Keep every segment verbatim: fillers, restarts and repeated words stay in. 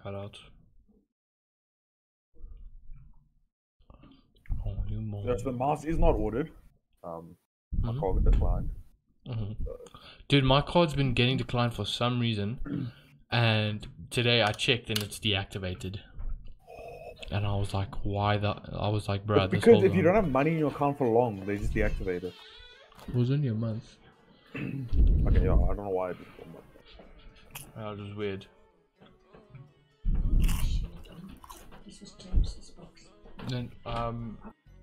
cut out. Oh, you more. Yes, the mouse is not ordered. Um, my Mhm. card declined. Mhm. So, Dude, my card's been getting declined for some reason, and today I checked and it's deactivated. And I was like, why the? I was like, bruh, it's this because whole if you time. don't have money in your account for long, they just deactivate it. It was only a month. Okay, yeah, I don't know why it was for a month. That was weird. This was James's box. Then, um,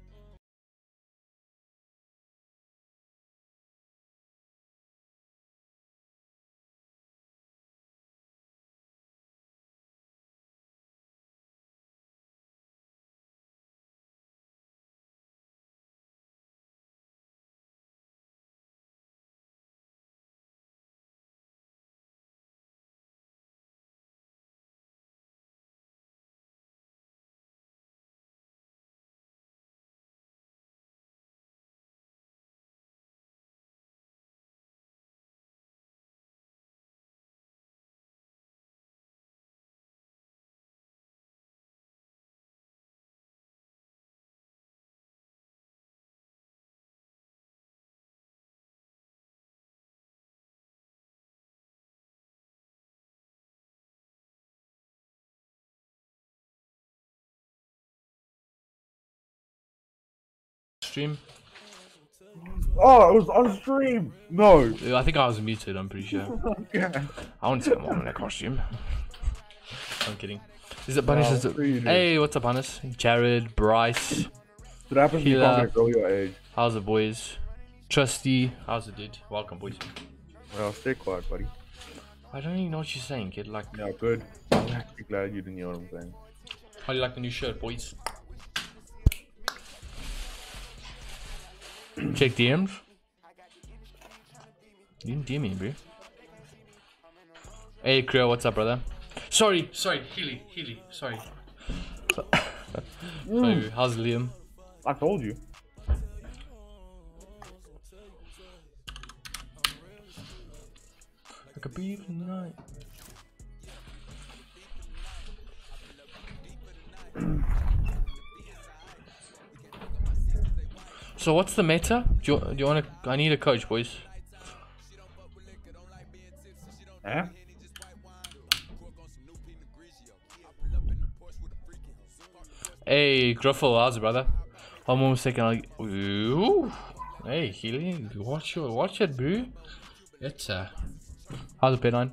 stream. Oh, it was on stream. No. I think I was muted. I'm pretty sure. Yeah. I want to see more in that costume. I'm kidding. Is it Bunnish? Wow, Is it... pretty dude. Hey, what's up, Bunnish? Jared, Bryce. What happens if you Hila. can't get a girl your age? How's it, boys? Trusty. How's it, dude? Welcome, boys. Well, stay quiet, buddy. I don't even know what you're saying, kid. Like, Yeah, good. I'm actually glad you didn't hear what I'm saying. how do you like the new shirt, boys? Check D Ms. You didn't D M me, bro. Hey, Creo, what's up, brother? Sorry, sorry, Healy, Healy, sorry. So- sorry, how's Liam? I told you. Like a beef in the night. So what's the meta? Do you, do you want to? I need a coach, boys. Eh? Hey, Gruffle, how's it, brother? One more second. I'll... Ooh. Hey, Healy, watch your, watch it, bro. It's uh. How's it, P nine?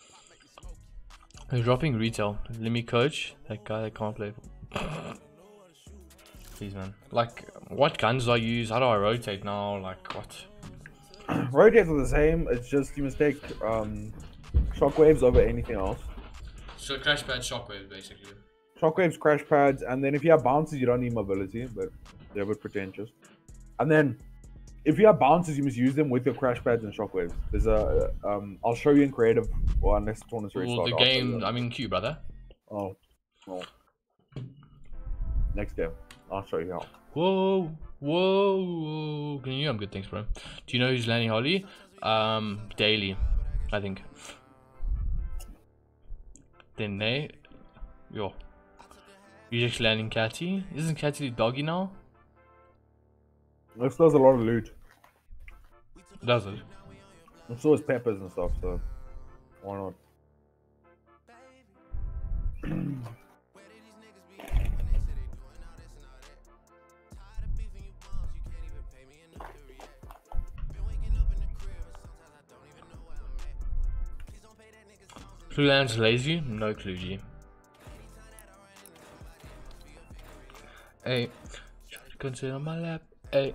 He's dropping retail. Let me coach that guy that can't play. Please, man. Like, what guns do I use? How do I rotate now? Like, what? Rotates are the same. It's just you must take um, shockwaves over anything else. So crash pad shockwave, basically. Shockwaves, crash pads, and then if you have bounces, you don't need mobility, but they're a bit pretentious. And then if you have bounces, you must use them with your crash pads and shockwaves. There's a um, I'll show you in creative, or unless the tournament's already Well, the started, I'll show you game. that. I'm in queue, brother. Oh, oh. Next game, I'll show you how. Whoa, whoa, whoa. Can you? I'm good, thanks, bro. Do you know who's landing Holly? Um, Daily, I think. Then they, yo, you just landing Catty. Isn't Catty the doggy now? This does a lot of loot. Does it? And so is peppers and stuff, so why not? Who lands lazy? No clue, G. Hey, consider my lap. Hey.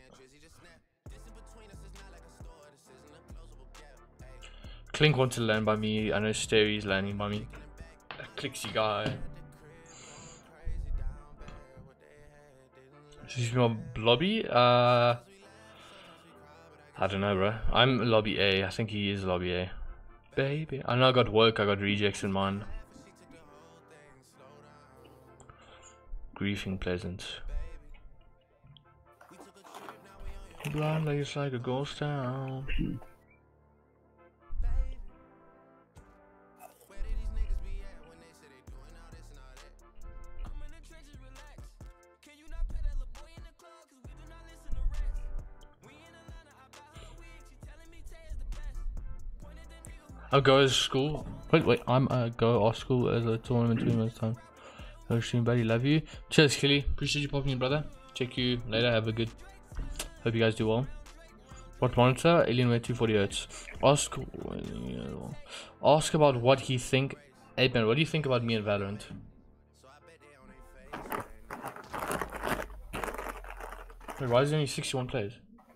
Clink wants to land by me. I know Sterry's landing by me. That Clixy guy. She's my lobby? Uh, I don't know, bro. I'm lobby A. I think he is lobby A. Baby. I know I got work. I got rejects in mine. Griefing pleasant. Blind legs like a ghost town. I'll go as school. Wait, wait, I'm uh, go our school as a tournament two minutes time. Oh, stream buddy, love you. Cheers, Killy. Appreciate you popping in, brother. Check you later. Have a good. Hope you guys do well. What monitor? Alienware two forty hertz. Ask. Ask about what he think. Hey man, what do you think about me and Valorant? Wait, why is there only sixty-one players?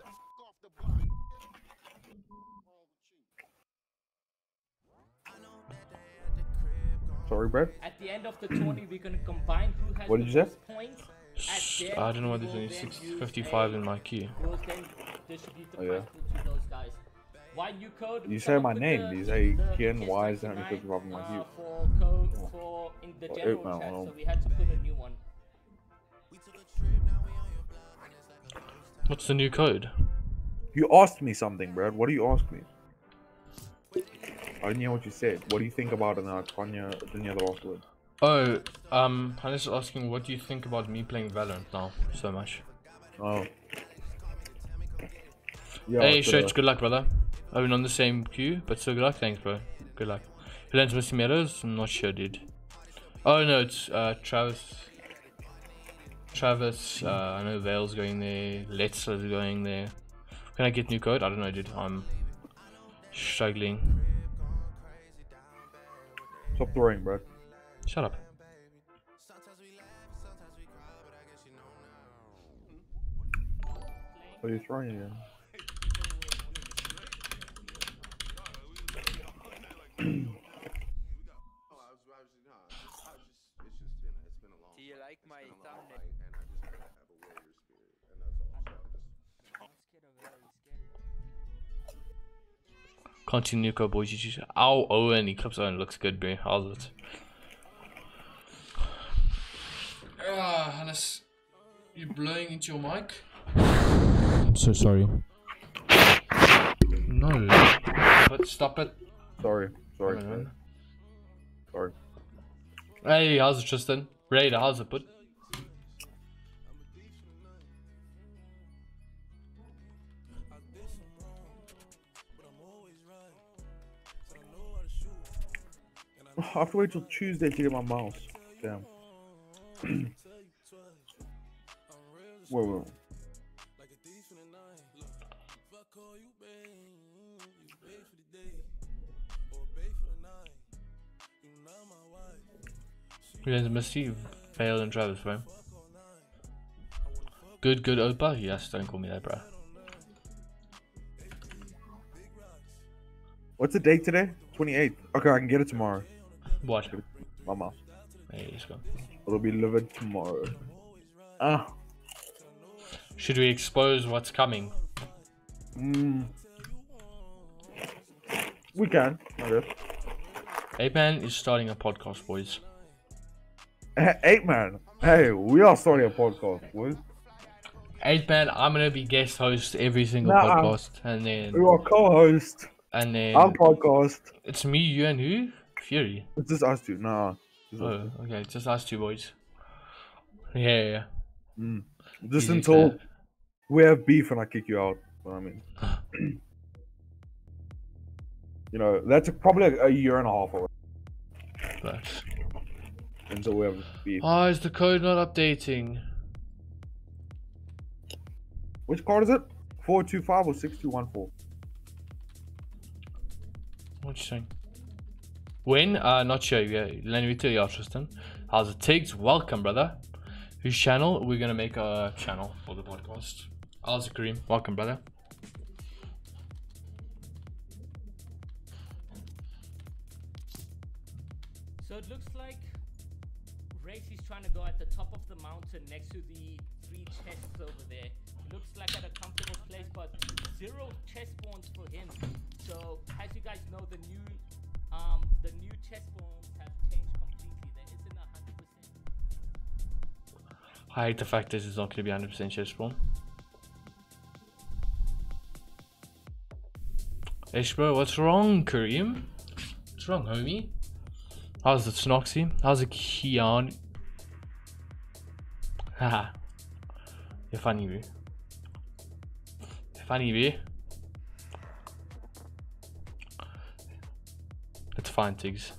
Sorry, Brad. At the end of the tourney, we're gonna combine who has What the did you say? most points. At I then, don't know why we there's will only then six use fifty-five a- in my queue. We'll then distribute the Oh, yeah. prize pool to those guys. Why new code? You We say come my up with name. the- You say the Kian. case Why is study there only tonight, fifty-five in my uh, queue? For code for in the Well, general eight now, chat, oh. so we had to put a new one. What's the new code? You asked me something, Brad. What do you ask me? I didn't hear what you said. What do you think about it? And I can't hear, didn't hear the last word. Oh, um, I'm just asking, what do you think about me playing Valorant now so much? Oh. Yeah, Hey, it's, uh, Shirts, good luck, brother. I've been on the same queue, but still good luck. Thanks, bro. Good luck. Who lands Misty Meadows? I'm not sure, dude. Oh, no, it's uh, Travis. Travis, uh, I know Vale's going there. Let's is going there. Can I get new code? I don't know, dude. I'm struggling. Stop throwing, Brad. Shut up. What are you throwing again? Do you like my thumbnail? Continue code, boys. G G. Ow, Owen. Eclipse Owen looks good, bro. How's it? Ah, Hannes. You blowing into your mic? I'm so sorry. No. But stop it. Sorry. Sorry. Come on, Brad. man. Sorry. Hey, how's it, Tristan? Raider, how's it, bud? I have to wait till Tuesday to get my mouse. Damn. wait, wait. We had Misty, Vale, and Travis, bro. Good, good, Opa? Yes, don't call me that, bro. What's the date today? twenty-eighth. Okay, I can get it tomorrow. What? My mouse. Hey, let's go. It'll be delivered tomorrow. Ah. Should we expose what's coming? Mm. We can. I guess. Ape Man is starting a podcast, boys. Hey, Eight man. Hey, we are starting a podcast, boys. Ape Man, I'm gonna be guest host every single Nah. podcast, and then We are co-host. and then Our podcast. it's me, you, and who? Fury. It's just us two. Nah. It's us Oh, two. okay, just us two boys. Yeah, yeah, yeah. Mm. Just Easy until to- we have beef and I kick you out. You know what I mean? You know, that's probably a, a year and a half away But until we have beef. why is the code not updating? Which card is it? four two five or six two one four? What you saying? When? Uh, not sure. Yeah, let me tell you, Tristan. How's it, Tiggs? Welcome, brother. Whose channel? We're gonna make a channel for the podcast. How's it, Kareem? Welcome, brother. So it looks like Race is trying to go at the top of the mountain next to the three chests over there. Looks like at a comfortable place, but zero chest spawns for him. So as you guys know, the new um the new chest spawns have changed completely. There isn't a hundred percent. I hate the fact this is not gonna be one hundred percent chest spawn. Ish, bro, what's wrong, Kareem? What's wrong, homie? How's it, Snoxy? How's it, Kian? Haha. You're funny, bro. You're funny, bro. fine, Tiggs.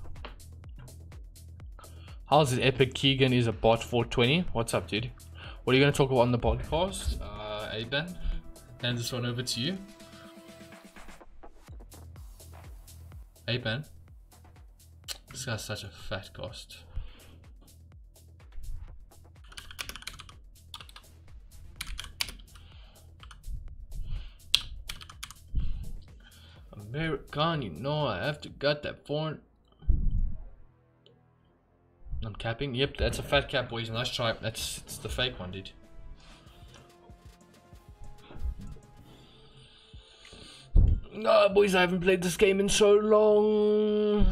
How's it? Epic Keegan is a bot four twenty. What's up, dude? What are you going to talk about on the podcast? Uh, Aben, hand this one over to you. Aben. This guy's such a fat cost. American, you know I have to got that foreign. I'm capping. Yep, that's a fat cap, boys. Nice try. That's it's the fake one, dude. No, boys, I haven't played this game in so long.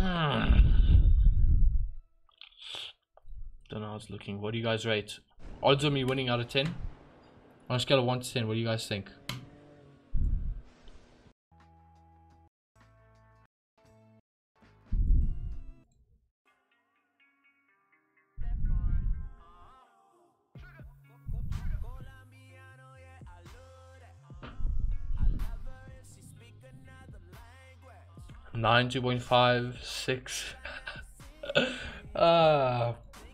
Don't know how it's looking. What do you guys rate? Odds of me winning out of ten? On a scale of one to ten, what do you guys think? Nine, two point five, six. Ah.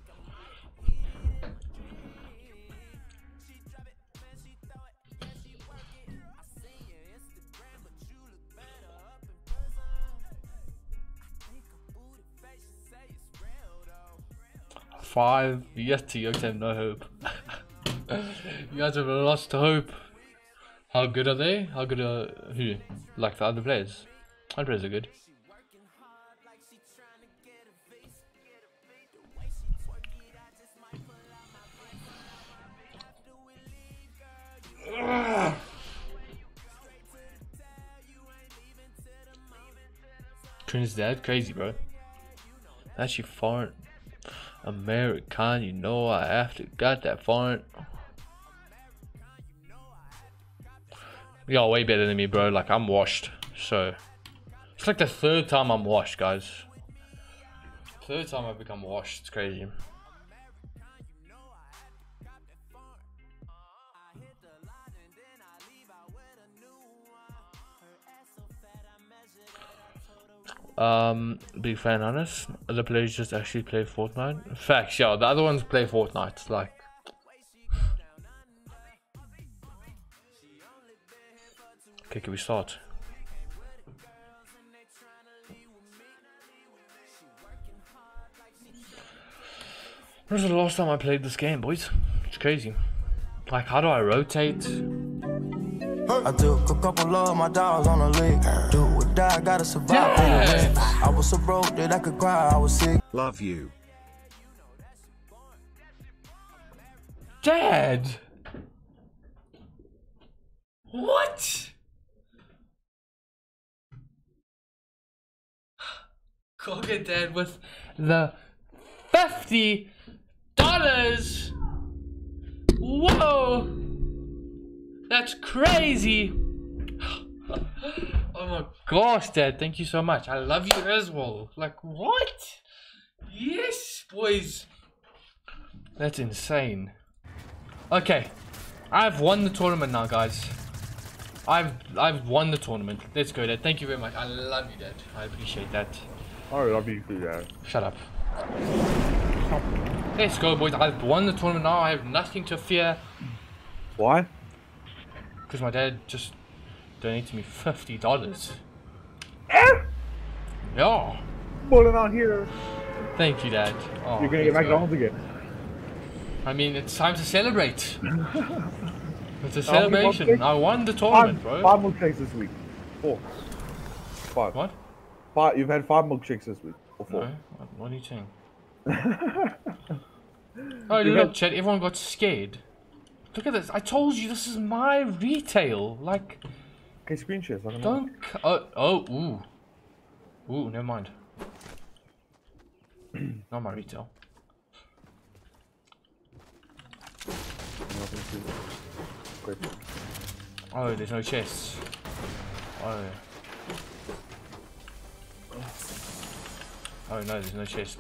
Five. Yes, to you guys have no hope. You guys have lost hope. How good are they? How good are who? Like the other players? Other players are good. Trin's dad, crazy, bro. Actually, foreign American, you know I have to got that foreign. Y'all way better than me, bro. Like I'm washed, so it's like the third time I'm washed, guys. Third time I've become washed. It's crazy. Um, big fan, honest. Other players just actually play Fortnite. Facts, yeah. The other ones play Fortnite. Like, okay, can we start? When was the last time I played this game, boys? It's crazy. Like, how do I rotate? I took a couple of my dogs on a lake. Do or die, gotta survive. Dad. I was so broke that I could cry, I was sick. Love you. Dad! What? Go get Dad with the fifty dollars! Whoa! That's crazy! Oh my gosh, Dad, thank you so much. I love you as well. Like, what? Yes, boys. That's insane. Okay, I've won the tournament now, guys. I've I've won the tournament. Let's go, Dad. Thank you very much. I love you, Dad. I appreciate that. I love you too, Dad. Shut up. Let's go, boys. I've won the tournament now. I have nothing to fear. Why? Because my dad just donated me fifty dollars. Eh? Yeah. Pulling out here. Thank you, Dad. Oh, You're gonna get let's go. McDonald's again. I mean, it's time to celebrate. It's a How many celebration. milkshakes? I won the tournament, Five, bro. five milkshakes this week. Four. Five. What? Five. You've had five milkshakes this week. Or four. No. What, what are you saying? Oh, look, chat. Everyone got scared. Look at this. I told you this is my retail. Like, Okay, screen share. So I can don't. c- Oh, oh, ooh. Ooh, never mind. Not my retail. Great. Oh, there's no chests. Oh. Oh no, there's no chest.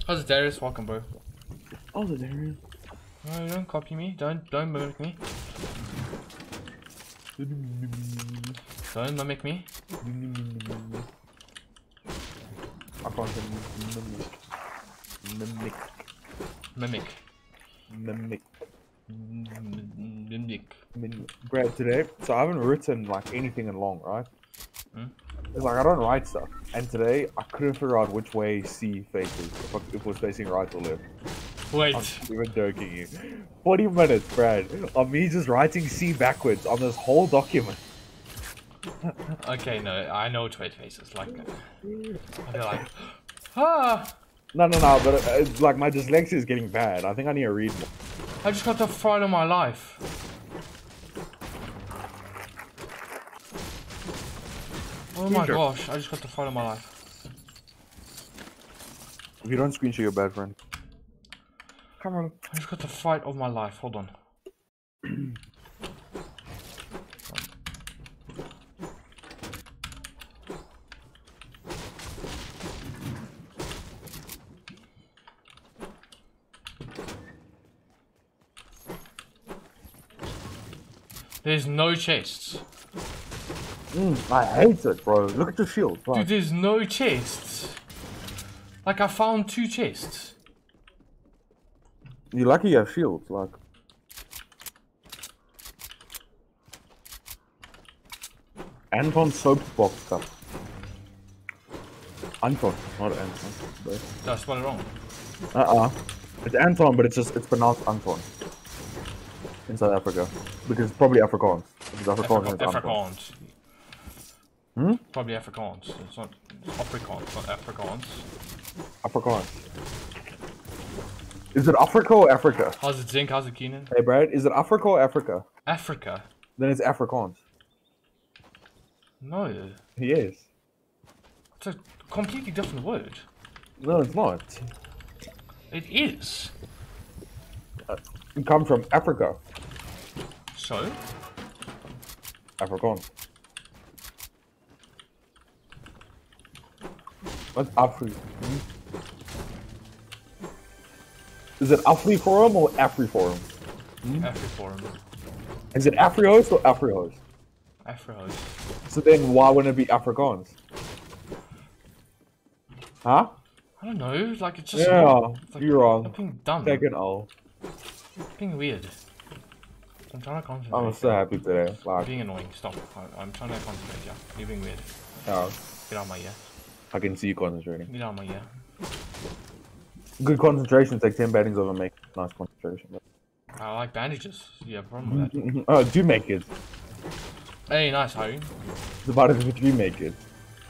How's it, Darius? Welcome, bro. Oh, the Darius. No, don't copy me. Don't don't mimic me. Don't mimic me. I can't say mimic. Mimic. Mimic. Mimic. Mimic. Mimic. Brad, today, so I haven't written like anything in long, right? Hmm? It's like I don't write stuff. And today, I couldn't figure out which way C faces. If, I, if it was facing right or left. Wait. I'm even joking you. forty minutes, Brad, of me just writing C backwards on this whole document. Okay, no, I know which way it faces. Like, I feel like, ah. No, no, no, but it, it's like my dyslexia is getting bad. I think I need to read more. I just got the fright of my life. Oh my Sure. gosh, I just got the fright of my life. If you don't screenshot your bad friend. Come on. I just got the fright of my life. Hold on. There's no chests. Mm, I hate it, bro. Look at the shield. Bro. Dude, there's no chests. Like, I found two chests. You're lucky you have shields, like. Anton soapbox stuff. Anton, not Anton. But... Did I spell it wrong? Uh-uh. It's Anton, but it's just, it's pronounced Anton. In South Africa. Because it's probably Afrikaans. Because Afrikaans Afrika is Anton. Afrikaans. Hmm? Probably Afrikaans. It's not it's Afrikaans, not Afrikaans. Afrikaans. Is it Africa or Africa? How's it, Zink? How's it, Keenan? Hey, Brad, is it Africa or Africa? Africa? Then it's Afrikaans. No. Yes. It's a completely different word. No, it's not. It is. It comes from Africa. So? Afrikaans. What's Afri? Hmm? Is it Afriforum or Afriforum? Hmm? Afriforum. Is it Afrios or Afrios? Afros. So then why wouldn't it be Afrikaans? Huh? I don't know, like it's just Yeah, wrong. It's like, you're wrong. I'm being dumb. Take an O. It's being weird. I'm trying to concentrate. I'm so happy today. You're Like, being annoying. Stop. I, I'm trying to concentrate. Yeah, you're being weird. oh, Get out of my ear. I can see you concentrating. Get out of my ear. Good concentration takes ten battings over make nice concentration. I like bandages. You have a problem with that? Oh, do make it. Hey, nice, Harry. It's about if three make it.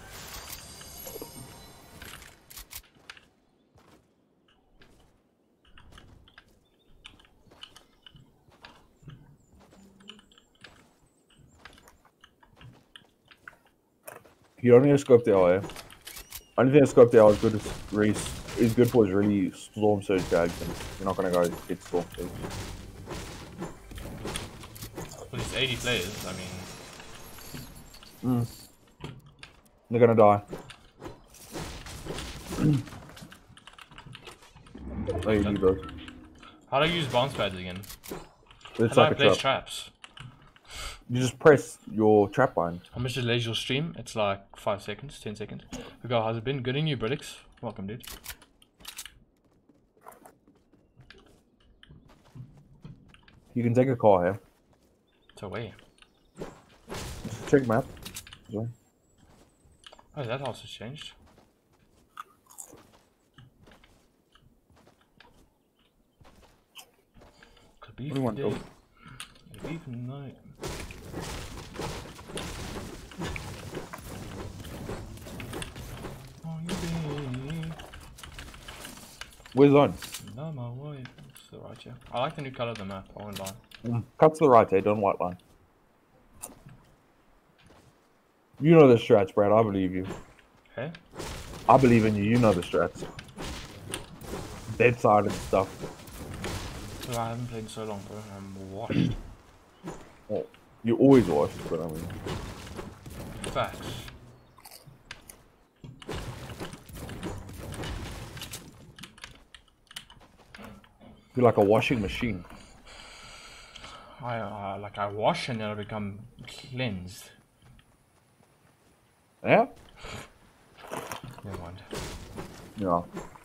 You don't need to scope the L, eh? Only thing a scope the L is good is race is good for is really storm surge tags, and you're not gonna go get storm surge. Well, it's eighty players. I mean, Mm. They're gonna die. Oh, you do those. how do I use bounce pads again? It's How like do I a place trap. traps? You just press your trap bind. How much delays your stream? It's like five seconds, ten seconds. Okay, how's it been? Good in you, Brillix. Welcome, dude. You can take a car here. So where? Just check map. Yeah. Oh, that house has changed. Could be Everyone day. go. Could be night. Oh, you be. Where's on? No, my wife. It's the right, yeah. I like the new color of the map. I won't lie. Mm. Cut to the right, eh? Don't white line. You know the strats, Brad. I believe you. Okay. I believe in you. You know the strats. Dead side and stuff. So I haven't played in so long, bro. I'm washed. Oh, you always watch, but I mean. Be like a washing machine. I uh, like I wash and then I become cleansed. Yeah? Never mind. Yeah.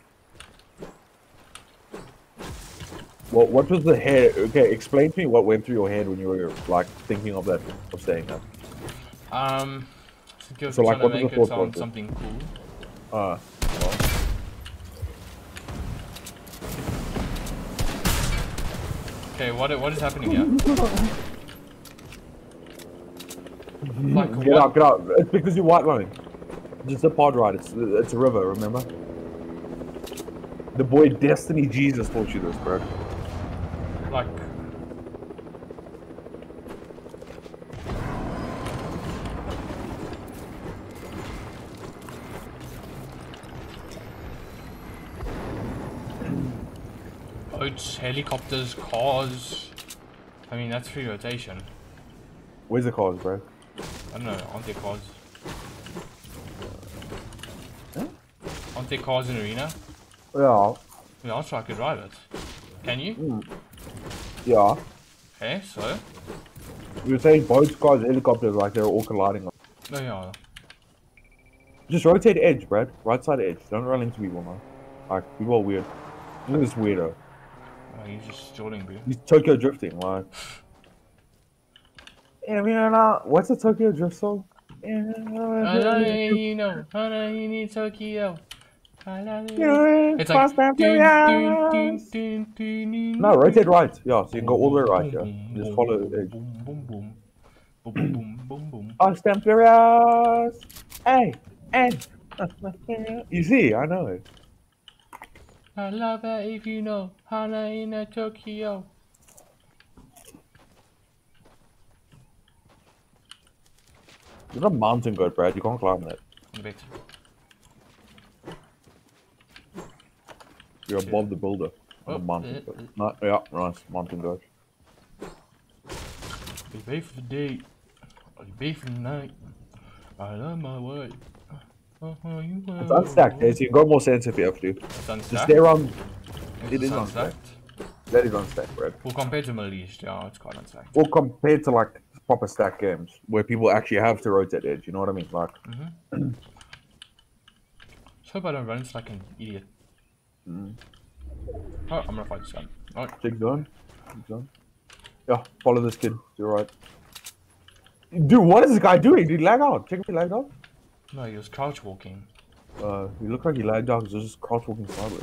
What what was the head? Okay, explain to me what went through your head when you were like thinking of that, of saying that. Um, I think I was So, like, trying what to was make the it thought sound process? something cool. Uh, Okay, what what is happening here? Like get what? out, get out. It's because you're white line. Just a pod ride. It's it's a river. Remember? The boy Destiny Jesus taught you this, bro. Like. Boats, helicopters, cars. I mean, that's free rotation. Where's the cars, bro? I don't know, aren't there cars? Huh? Aren't there cars in Arena? Yeah. Yeah, I'll try to drive it. Can you? Mm. Yeah. Okay, so? You were saying boats, cars, helicopters, like they're all colliding. No, yeah. Just rotate edge, Brad. Right side edge. Don't run into people, man. Like, people are weird. Look at this weirdo. Oh, he's just stalling, bro. He's Tokyo drifting, like. Yeah, you know, what's the Tokyo drift song? I love you, you know. I know you need Tokyo. I love you. It's like. Dun, dun, dun, dun, dun, No, rotate right. Yeah, so you can go all the way right, yeah. boom, Just boom, follow boom, the edge. Boom, boom, boom. Boom, boom, boom, boom, boom. Fast and furious. Hey, hey. You see, I know it. I love it if you know. Hana in a Tokyo. You're a mountain goat, Brad. You can't climb that. A bit. You're a Bob the Builder. Oh, a mountain uh, goat. No, yeah, nice. Mountain goat. Be pay for the day. Or you pay for the night. I love my way. Oh, oh, you It's unstacked, eh? So you can go more sense if you have to. It's Just unstacked. stay around. It's It is unstacked. That is unstacked, Brad. Well, compared to Middle East, yeah, it's quite unstacked. Or compared to like proper stack games where people actually have to rotate edge, you know what I mean? Like, Mm-hmm. Just hope I don't run into like an idiot. mm. Oh, I'm gonna fight this guy. Alright. Big zone. Big zone. Yeah, follow this kid. You're right. Dude, what is this guy doing? Did he lag out? Check if he lagged out. No, he was crouch walking. Uh, he looked like he lagged out because he was just crouch walking sideways.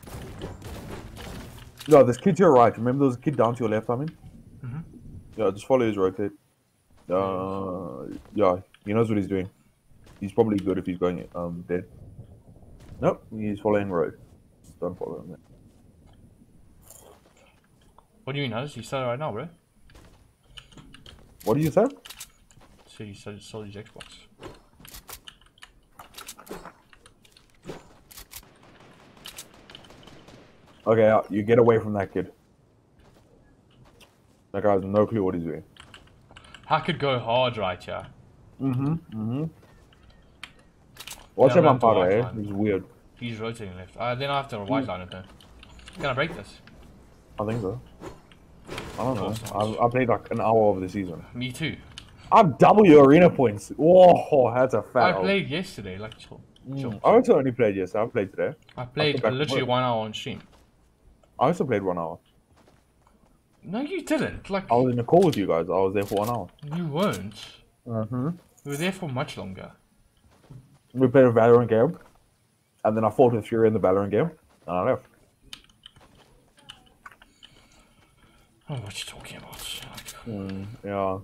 No, this kid to your right. Remember there was a kid down to your left, I mean? Mm-hmm. Yeah, just follow his rotate. Uh, yeah, he knows what he's doing. He's probably good if he's going um dead. Nope, he's following road. Just don't follow him. What do you mean, Huz? You said it right now, bro. What do you say? So you said it's sold his Xbox. Okay, yeah, you get away from that kid. That guy has no clue what he's doing. I could go hard right here. Mm-hmm, mm-hmm. Watch Yeah, him I'm on going to powder, eh? white line. He's weird. He's rotating left. Uh, then I have to white line it though. Can I break this? I think so. I don't know. Course not. I've, I played like an hour of the season. Me too. I'm double your arena points. Whoa, that's a fat. I L. played yesterday, like chill. chill, Mm. I also only played yesterday. I played today. I played back to literally work. one hour on stream. I also played one hour. No, you didn't. Like I was in a call with you guys. I was there for one hour. you weren't. Mm-hmm. We were there for much longer. We played a Valorant game, and then I fought with Fury in the Valorant game, and I left. Oh, what you talking about? Like, Mm, yeah.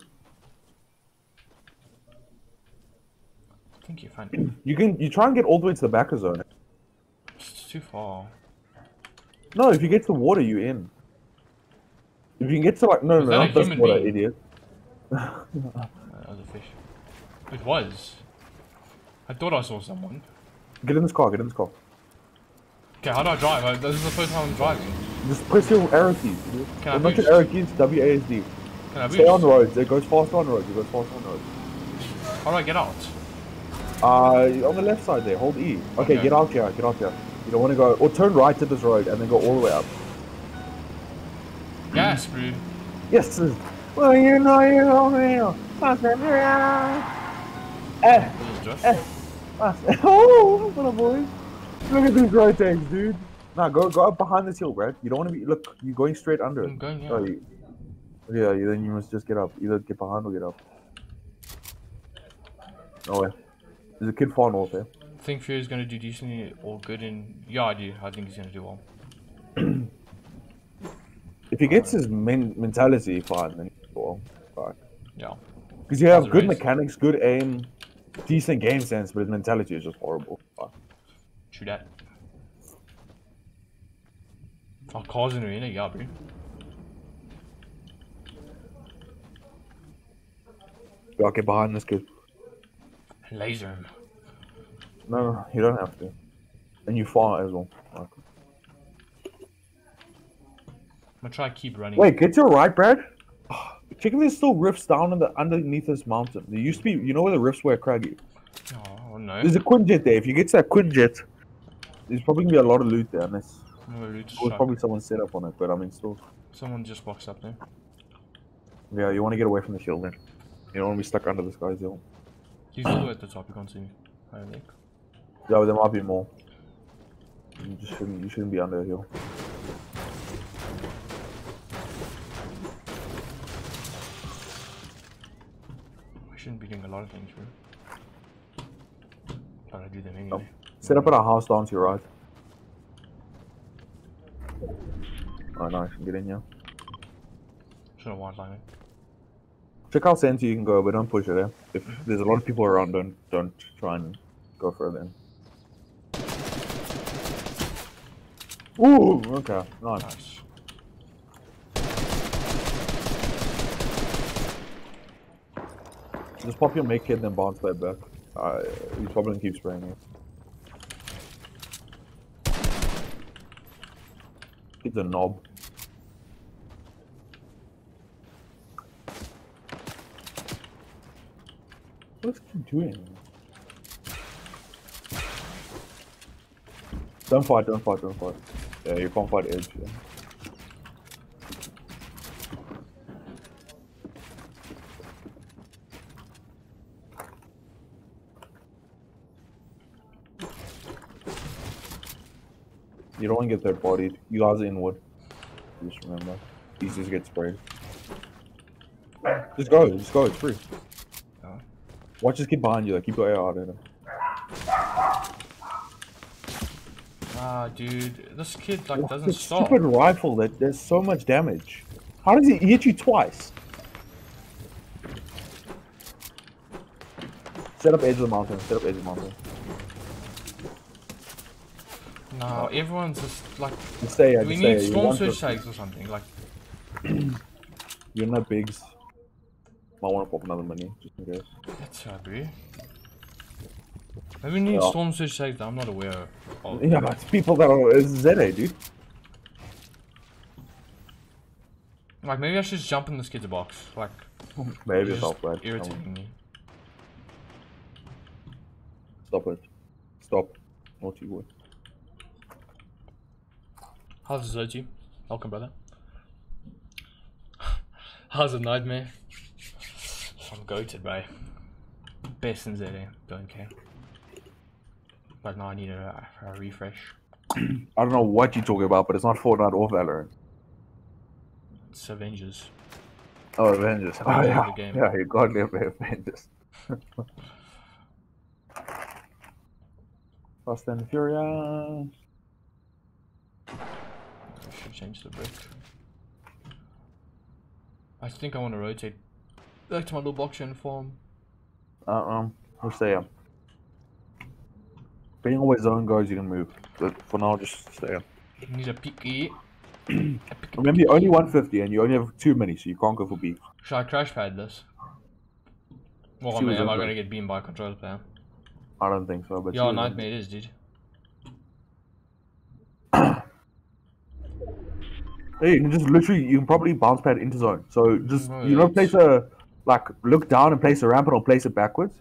I think you're funny. You can you try and get all the way to the backer zone. It's too far. No, if you get to the water, you in. If you can get to like no Was no that not a this human water, being? idiot. Uh, that was a fish. It was. I thought I saw someone. Get in this car. Get in this car. Okay, how do I drive? I, this is the first time I'm driving. Just press your arrow keys. Idiot. Can I Well, not boost? your arrow keys. W A S D. Can I Stay on boost? roads. It goes faster on roads. It goes faster on roads. How do I get out? Uh, on the left side there. Hold E. Okay, Okay. get out here. Get out here. You don't want to go or turn right to this road and then go all the way up. Gas, bro. Yes. Well, you know you don't know. Eh, eh. Oh, what a boy. Look at these rotates, dude. Nah, go go up behind this hill, Brad. You don't want to be. Look, you're going straight under it. I'm going, yeah. Oh, you, yeah, you, then you must just get up. Either get behind or get up. No way. There's a kid far north there. I think Fury's gonna do decently or good in. Yeah, I do. I think he's gonna do well. If he gets his men mentality fine, then he'll do well. Fine. Yeah. Because you have How's the good race? mechanics, good aim, decent game sense, but his mentality is just horrible. Fine. True that. Oh, cars in arena, yeah, bro. I'll get behind this kid. Laser him. No, no, you don't have to. And you far as well. Okay. I'm gonna try to keep running. Wait, get to your right, Brad. Check if there's still rifts down in the underneath this mountain. There used to be, you know where the rifts were craggy. Oh no. There's a Quinjet there. If you get to that Quinjet, there's probably gonna be a lot of loot there, unless No loot there's shot. probably someone set up on it. But I mean, still, Someone just boxed up there. yeah, you want to get away from the hill then. You don't want to be stuck under this guy's hill. He's all the way at the top. You can't see me. I don't think. Yeah, but there might be more. You just shouldn't. You shouldn't be under a hill. I shouldn't be doing a lot of things, bro. But I do them anyway. Oh. Set up at our house down to your right. Oh, nice. Get in here. Should have white line it. Check how center you can go, but don't push it. Eh? If there's a lot of people around, don't don't try and go further in. Ooh, okay, nice. Nice. Just pop your make kit, then bounce that back. Uh, he's probably gonna keep spraying it. It's a knob. What's he doing? Don't fight, don't fight, don't fight. Yeah, you can't fight edge. Yeah. You don't want to get third party. You guys are in wood. Just remember. These just get sprayed. Just go, just go, it's free. Oh. Watch this kid behind you, like keep your A R out at him. Ah, dude, this kid like What's doesn't this stop. stupid rifle that does so much damage. How does he hit you twice? Set up edge of the mountain, set up edge of the mountain. No, everyone's just like. Just stay here, We just stay need here. You storm want switch to- tags or something. Like, You're not bigs. Might want to pop another mini, just in case. that's how, bro. Maybe we need Yeah. storm switch tags that I'm not aware of. Yeah, but it's people that are it's Z A, dude. Like, maybe I should just jump in this kid's box. Like, Maybe it's it's just off, right? irritating me. Stop it. Stop. Naughty boy. How's it, Zoji? Welcome, brother. How's it, Nightmare? I'm goated, bro. Best in Z A, don't care. But now I need a, a refresh. I don't know what you're talking about, but it's not Fortnite or Valorant. It's Avengers. Oh, Avengers. Oh, love yeah. the game. Yeah, you goddamn Avengers. Fast and Furious. I should change the brick. I think I want to rotate back to my little box uniform. Uh um, we'll stay up. Depending on where zone goes, you can move. But for now, just stay up. Need a picky. Remember, you're only one fifty and you only have two mini, so you can't go for B. Should I crash pad this? Well, I See mean, what's am I up, gonna bro. get beamed by a controller player? I don't think so, but Yeah, see Nightmare it is, dude. Hey, you can just literally, you can probably bounce pad into zone. So just, Oh, you know, yeah, place a, like, look down and place a ramp and I'll place it backwards.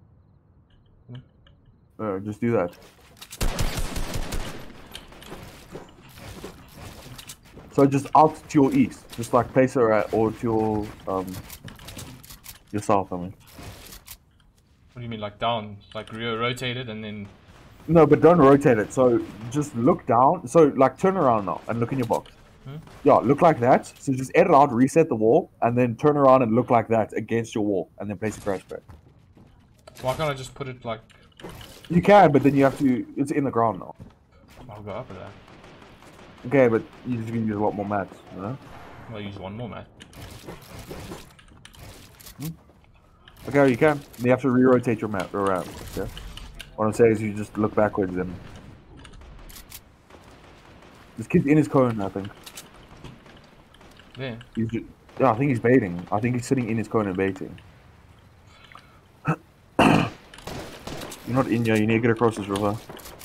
Uh, just do that. So just out to your east. Just like place her at, or to your, um, your south, I mean. What do you mean, like down? Like re rotate it and then... No, but don't rotate it. So just look down. So like turn around now and look in your box. Hmm? Yeah, look like that. So just edit out, reset the wall, and then turn around and look like that against your wall, and then place a crash pad. Why can't I just put it like... You can, but then you have to... It's in the ground now. I'll go up with that. Okay, but you just can use a lot more mats, you know? I'll use one more, man. Hmm? Okay, you can. You have to re-rotate your map around, okay? What I'm saying is you just look backwards and... This kid's in his cone, I think. Yeah. He's just... Yeah, I think he's baiting. I think he's sitting in his cone and baiting. You're not in here, you need to get across this river.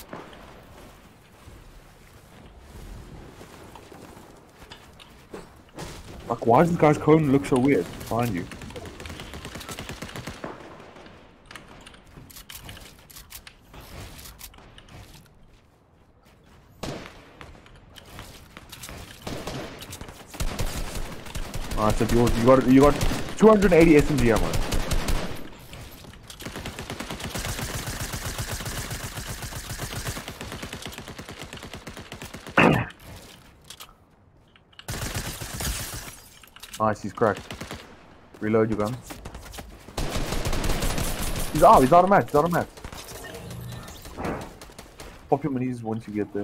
Like, why does this guy's cone look so weird behind you? Alright, so yours, you got you got two hundred eighty S M G ammo. Nice, he's cracked. Reload your gun. He's out, he's out of match, he's out of match. Pop your minis once you get there.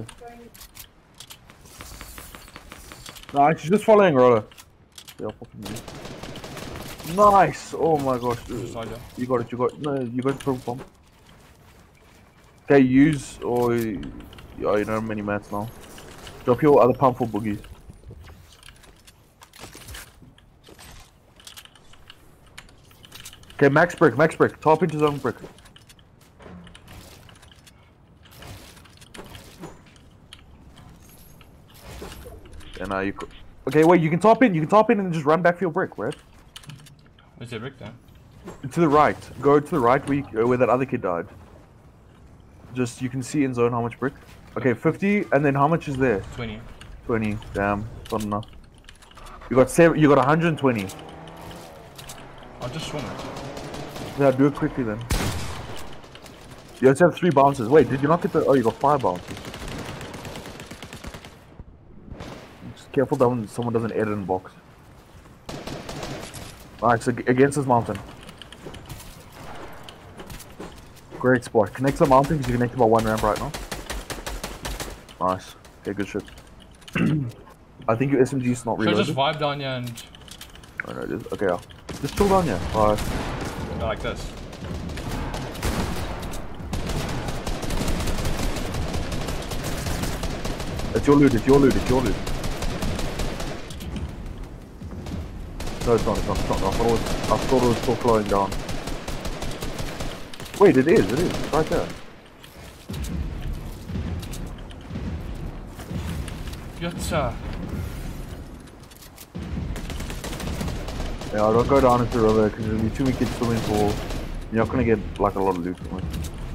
Nah, she's just following Roller. Yeah, pop your minis. Nice! Oh my gosh. You got it, you got it. No, you got it, throw bomb. Okay, use or... Oh, you don't have many mats now. Drop your other pump for boogies. Okay, max brick, max brick. Top into zone brick. And now you... Okay, wait, you can top in, you can top in and just run back for your brick, right? Where's your brick then? To the right. Go to the right where, you, where that other kid died. Just, you can see in zone how much brick. Okay, fifty, and then how much is there? twenty. twenty, damn, not enough. You got seven, you got one hundred twenty. I'll just swing it. Yeah, do it quickly then. You also have three bounces. Wait, did you not get the... Oh, you got five bounces. Just careful that someone doesn't edit in box. Alright, so against this mountain. Great spot. Connect to the mountain because you connected by one ramp right now. Nice. Okay, good shit. I think your S M G is not Should I reloaded. just vibe down here and... Oh no, it is. Okay, yeah. Just chill down here. Alright. Go like this. It's your loot, it's your loot, it's your loot. No, it's not, it's not, it's not. I thought it was, I thought it was still flowing down. Wait, it is, it is. It's right there. Yatsa. Yeah, don't go down into the river because there'll be too many kids swimming pool. You're not gonna get like a lot of loot from it.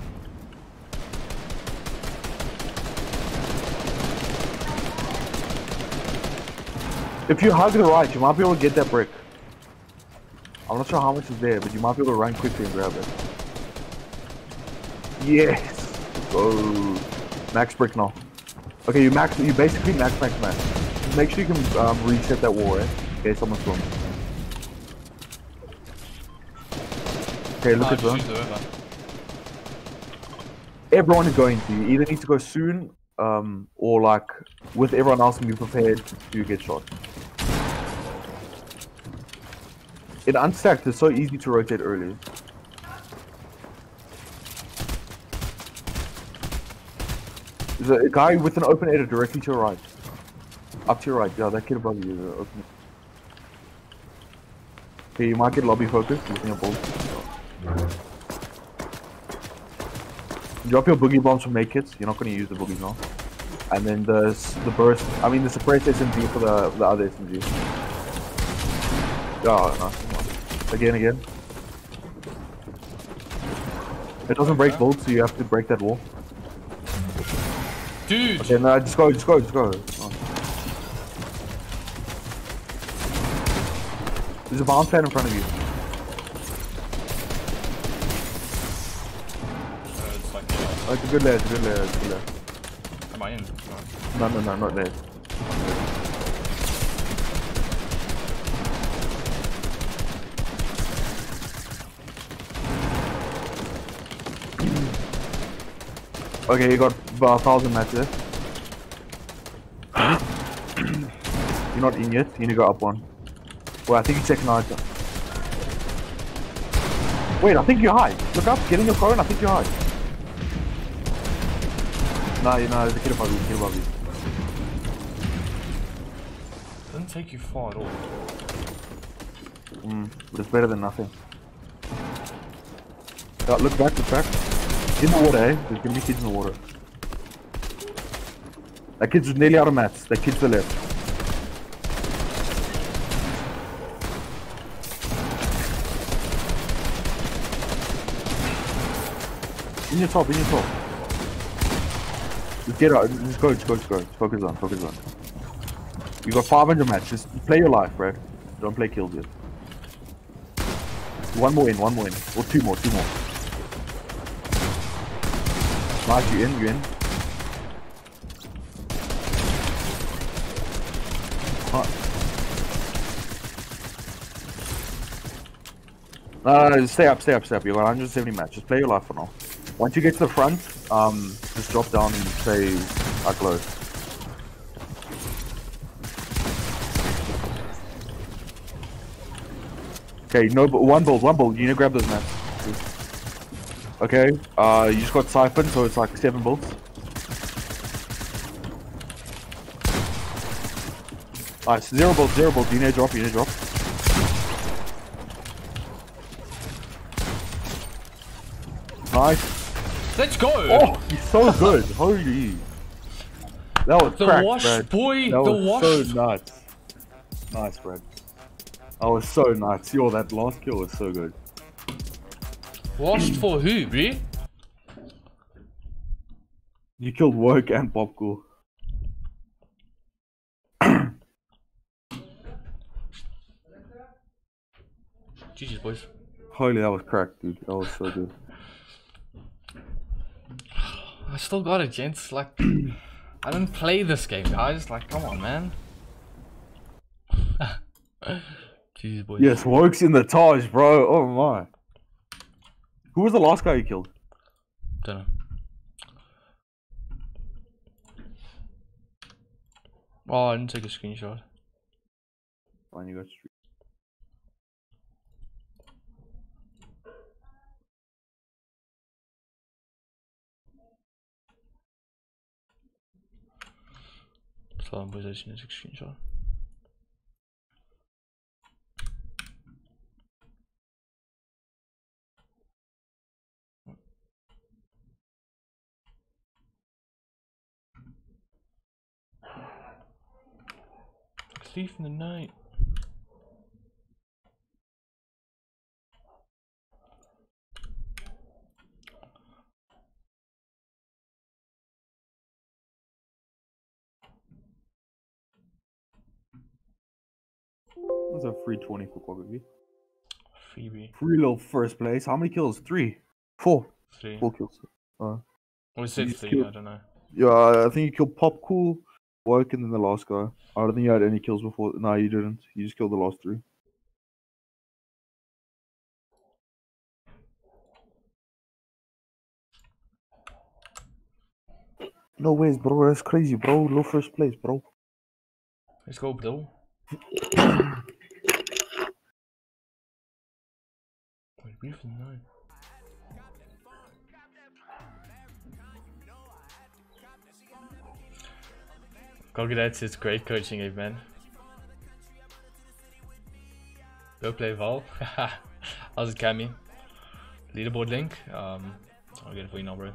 If you hug the right, you might be able to get that brick. I'm not sure how much is there, but you might be able to run quickly and grab it. Yes! Go! Max brick now. Okay, you max, you basically max, max, max. Just make sure you can um, reset that wall, right? Okay, someone's going. Okay, look Ah, at just zone. use the river. Everyone is going to. You either need to go soon, um, or like with everyone else and be prepared to get shot. In unstacked, it's so easy to rotate early. There's a guy with an open edit directly to your right. Up to your right, yeah, that kid above you is uh, open. Okay, you might get lobby focused using a bolt. Drop your boogie bombs from make kits. You're not going to use the boogies now. And then the the burst. I mean the suppressed S M G for the the other S M G. Yeah, nice. Again, again. It doesn't break bolts, so you have to break that wall. Dude! Okay, no, just go, just go, just go. Oh. There's a bounce pad in front of you. Uh, it's like, uh, Oh, it's a good layer, it's a good layer, it's a good layer. am I in? No, No. no, no, not there. Okay, you got about a thousand mats there. You're not in yet, you need to go up one. Well, I think you're second item. Wait, I think you're high. Look up, get in your car and I think you're high. No, you know, there's a kid above you, kid above you. Doesn't take you far at all. Mm, but it's better than nothing. Uh, look back, look back. In the water, eh? There's gonna be kids in the water. That kid's nearly out of mats. That kid's to the left. In your top, in your top. Just get out, just go, just go, just go. Just focus on, focus on. You got five hundred mats. Just play your life, Brad. Don't play kills yet. One more in, one more in. Or two more, two more. Nice, you in, you in. Huh. No, no, no, stay up, stay up, stay up. You got one hundred seventy mats. Just play your life for now. Once you get to the front, um, just drop down and say upload. Okay, no, but one build, one build. You need to grab those mats. Okay, uh, you just got siphon, so it's like seven builds. Nice, zero builds, zero builds. You need to drop, you need to drop. Nice. Let's go! Oh, he's so good. Holy. That was the cracked, wash, Brad. boy! That the was wash! so nuts. Nice, Brad. That was so nuts. Yo, that last kill was so good. Washed for who, bro? You killed Woke and Popcool. G G's, boys. Holy, that was cracked, dude. That was so good. I still got it, gents. Like, I didn't play this game, guys. Like, come on, man. Jeez, boys. Yes, Woke's in the Taj, bro. Oh my. Who was the last guy you killed? Don't know. Oh, I didn't take a screenshot. Fine, you got street. So I'm position as a screenshot. Thief in the night. That's a free twenty for Quaggy. Freebie. Free little first place. How many kills? Three? Four? Three. Four kills. Uh, Or is it You three? killed- I don't know. yeah, I think you killed Popcool, Woke, and then the last guy. I don't think you had any kills before. No, you didn't. You just killed the last three. No ways, bro. That's crazy, bro. Low first place, bro. Let's go, Bill. Wait, brief in the night. Cogitates is great coaching, Ape man. Go play Vol. How's it, Cammy? Leaderboard link. Um, I'll get it for you now, bro.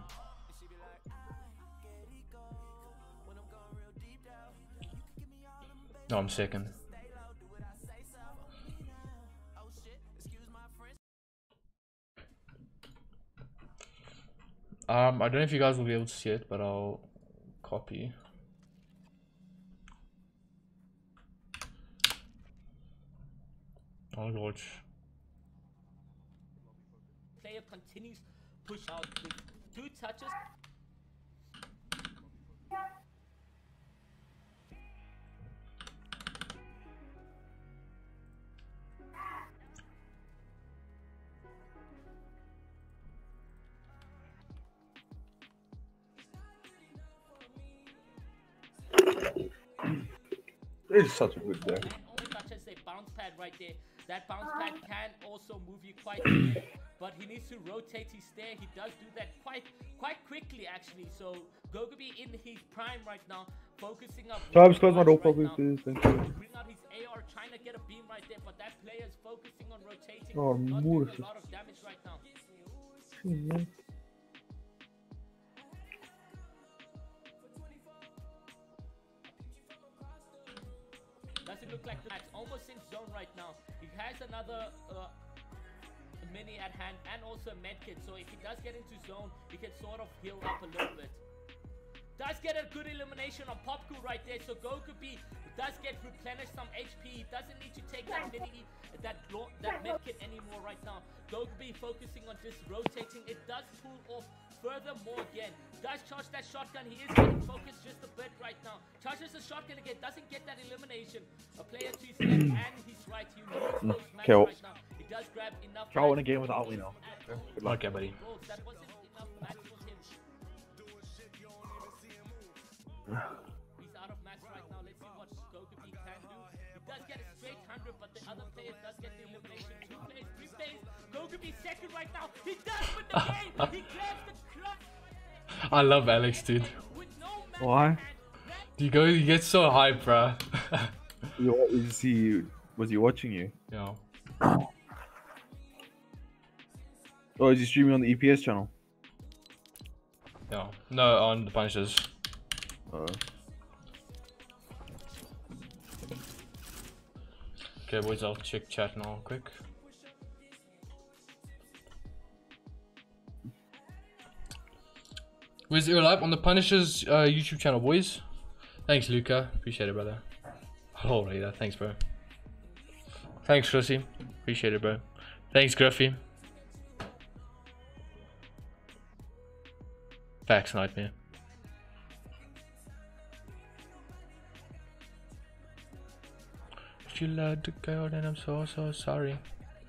No, I'm second. Um, I don't know if you guys will be able to see it, but I'll copy. Oh god. Player continues push out with two touches. It's such a good day. And only touches a bounce pad right there. That bounce pad can also move you quite a bit, but he needs to rotate his stare. He does do that quite quite quickly actually. So Gogobi in his prime right now, focusing up. So I was close my door right properly, now. please. Thank you. Bring out his A R, trying to get a beam right there, but that player is focusing on rotating, Oh, not more doing a lot of damage right now. Mhm. Doesn't look like that's almost in zone right now. He has another uh, mini at hand and also a medkit, so if he does get into zone, he can sort of heal up a little bit. Does get a good elimination on Popku right there, so Gokubi does get replenished some H P. He doesn't need to take that mini, that that medkit anymore right now. Gokubi focusing on just rotating. It does pull off furthermore again. Does charge that shotgun. He is getting focused just a bit right now. Charges the shotgun again. Doesn't get that elimination. A player to his left and he's right. He moves those matches Kill. right now. He does grab enough. Try win a game without me now. Okay, buddy. That wasn't enough match for him. He's out of match right now. Let's see what Gokubi can do. He does get a straight one hundred, but the other player does get the elimination. Two plays, three plays. Gokubi second right now. He does win the game. He grabs the clutch. I love Alex, dude. With no match Why? in hand. You go, you get so hyped, bruh. You- Is he? Was he watching you? Yeah. Or is he streaming on the E P S channel? Yeah. No, on the Punishers. Uh, Okay, boys, I'll check chat now, quick. Where's your live on the Punishers uh, YouTube channel, boys? Thanks, Luca. Appreciate it, brother. Oh, later. Thanks, bro. Thanks, Chrissy. Appreciate it, bro. Thanks, Gruffy. Facts, Nightmare. If you let the go, then I'm so, so sorry.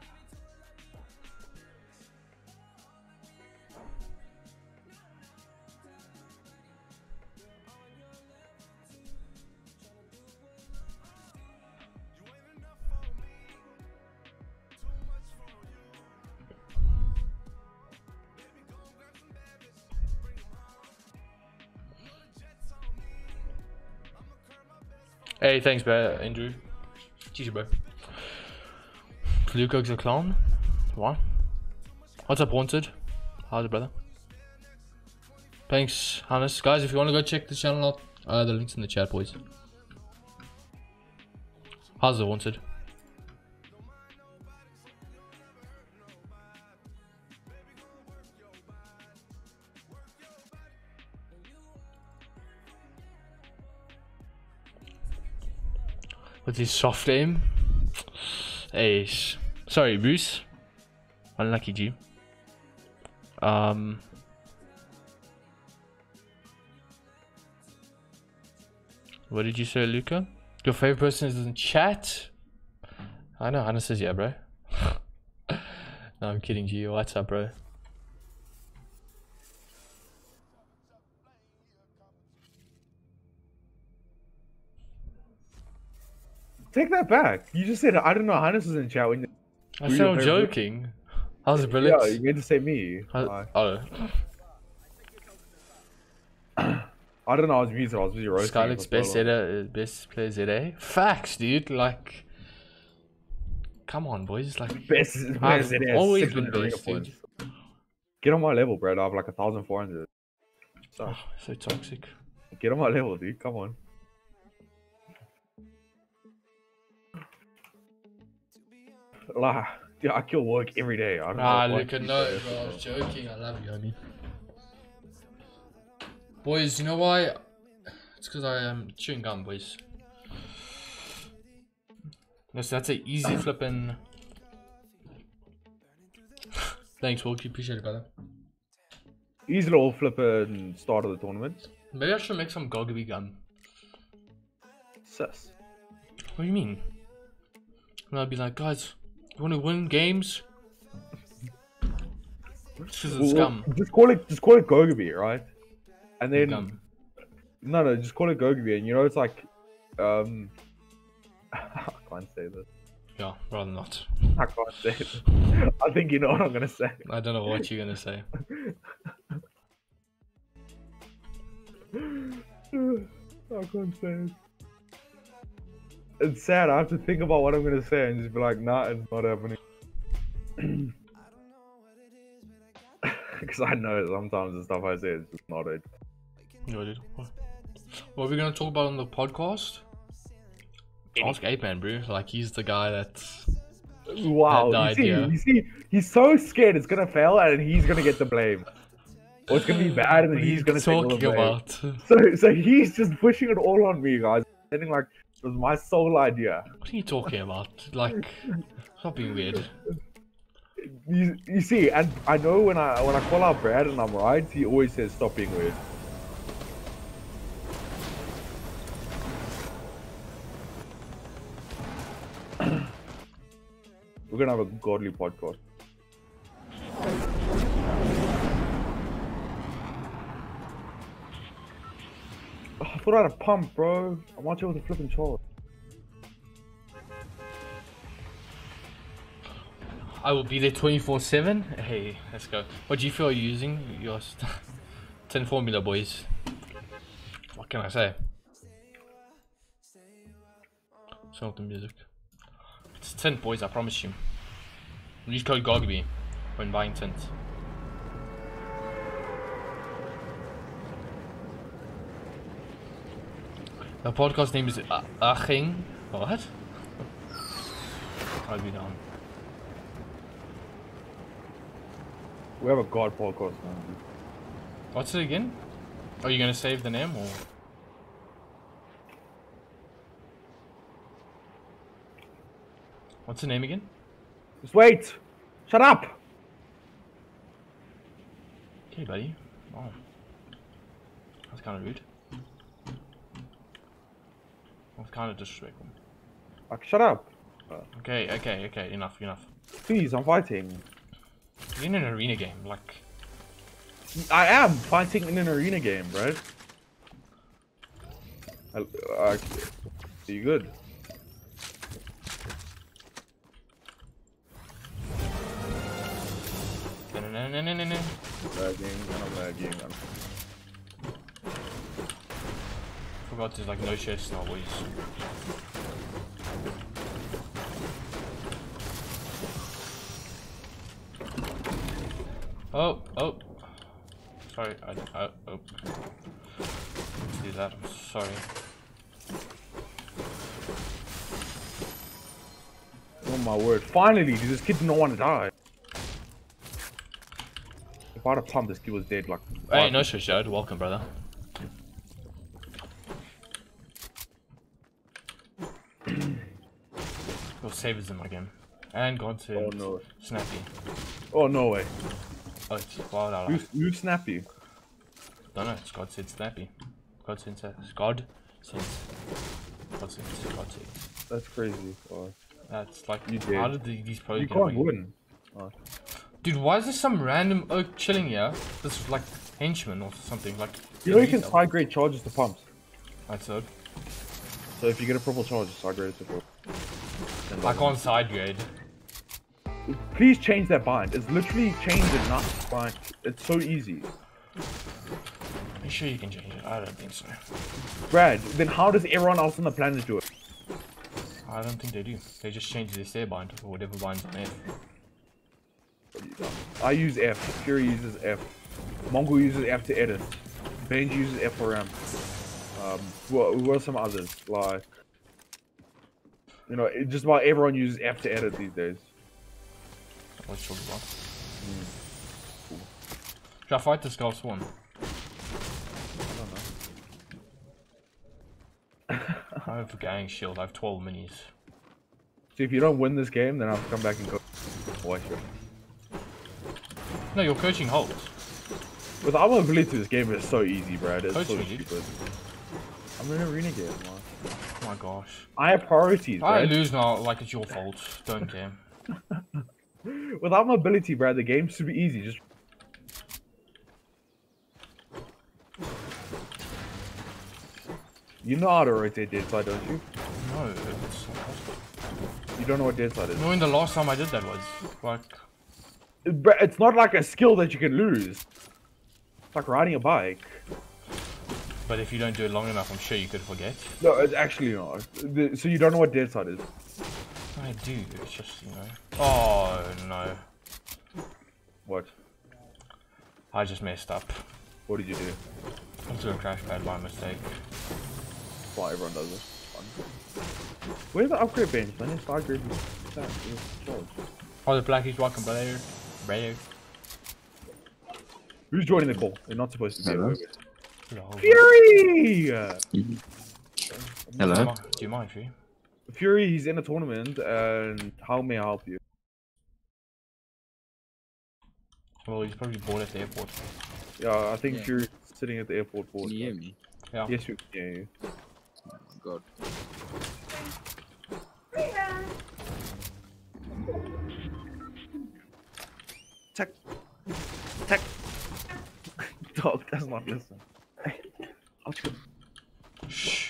Hey, thanks, bro, Andrew. G G, bro. Luke's a clown. What? What's up, Wanted? How's it, brother? Thanks, Hannes. Guys, if you want to go check the channel out, uh, the link's in the chat, boys. How's it, Wanted? With his soft aim. Hey, sorry, Bruce. Unlucky G. Um. What did you say, Luca? Your favorite person is in chat? I know, Hannah says yeah, bro. No, I'm kidding, G. What's up, bro? take that back. You just said I don't know. Hannes was in chat when. I said I'm joking. How's it, brilliant? Yeah, you meant to say me. How, oh. I don't know. I was muted. I was busy roasting. Scarlett's best Zeta, best player Z A. Facts, dude. Like, come on, boys. Like, Best, I've best it is. always been six hundred best, points. dude. Get on my level, bro. I have like a thousand four hundred. So, Oh, so toxic. get on my level, dude. Come on. Like, dude, I kill work every day. I don't Ah, know why Luca, you no, say it. bro. I was joking. I love you, homie. Boys, you know why? It's because I am chewing gum, boys. That's, that's an easy flipping Thanks, Wilkie. Appreciate it, brother. Easy little flipper and start of the tournament. Maybe I should make some Gogaby gum. Sus. What do you mean? And I'll be like, guys, you want to win games? Just 'cause it's Well, gum. Just call it, just call it Gogaby, right? And then Gum. no, no, just call it Gogaby, and you know it's like, um, I can't say this. Yeah, rather not. I can't say it. I think you know what I'm gonna say. I don't know what you're gonna say. I can't say it. It's sad. I have to think about what I'm gonna say and just be like, nah, it's not happening. Because I know sometimes the stuff I say is just not it. No, dude. What? What are we gonna talk about on the podcast? Ask Ape Man, bro. Like he's the guy that's. Wow, That you see, idea. you see, he's so scared it's gonna fail and he's gonna get the blame. Or it's gonna be bad and then What are he's you gonna take all the talking blame. about? So, so he's just pushing it all on me, guys. Pretending like it was my sole idea. What are you talking about? Like, stop being weird. You, you see, and I know when I when I call out Brad and I'm right, he always says stop being weird. We're gonna have a godly podcast. Oh, I thought I had a pump, bro. I want you with a flipping charge. I will be there twenty-four seven. Hey, let's go. What do you feel you're using? Your st- ten formula, boys. What can I say? It's not the music. It's tint, boys, I promise you. Use code Gogaby when buying tint. The podcast name is uh, Aching. What? I'll be down. We have a god podcast now. What's it again? Are you gonna save the name or? What's the name again? Just wait! Shut up! Okay, buddy. Oh, that's kind of rude. That's kind of disrespectful. Like, shut up! Okay, okay, okay. Enough, enough. Please, I'm fighting. You're in an arena game, like. I am fighting in an arena game, right? I, I, are you good? No, no, no, no, no, no. Lagging, and I'm lagging. I'm... Forgot there's like no chest now, boys. Oh, oh. Sorry, I, I oh. Let's do that, I'm sorry. Oh my word. Finally, dude, this kid did not want to die. If I'd have pumped, this kid was dead like... Hey, no shit, Shad. Welcome, brother. Your savers him again. And God said Oh no. Snappy. Oh no way. Oh, it's wild out. You, you snappy. Don't know, it's God said Snappy. God said God said God said God said. That's crazy. Oh. That's like, You did. how did the, these pros You get can't away? win. Oh. Dude, why is there some random oak chilling here? This like henchman or something like. You know you can side grade charges to pumps. That's it. So if you get a purple charge, side grade it to purple. I can't side grade. Please change that bind. It's literally changed enough bind. It's so easy. Are you sure you can change it? I don't think so. Brad, then how does everyone else on the planet do it? I don't think they do. They just change their stair bind or whatever binds on F. I use F. Fury uses F. Mongo uses F to edit. Benji uses F for ramp. Um, what, what are some others? Like, you know, it, just about everyone uses F to edit these days. What you talking about? Mm. Cool. Should I fight this guy Swan? I don't know. I have a gang shield. I have twelve minis. See, if you don't win this game, then I'll come back and go. Watch it. No, your coaching holds. Without my ability, this game is so easy, Brad. It's Coach so me, dude. stupid. I'm in an arena game, man. Oh my gosh. I have priorities, If I Brad. lose now, like it's your fault. Don't care. Without mobility, Brad, the game should be easy. Just you know how to rotate dead side, don't you? No, it's You don't know what dead side is. knowing the last time I did that was like It- Brad, it's not like a skill that you can lose. It's like riding a bike. but if you don't do it long enough I'm sure you could forget. No, it's actually not. The- So you don't know what dead side is. I do, it's just you know. Oh no. What? I just messed up. What did you do? I threw a crash pad by mistake. Well, everyone does it. Fun. Where's the upgrade bench, man? It's five grade. Oh, the blackies walking brother. Brother. Who's joining the call? They're not supposed to be. Hello? Hello. Fury! Hello? Do you mind, Fury? Fury, he's in a tournament, and how may I help you? Well, he's probably bored at the airport. Yeah, I think Yeah. Fury's sitting at the airport. Can you hear me? Yeah. Yes, we can hear you. Oh my god. Tech. Tech. Dog does not listen. Hey, I'll just go. Shh.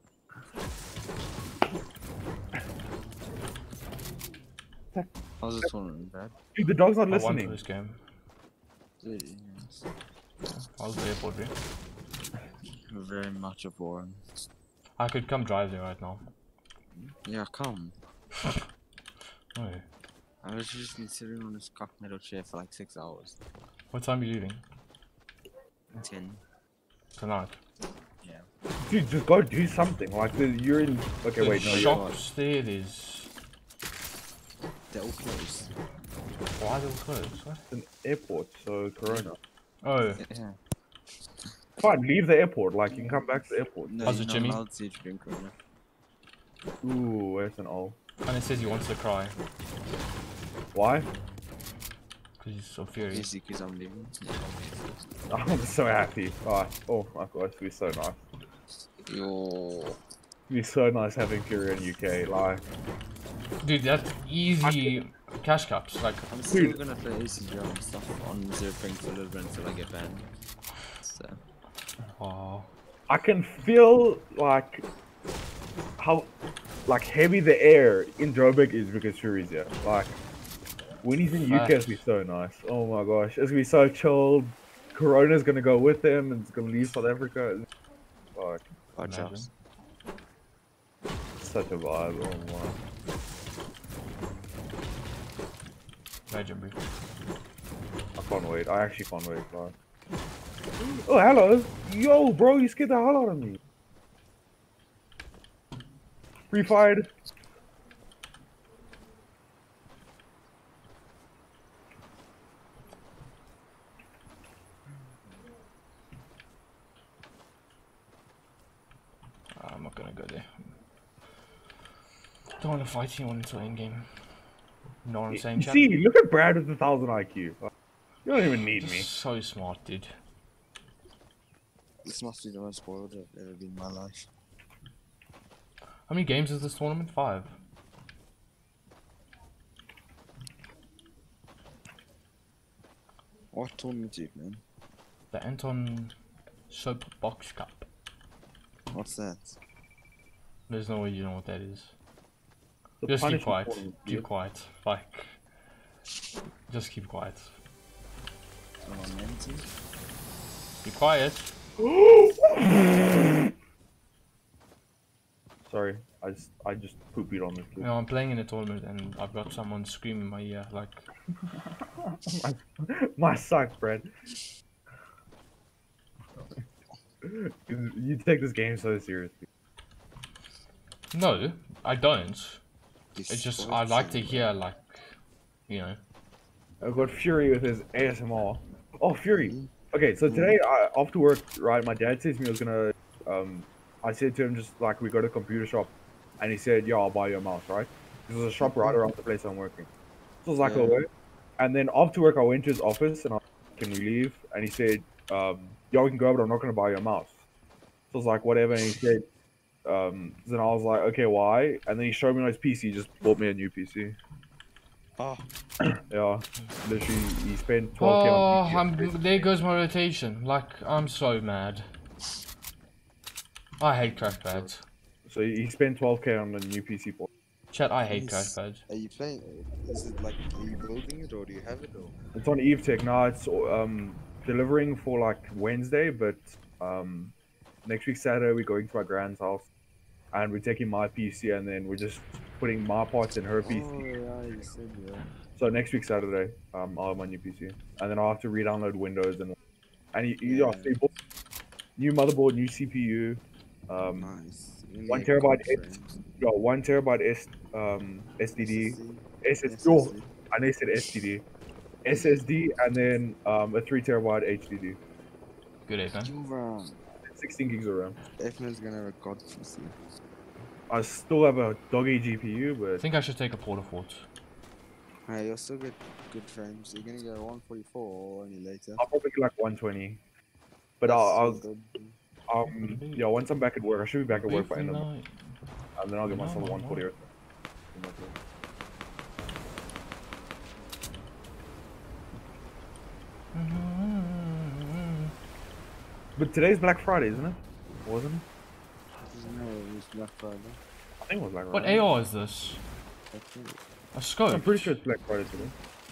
How's the tournament, Brad? Dude, the dog's not I won for listening. this game. Dude, yes. How's the airport, Fury? Very much a boring. I could come drive there right now. Yeah, come. No. I was just been sitting on this cock metal chair for like six hours. What time are you leaving? Ten. Tonight. Yeah. Dude, just go do something. Like, the, you're in. Okay, The wait, no, you're. shops there, there's... They're all closed. Why are they all closed? What? It's an airport, so Corona. Oh, Yeah. Fine, leave the airport. Like, you can come back to the airport. No, How's you're it, not Jimmy? allowed to drink Corona. Ooh, where's an O? and it says he wants to cry. Why? Because he's so furious. Easy, because I'm leaving. I'm so happy. Oh, oh my gosh, it'd be so nice. Yo. It'd be so nice having Fury in U K. Like, Dude, that's easy cash cups. Like, I'm still Dude. gonna play A C G and stuff on zero ping for a little bit until I get banned. So. oh. I can feel like how like heavy the air in Joburg is because Fury's here. Like, when he's in U K, it's gonna be so nice. Oh my gosh, it's gonna be so chilled. Corona's gonna go with him, and it's gonna leave South Africa. Like, Watch out. Imagine. such a vibe. Oh my. Imagine, bro. I can't wait. I actually can't wait. Like. Oh, hello. Yo, bro, you scared the hell out of me. Free fired. I'm not gonna go there. Don't want to fight anyone until endgame. You know what I'm saying, You chat? see, look at Brad with a thousand I Q. Like, you don't even need me. So smart, dude. This must be the most spoiled I've ever been in my life. How many games is this tournament? Five. What tournament, is it, man? The Anton Soap Box Cup. What's that? There's no way you know what that is. The Just keep punishment quiet. tournament, Keep dude. quiet. Like, just keep quiet. Oh, man, Be quiet. Sorry, I just I just pooped on this. You know, I'm playing in a tournament and I've got someone screaming in my ear like, my, my suck, Brad. You take this game so seriously. no, I don't. This It's just, spoiled I like to thing, hear like, you know. I've got Fury with his A S M R. Oh, Fury. Okay, so today I, after work, right, my dad says to me I was gonna, um, I said to him just like we go to a computer shop, and he said, yeah, I'll buy you a mouse, right? This was a shop right around the place I'm working. So I was like, Yeah. oh, wait. And then after work, I went to his office and I was like, can we leave? And he said, um, yeah, we can go, but I'm not going to buy you a mouse. So I was like, whatever. And he said, um, then I was like, okay, why? And then he showed me on his P C, he just bought me a new P C. Oh, Yeah, literally, he spent twelve K Oh, on P C. I'm, there goes my rotation. Like, I'm so mad. I hate crash pads. So he spent twelve K on a new P C for. Chat, I hate Yes. crash pads. are you playing? Is it like, are you building it or do you have it or? It's on Eve Tech now. It's um delivering for like Wednesday, but um next week Saturday we're going to my grand's house, and we're taking my P C, and then we're just putting my parts in her P C. Oh yeah, you said yeah. So next week Saturday, um I'll have my new P C, and then I'll have to re-download Windows and and you, you Yeah. yeah, so you bought new motherboard, new C P U, um Nice. You one need terabyte good S, frames. yeah, one terabyte S um S D D, S S D. S S D. Oh, I know I said S T D. S S D, and then um, a three terabyte H D D. Good day, man. You're, uh, sixteen gigs of RAM. F-Man's gonna have a god P C. I still have a doggy G P U, I but think I should take a porta fort. Hey, you'll still get good frames. You're gonna go one forty-four or only later. I'll probably get like one twenty. But That's I'll, still I'll good. um, yeah, once I'm back at work, I should be back at work by end of the month, Night. and then I'll get myself a No, one forty. no. or something. But today's Black Friday, isn't it? Wasn't it? No, it was Black Friday. I think it was Black What Friday. A R is this? I think. A scope? I'm pretty sure it's Black Friday today.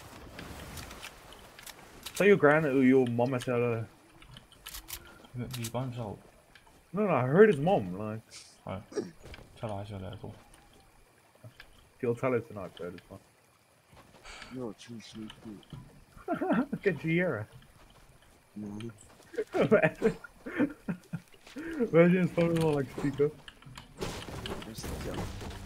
So your grand, your mom has had a... He's by himself. No, no, I heard his mom. Like, Oh. Tell her I said that at all. he'll tell her tonight, but it's fine. You're too sweet. Look at Giera. No. Imagine Imagine his phone on like speaker. Where's the jump?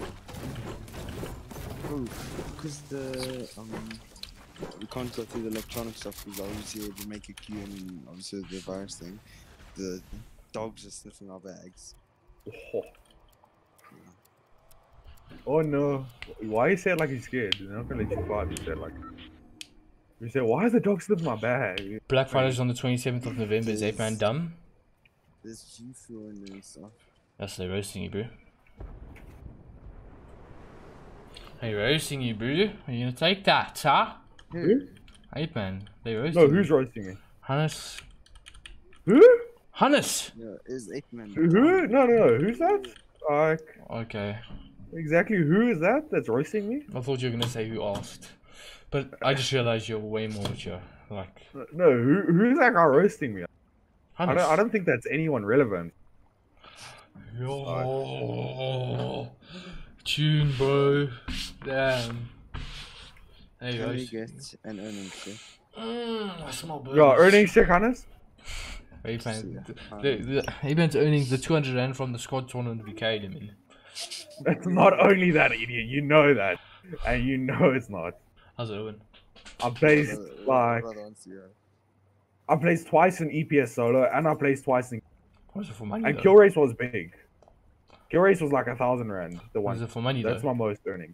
Oh, because the um, we can't go through the electronic stuff because obviously it would make a queue and obviously the virus thing. The dogs are sniffing our bags. Oh. Oh no! Why you say it like he's scared? They're not gonna let you fly. You said like. You said, why is the dog sniffing my bag? Black Friday's on the twenty-seventh of November. Is ape man dumb? There's G Fuel in there and stuff. That's they roasting you, bro. Hey, roasting you, bro. Are you gonna take that, huh? Who? Ape man, they roasting No, you. who's roasting me? Hannes. Who? Hannes! Yeah, is eight men. Who? No, no, no. Who's that? Like, Okay. exactly who is that that's roasting me? I thought you were gonna say who asked. But I just realized you're way more mature. Like, No, who, who's that guy roasting me? I Hannes. don't, I don't think that's anyone relevant. Yo, tune, bro. Damn. There you Can go. we get an earnings check? Mmm, I smell burgers. Yo, earnings check, Hannes? Ape man, Yeah. the, the, Ape man's earning the two hundred rand from the squad tournament we carried him in. It's not only that, idiot. You know that. And you know it's not. How's it, Owen? I placed, Brother- like, brother wants to go. I placed twice in E P S solo, and I placed twice in... What is it for money? And though? kill race was big. Kill race was like a thousand rand, the What is one. it for money That's though? my most earnings.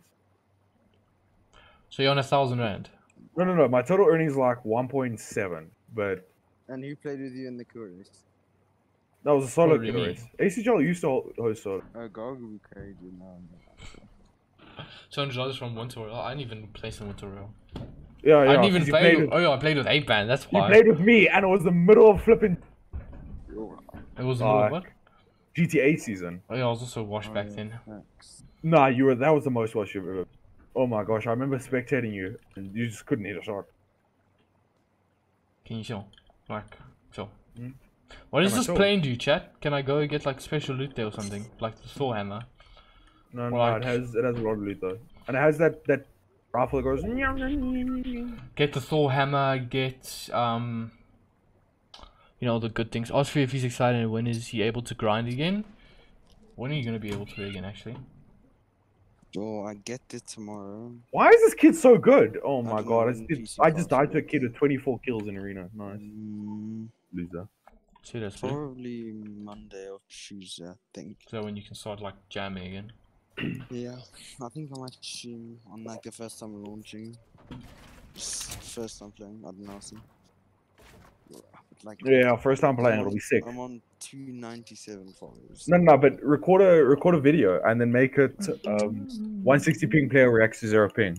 So you're on a thousand rand. No, no, no. My total earnings is like one point seven, but And who played with you in the kill race? that was a solo Probably kill me. race. A C G L used to ho- host solo. Oh, Gargle carried you now. and then. Two hundred dollars from Winter Royale. I didn't even place in Winter Royale. Yeah, yeah. I didn't even 'cause you play. played With, with, oh yeah, I played with Ape man. That's you why. played with me, and it was the middle of flipping Yo, It was a little Fuck. what? G T A season. Oh yeah, I was also washed oh, back yeah, then. thanks. Nah, you were. That was the most watched you've ever. Oh my gosh, I remember spectating you, and you just couldn't hit a shot. Can you chill? Like, chill. Hmm? What does Can I this chill? plane do, chat? Can I go get like special loot there or something? Like the Thor hammer? No, no, Like- it has it has a lot of loot though, and it has that that rifle that goes. Get the Thor hammer, get, um... You know, the good things. Ask for if he's excited and when is he able to grind again? When are you going to be able to again, actually? Yo, I get it tomorrow. Why is this kid so good? Oh my don't god, know it's, when it, P C I just five died to a will kid be. with twenty-four kills in arena. Nice Mm, loser. See, that's good. probably Monday or Tuesday, I think. So when you can start, like, jamming again. Yeah, I think I might stream on like the first time launching. Just first time playing. I don't know. See. Like, Yeah, first time playing, I'm it'll on- be sick. I'm on two ninety-seven followers. No, no, but record a record a video and then make it um, one sixty ping player reacts to zero ping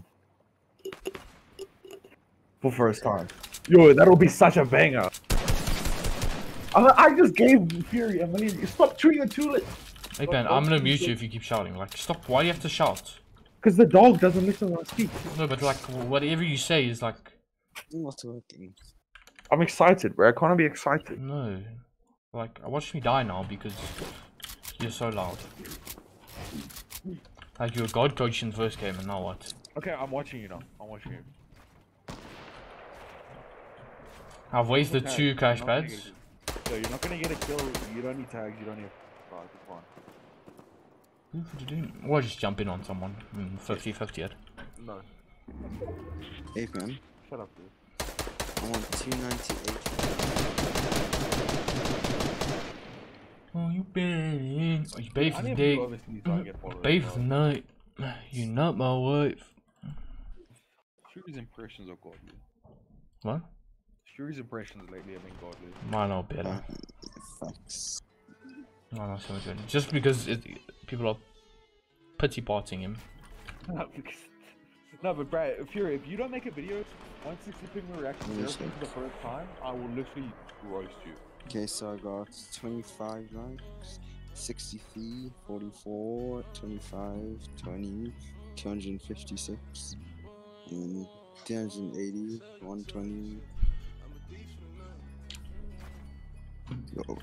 for first time. Yo, that'll be such a banger. I, I just gave Fury a million. Stop chewing the tulip. Hey man, I'm gonna mute you if you keep shouting. Like, stop. Why do you have to shout? Because the dog doesn't listen when I speak. No, but like, whatever you say is like. Not working. I'm excited, bro. I can't be excited. No. Like, watch me die now because you're so loud. Like, you were god coach in the first game, and now what? Okay, I'm watching you now. I'm watching you. I've wasted Okay, two crash you're not gonna pads. get a- Yo, you're not gonna get a kill. You don't need tags. You don't need. Oh, it's fine. Or just jump in on someone. fifty fifty it. No. Hey man, Shut up, dude. I'm on two ninety-eight. Oh, you bathe. Oh, you bathe I for the never day. go overseas so I get followers, Bathe for bro. the night. You're not my wife. Shuri's impressions are godly. What? Shuri's impressions lately have been godly. Mine are better. Uh, Facts. No, not so much good. Just because it, people are pity parting him. No, because- no, but Brad, if you're if you don't make a video one sixty ping reaction zero Yes, ping for the first time, I will literally roast you. Okay, so I got twenty-five likes, sixty-three, forty-four, twenty-five, twenty, two hundred fifty-six, and three hundred eighty, one twenty. Yo.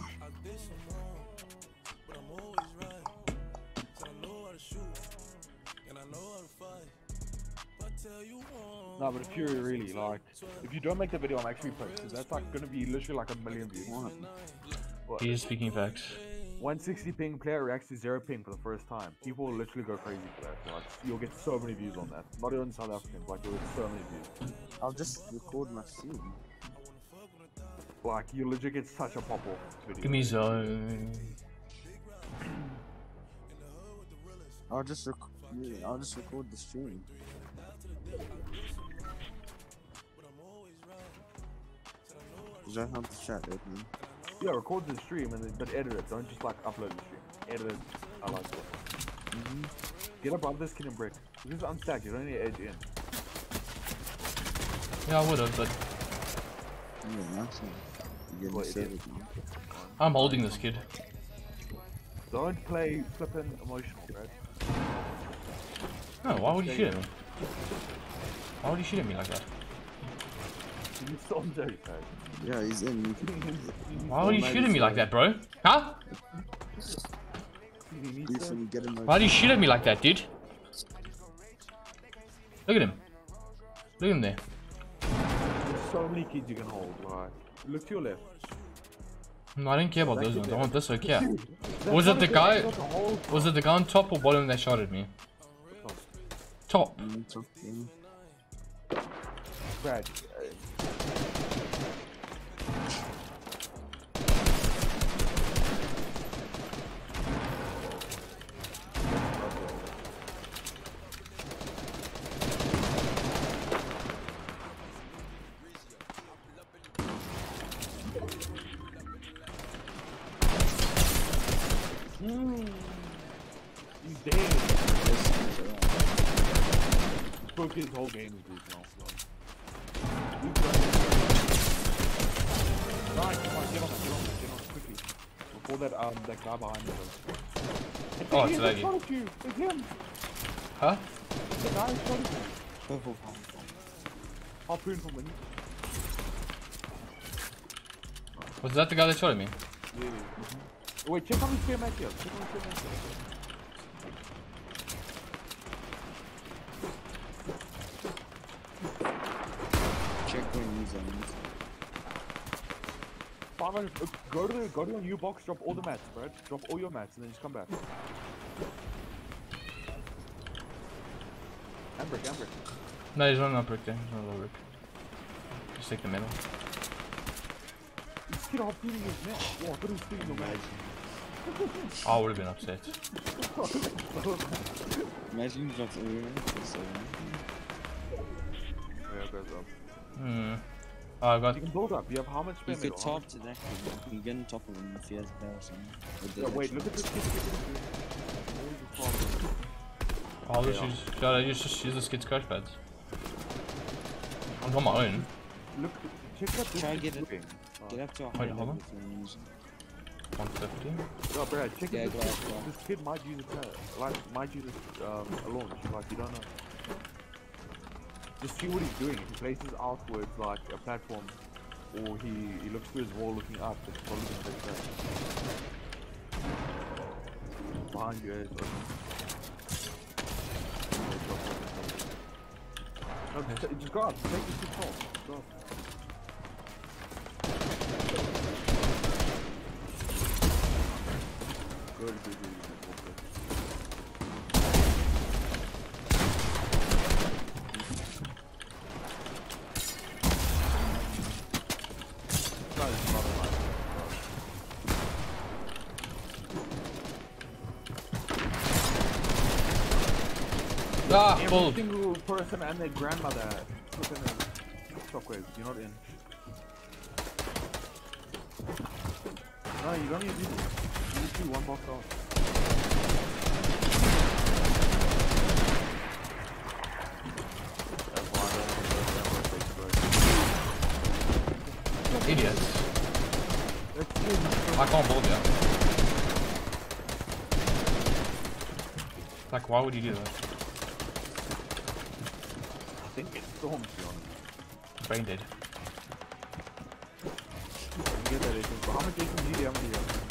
No, but if you're really like, if you don't make the video, I'm actually pissed. 'Cause that's like gonna be literally like a million views. What? He is speaking facts. one sixty ping player reacts to zero ping for the first time. People will literally go crazy for that. Like, you'll get so many views on that. Not even South Africans, like you'll get so many views. I'll just record my scene. Like you legit get such a pop off video. Give me zone. I'll just rec yeah, I'll just record the stream. You don't have to chat with me. Yeah, record the stream and then but edit it. Don't just like upload the stream. Edit it. I like it. Mm-hmm. Get above this skin and brick. This is unstacked. You don't need to edge in. Yeah, I would have, but Yeah, that's it. You're What, getting idiot? saved, man. I'm holding this kid. Don't play flippin' emotional, bro. No, why would you shoot at me? Why would you shoot at me like that? You saw him dirty, bro. Yeah, he's in. You can... Why would you shoot at me like that, bro? Huh? You need Please, to- when you get him. Why do you shoot at me like that, dude? Look at him. Look at him there. There's so many kids you can hold. Like, look to your left. No, I didn't care about those ones. I want this over here. That's Was not it the a kid, guy? you got to hold. Was it the guy on top or bottom that shot at me? Top. Mm, it's okay. Brad, uh, he's dead. Broke his whole game is brutal now. Nice, come on, get on it, get on it, get on it, quickly. Before that, um, that guy behind me goes. Oh, Hey, it's a he lady. shot at you. It's him. Huh? The guy who shot at you. Purple. Harpoon from Winnie. Was that the guy that shot at me? Yeah. Mm-hmm. Wait, check on his game here. Check on his game here. Check when he's on. five hundred, uh, go to the, go to your new box, drop all the mats, bro. Drop all your mats and then just come back. Ambrick, Ambrick. No, he's not an brick there. He's not a low brick. Just take the middle. This kid harpooning his net. Wow, I thought he was stealing your mat. I would have been upset. Imagine you dropped everywhere. So, Yeah, goes up. Hmm. Oh, I got. You can build up. You have how much You spare could metal? top to that kid. You can get on top of him if he has a bell or something. With the Yeah, wait, look at this kid. I'll just use. Should I use just use the skid's crash pads? I've got my own. Look, check out this. Try and get it. doing. Get up to a Wait, high hold level on. if you're using. one fifty. Oh, Brad, check Yeah, it. go This, out, kid- go out. this kid might use it. uh, Like, might use it um, a launch. Like, you don't know. Just see what he's doing. If he places outwards like a platform, or he, he looks to his wall looking up, it's probably gonna take that. Behind you, is no, just, just go up. Take this control. Go up. Good, good, good, good. Ah, Every bull. single person and their grandmother put in a shockwave. You're not in. No, you don't need to do this. You need to do one box off. That's why I don't think Idiots. that's good. I can't build yet. Like, why would you do that? I think it's storm, to be honest. Brain dead. You can get that agent. But how much agent do you have?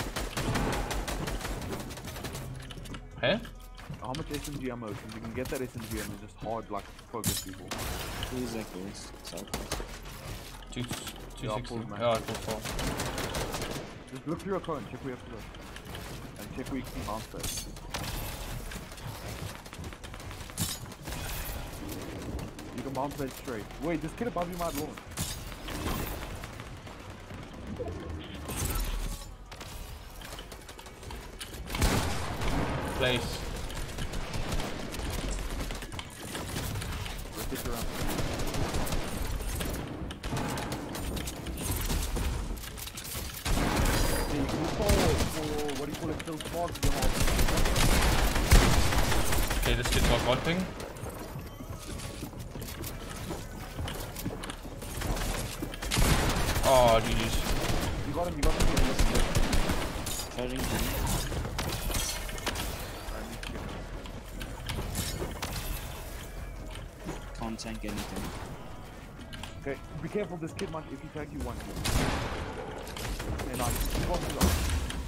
Hey? How much S M G ammo? Because you can get that S M G and just hard, like, focus people. Who's like this? Southwest. Two, two Yeah, I sixty. pulled, man. Oh, I pulled four. Just look through your phone, check where you have to look. And check where you can bounce that. You can bounce that straight. Wait, this kid above you might launch. Place. Let's get around. Hey, you can fall for, what do you call it, still smart to get off. Okay, this kid's got God ping. Oh, G G's. You got him, you got him. You got him. Charging him. Can't tank anything. Okay, be careful, this kid might, if he tag you one kill. Okay, nice. Keep on to that.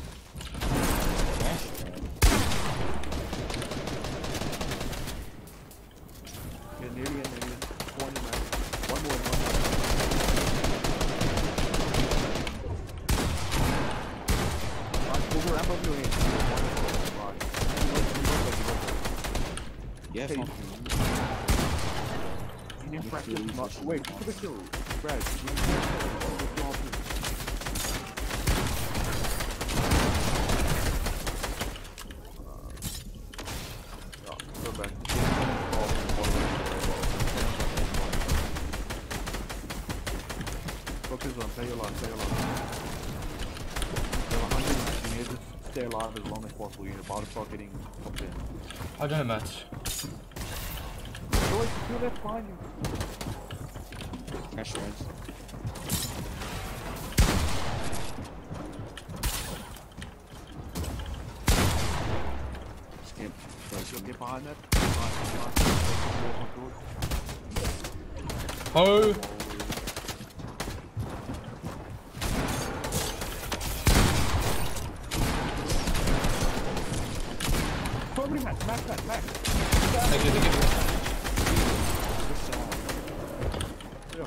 Okay, nearly in, nearly in. One man. One more, one more. Right, pull the ramp up your head. Right. Yeah, Okay. fuck. You need to practice. Not, wait, look at the kill. Brad, you need to practice. Go back. Focus on, stay alive, stay alive. You're one hundred, you need to stay alive as long as possible. You're about to start getting top ten. I don't know, Matt. So wait, kill that fine. Crash rides. Skip. You'll get behind that. Behind, behind. Oh! Probably match, match that, match. Thank you, thank you. Yeah.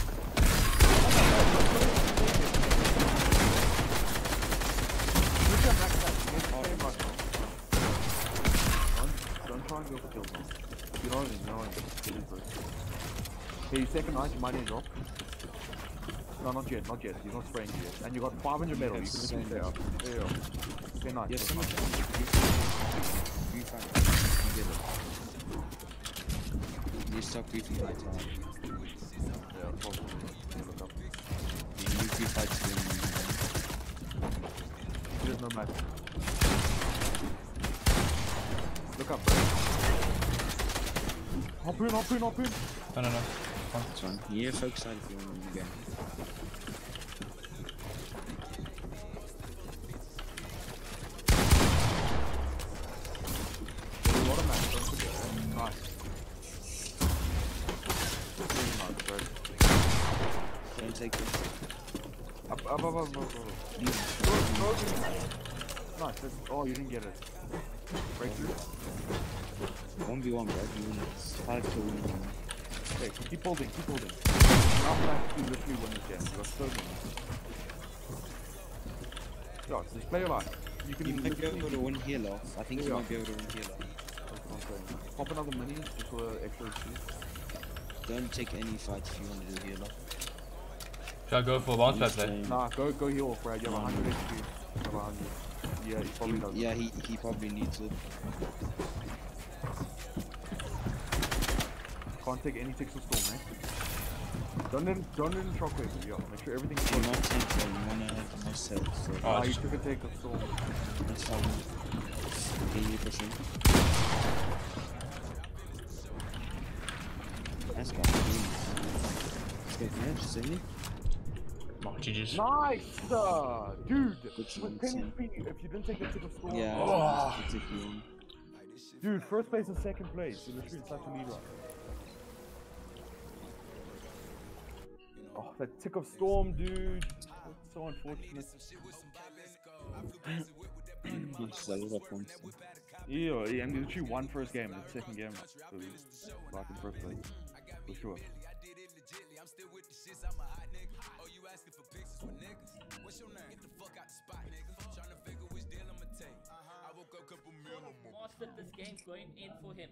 Look at max that. Make the same right now. Don't, don't try and go for kills now. You know what I mean? You know what I mean? Kill him first. Okay, second night, you might need to drop. No, not yet, not yet. He's not spraying you yet. And you got five hundred metal. You can literally stay up. There you go. Stay nice. Yes, Stay nice. You find it. You get it. You stop beefing my time. Yeah. possible. Look up. You usually fight to win. There's no match. Look up, bro. Hop in, hop in, hop in. No, no, no. Fine. That's fine. Yeah, focus side if you want to win the game. There's a lot of matches, don't forget. eh? Nice. Really nice, bro. Don't take this. Up, up, up, up, up, up. Throw it, throw it. Nice. That's, oh, you didn't get it. Breakthrough. one v one, bro. You win it. five to win. Okay, keep holding, keep holding. Now back to literally win this game. You got so many. Yeah, just play your life. You can You might be literally able to win heal off. I think you Yeah. might be able to win heal off. That's what I'm saying. Pop another mini just for extra H P. Don't take any fights if you want to do heal off. Should I go for a bounce pad play? Same. Nah, go go heal off, Brad. You have one hundred H P. You have one hundred. Yeah, he probably does. Yeah, he, he probably needs it. Can't take any ticks of storm, eh? Don't let him, don't let him shockwave. Yeah, make sure everything's You good. might take them, you want to have more sets. So Oh, Ah, you it's- took a take of storm. that's fine. eighty percent. That's got to be. Let's go for it, seventy. Oh, G G's. Nice! Uh, dude! Good With chance, penny yeah. fee, if you didn't take a tick of storm. Yeah, Oh. that's a good one. Dude, first place and second place. You're literally such a leader. Oh, that tick of storm, dude. That's so unfortunate. It's a lot of points. Yeah, yeah, I'm literally one first game, the second game. was like in first place. For sure. Mastered this game going in for him.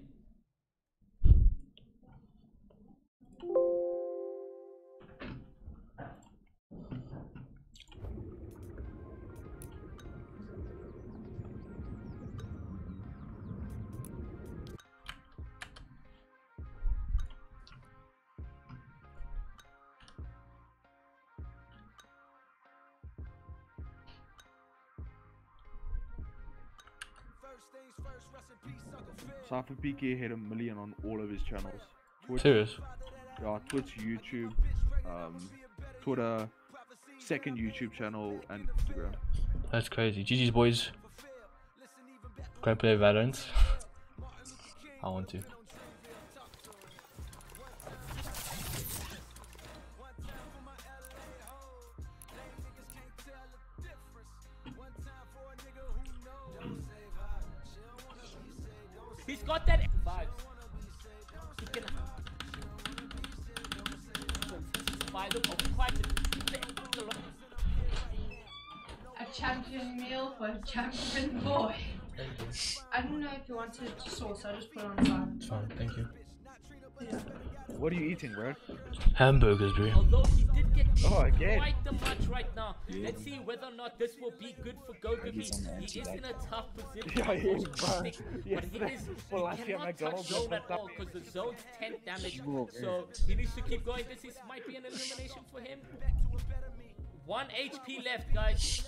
Cypher P K hit a million on all of his channels. Twitch, Serious? yeah, Twitch, YouTube, um, Twitter, second YouTube channel, and Instagram. That's crazy. G G's boys. Great play Valorant. I want to. He's got that vibes. He can survive it or quite a lot. A champion meal for a champion boy. I don't know if you wanted sauce, I just put it on side. It's fine, thank you. Yeah. What are you eating, bro? Hamburgers, bro. Although he did get Oh, again. quite the much right now. Let's see whether or not this will be good for Gogobi. He's on the He is in a tough position. Yeah, he is, bro. But he Yesterday, is well, he last year cannot touch McDonald's zone was at all up. because the zone's ten damage. Oh, So he needs to keep going. This is, might be an elimination for him. One H P left, guys.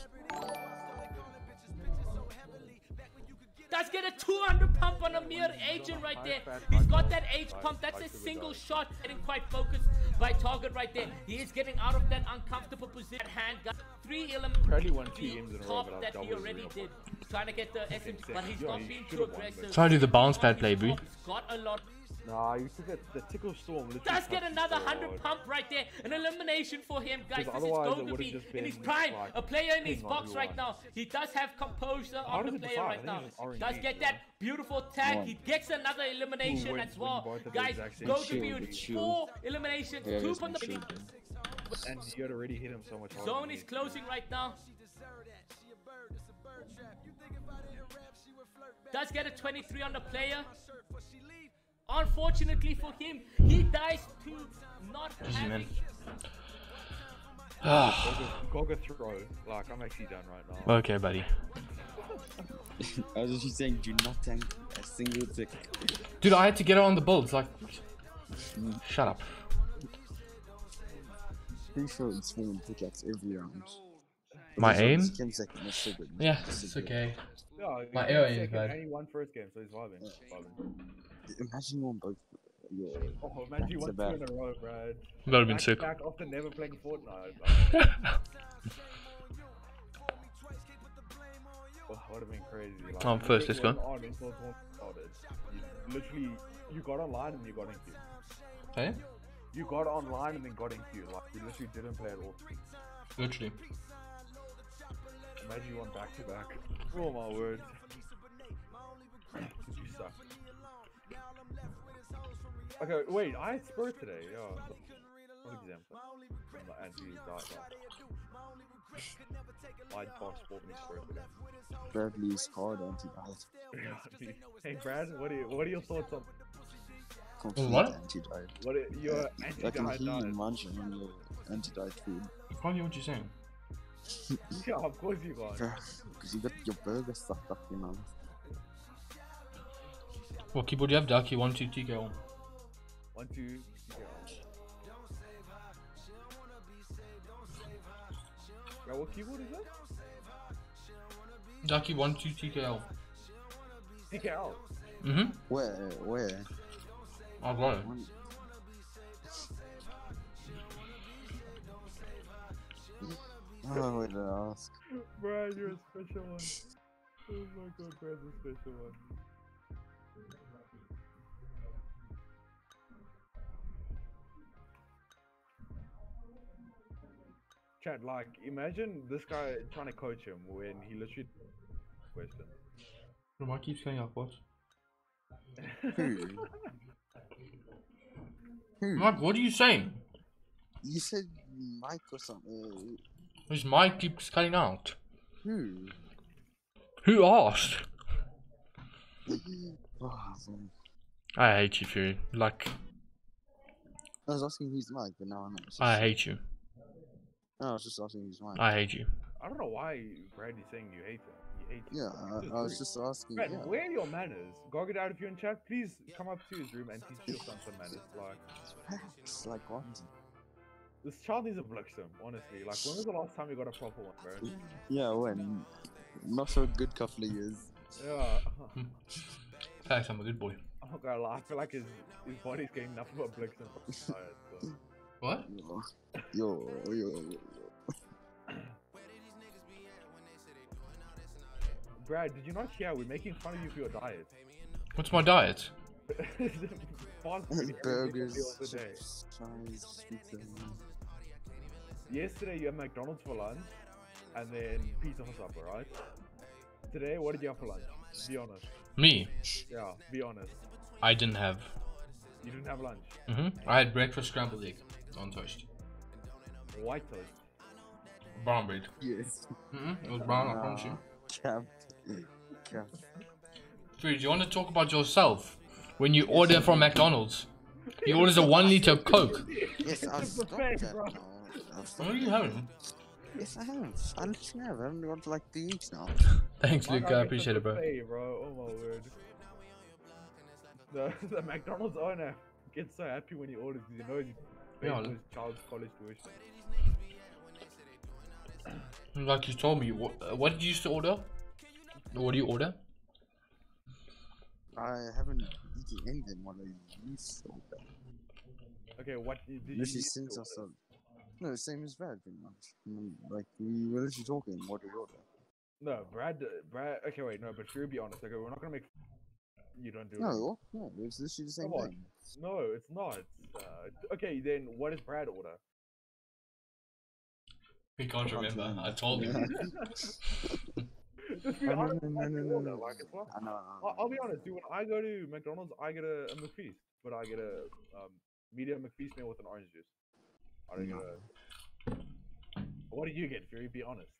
Does get a two hundred pump on a mere agent right there. He's got that H pump. That's a single shot. Getting quite focused by target right there. He is getting out of that uncomfortable position. Hand gun. Three elements. Probably won two games in a row, top but I've that he doubled already zero. did. Trying to get the S M G, but he's Yeah, not he being should too have won, but- aggressive. Try to do the bounce pad play, bro. He's got a lot. Nah, you took it, the tickle storm. literally Does get touched another so one hundred hard. pump right there. An elimination for him, guys. Because This is otherwise it going to would've be just in his been, prime. like, A player in his ping on box who right won. now. He does have composure How on the does it player decide? right I now. think it's R N G, Does get yeah. that beautiful tag. One. He gets another elimination when- as when you well. both have the Guys, exact same go shield. to be Good with shield. four eliminations. Yeah, Two he's from good the shield. And you had already hit him so much harder. zone than is me. closing right now. Does get a twenty-three on the player. Unfortunately for him, he dies to not having. Goga throw. Like, I'm actually done right now. Okay, buddy. I was just saying, do not tank a single tick. Dude, I had to get it on the build. It's like, shut up. pretty sure it's spawned pickaxe every round. My Pretty sure aim? it's Kim second, it's so good. Yeah, It's so it's good. okay. Yeah, My he air came is second bad. and he won first game, so he's vibing. vibing. Imagine you on both. Your Oh, imagine you back won to two back. in a row, Brad. That would've been Back to sick. back after never playing Fortnite. Oh, oh, would have been crazy. Like, I'm you first, literally let's go. wasn't on until the tournament started. You literally, you got online and you got in queue. Hey? You got online and then got in queue. Like, you literally didn't play at all. Literally. Imagine you won back to back. Oh my word. You suck. Okay, wait, I had Spurs today. Yeah. What example? And he died. Why boss sport me Spurs today? Bradley's hard anti-diet. Hey Brad, what are you, what are your thoughts on Complete What? anti-diet. what are your Like in anti-diet he diet? munching on your anti-diet food. I can't hear what you're saying. Yeah, of course you got. Because you got your burger stuffed up, you know. What keyboard do you have? Ducky one two T K O. One, two, yeah. Yeah, what keyboard is that? Ducky one two T K L. T K L. Mm-hmm. Where? Where? I've got it. One- Oh, wait, I ask. Brad, you're a special one. Oh my god, Brad's a special one. Chad, like, imagine this guy trying to coach him when he literally question. Why keeps saying up what? Who? Who? Mike, what are you saying? You said Mike or something. This mic keeps cutting out. Who? Who asked? Oh, man. I hate you, Fury. Like, I was asking who's Mike, but now I know. It's just- I hate you. No, I was just asking who's Mike. I hate you. I don't know why Brad is saying you hate him. You hate him. Yeah, I, I was just asking. Brad, Yeah. where are your manners? Gog it out if you're in chat. Please come up to his room and teach your son some manners. Like, It's like what? this child needs a bliksem, honestly. Like, when was the last time you got a proper one, bro? Yeah, when? Not for a good couple of years. Yeah. Facts, I'm a good boy. I'm not gonna lie, I feel like his, his body's getting enough of a bliksem from his diet, so. What? Yo, yo, yo. Brad, did you not hear? We're making fun of you for your diet. What's my diet? Fast food every single Burgers, meal of the day. chips, fries, pizza. Yesterday you had McDonald's for lunch, and then pizza for supper, right? Today, what did you have for lunch? Be honest. Me? Yeah, be honest. I didn't have. You didn't have lunch. Mm-hmm. I had breakfast scrambled egg on toast. White toast. Brown bread. Yes. Mm-hmm. It was brown, I promise you. Cap. Cap. Fury, do you want to talk about yourself? When you order from McDonald's, he orders a one liter Coke. Yes, I've stopped buffet, that bro. now. I've What stopped are you that. having? Yes, I have. I literally have. I haven't gone for like three weeks now. Thanks, My Luke. guy I gets appreciate a it, bro. buffet, bro. Oh my word. The the McDonald's owner gets so happy when he orders because he knows he's paying Yeah, for his child's college tuition. Like you told me, what, uh, what did you used to order? What do you order? I haven't eaten anything while I used to that. Okay, what did did you Literally used to since I order? started. No, the same as Brad, pretty much. Mm, Like, we were literally talking, what did we order? No, Brad, Brad. Okay, wait, no, but Fury, be honest. Okay, we're not gonna make. You don't do it. No, no, it was literally the same Come on. thing. No, it's not. Uh, okay, then what does Brad order? He can't remember. remember. I told him. Just be Oh, no, honest. no, no, what no, you no, order, no. Like, it's not. I know, I'll, I'll be honest, dude. When I go to McDonald's, I get a, a McFeast, but I get a um, medium McFeast meal with an orange juice. I don't get a. What do you get, Fury? Be honest.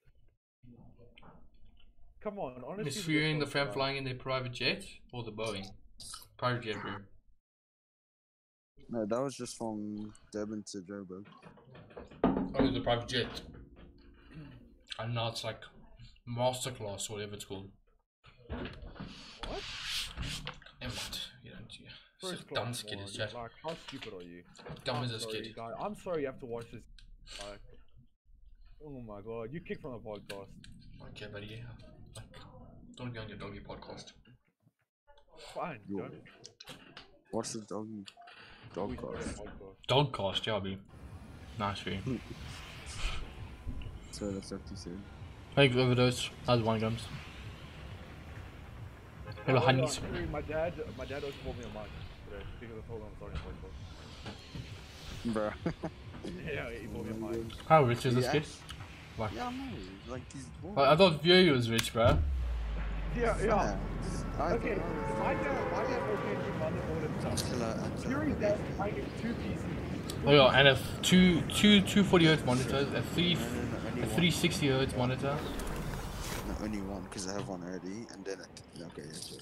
Come on, honestly. Miss Fury and the fam flying in their private jet or the Boeing? Private jet, bro. No, that was just from Durban to Joburg. Oh, the private jet. And now it's like masterclass or whatever it's called. What? Never mind. You don't. You, First so dumb class skid one. is chat. Like, how stupid are you? Dumb I'm as a sorry, skid. guy. I'm sorry you have to watch this. Like, oh my god, you kicked from the podcast. Okay, buddy. Like, don't be on your doggy podcast. Fine, Yo. don't. What's the doggy? Dog We started a cast. podcast. Dogcast, yeah, B. Nice for you. So that's what you said. Thank you, overdose. How's one grams? Hello, Oh, honeys. sorry, my dad, my dad also called me a mic today because I told him I'm starting a podcast. Bruh. Yeah, he called me a mic. How rich is this Yeah. kid? Like, Yeah, I know. Like, he's born. I I thought Fury was rich, bro. Yeah, yeah. Yeah. I Okay, thought my dad, my dad okay to mother all the stuff. Until I, until Fury's dad might get two P Cs. Oh yeah, and a f- two two two forty hertz monitors, a three No, no, no, only a one. three sixty hertz monitor. No, only one, because I have one already, and then it, okay, yeah, sure.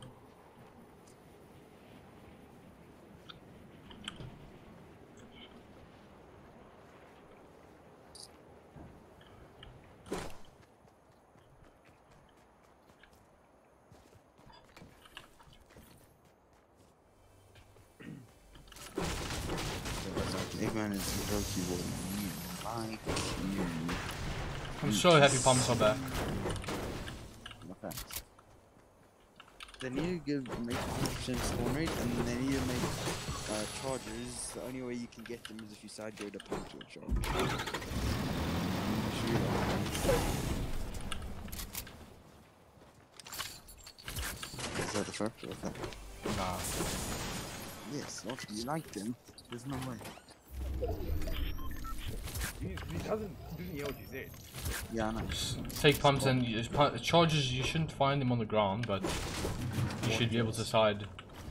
Eggman is low-key what you like you. I'm so happy pumps are back. Okay. They need to give make one hundred percent spawn rate, and they need to make uh, chargers. The only way you can get them is if you side go to pump to a charge. Is that the first or the second? Nah. Yes, what do you like them? There's no way. He, he doesn't, he doesn't hear what you said. Yeah, I know. Just take pumps and you- pu- charges. You shouldn't find them on the ground, but you should be able to side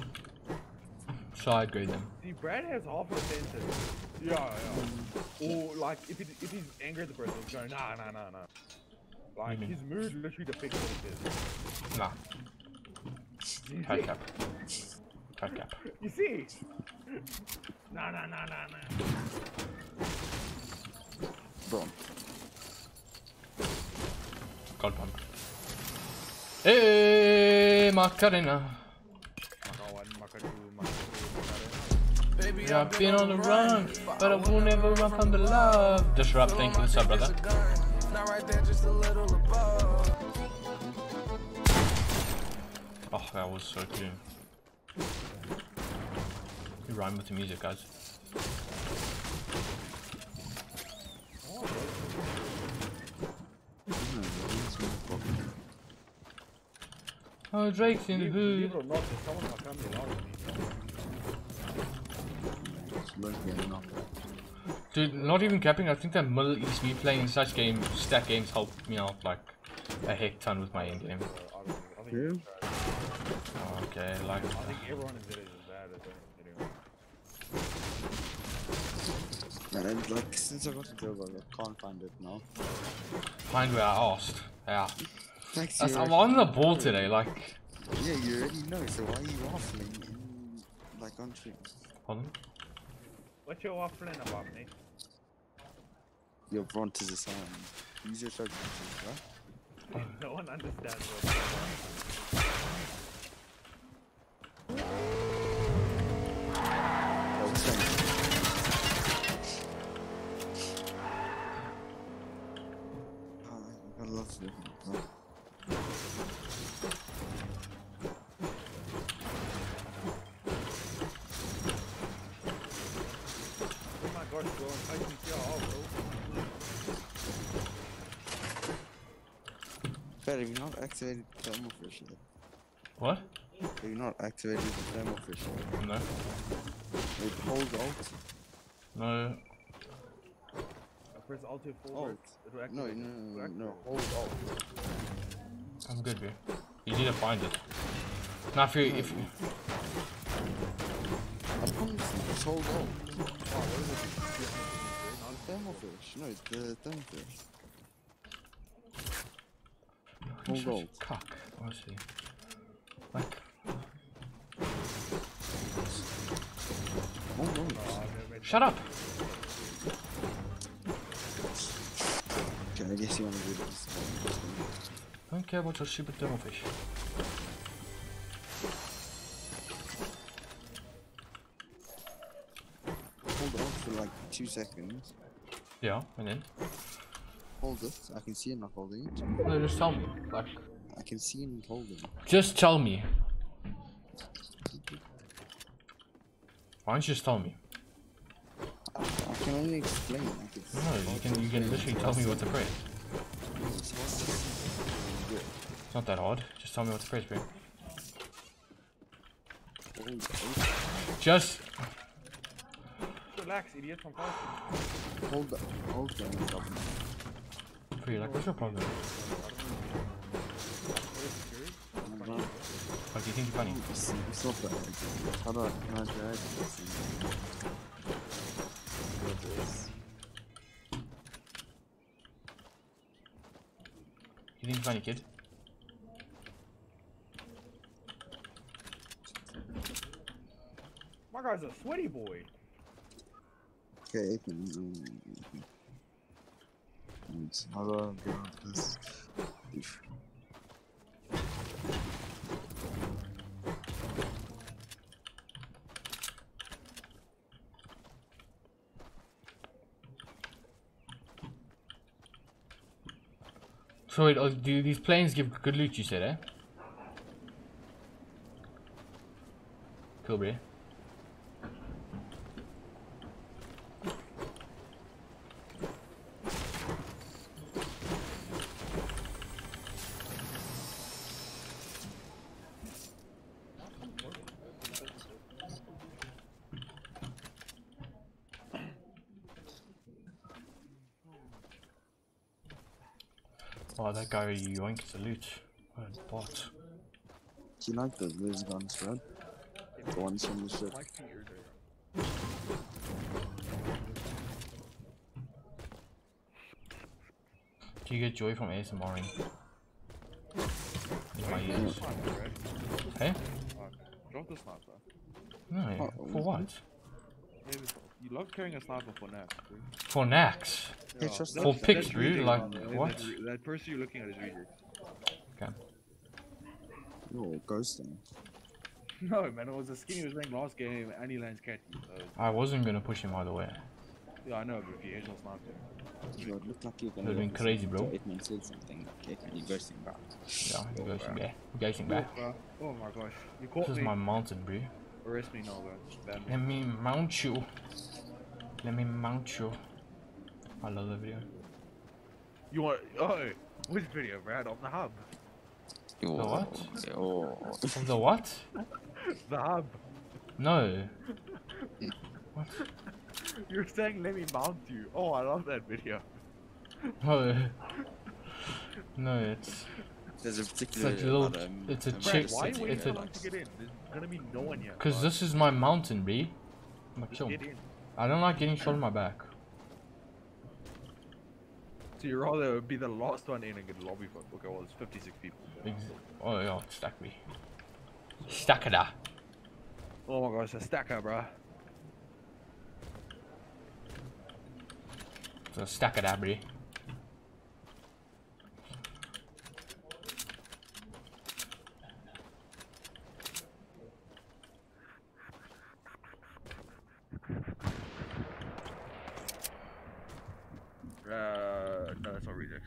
side grade them. See, Brad has half a sentence. Yeah, yeah. Or like, if it, if he's angry at the person, he's going, nah, nah, nah, nah. Like, Mhm. his mood literally depicts what it Nah. is. Tight cap. Tight cap. You see? Nah, nah, nah, nah, nah. Bro, God pump. Hey, Macarena. Yeah, I've been on the run, but I will never run from the love. Disrupt, thank you for the sub, brother. Oh, that was so clean. You rhyme with the music, guys. Oh, Drake's in the Believe hood. it or not, there's someone in my family around me. it's low-key enough. Dude, not even capping, I think that Middle East, me playing such games, stat games helped me out like a heck ton with my end game. Uh, I don't think, I think, Yeah. it's trash. Oh, okay, like. I think everyone in village is bad at it. Anyway. And like, since I got to Joburg, I can't find it now. Find where I asked. Yeah. Thanks, That's, you I'm already- on the ball today, like. Yeah, you already know, so why are you waffling in, like, on stream? Hold on. What you waffling about, mate? Your front is a sound. Use your short right? No one understands what Oh, it's fine. Oh, I love it. Oh. Oh my gosh, bro, I'm fighting here, all, bro. But have you not activated the thermal fish yet? What? Have you not activated the thermal fish yet? No. It holds alt. No. I press Alt F four, Alt. it will No, activate no, it. It no, will no, activate no, it. hold alt. I'm good, bro. You need to find it. Now, if you. If you I promise you, just hold alt. Oh, what is it? The thermal fish. No, the thermal fish. I'm Hold such a alt. Cock, honestly. Like. Hold alt. Shut up! Okay, I guess you want to do this. Don't care about your stupid devilfish. Hold on for like two seconds. Yeah, and then? Hold it. I can see him not holding it. No, just tell me. Like, I can see him holding it. just tell me. Why don't you just tell me? I can only explain. I can No, you can you can literally tell me what to press. It's not that hard. Just tell me what to press, bro. Just Relax, idiot. I'm fasting. Hold the hold the problem. free. Like, what's your problem? What do you think you're funny? It's, it's not that. How do I can I drag this? You think you're funny, kid? My guy's a sweaty boy. Okay, um, and how do I get out of this? So wait, oh, do these planes give good loot, you said, eh? Cool, bro. Oh, that guy yoinked the loot. What a bot. Do you like those laser guns, Brad? The ones from the ship. Do you get joy from ASMRing? In my ears. Hey? Drop the sniper. No, for what? You love carrying a sniper for now. For knacks. Hey, trust For that. pics, bro. Like, what? That, that person you're looking at is Reader. Okay. Yo, ghosting. No, man, it was a skinny he was playing last game and he lands catty. So. I wasn't gonna push him either way. Yeah, I know, but if you ain't no sniper. Yo, it looked like you're gonna. Would've been go for crazy, something, bro. so It said something like, "Hey, you're ghosting back." Yeah, you're ghosting back. You're ghosting back. Oh my gosh. You caught This is me. my mountain, bro. Arrest me now, bro. Ban me. Let me mount you. Let me mount you. I love that video. You want. Oh, which video, Brad? On the hub. The what? Oh, Of the what? The hub. No. What? You're saying let me mount you. Oh, I love that video. No. No, it's there's a it's particular. like a little. about, um, It's a um, chick. Why are It's, you it's waiting a. so long to get in? There's gonna be no one here. Cause this is my mountain, bro. I'm gonna Just kill get him. in. I don't like getting shot in my back. So you rather be the last one in and get a lobby fuck. Okay, well it's fifty-six people. Ex oh yeah, stack me. Stack it up. Oh my gosh, a stacker, bruh. So stack it up, bro. Uh, no, that's not rejects.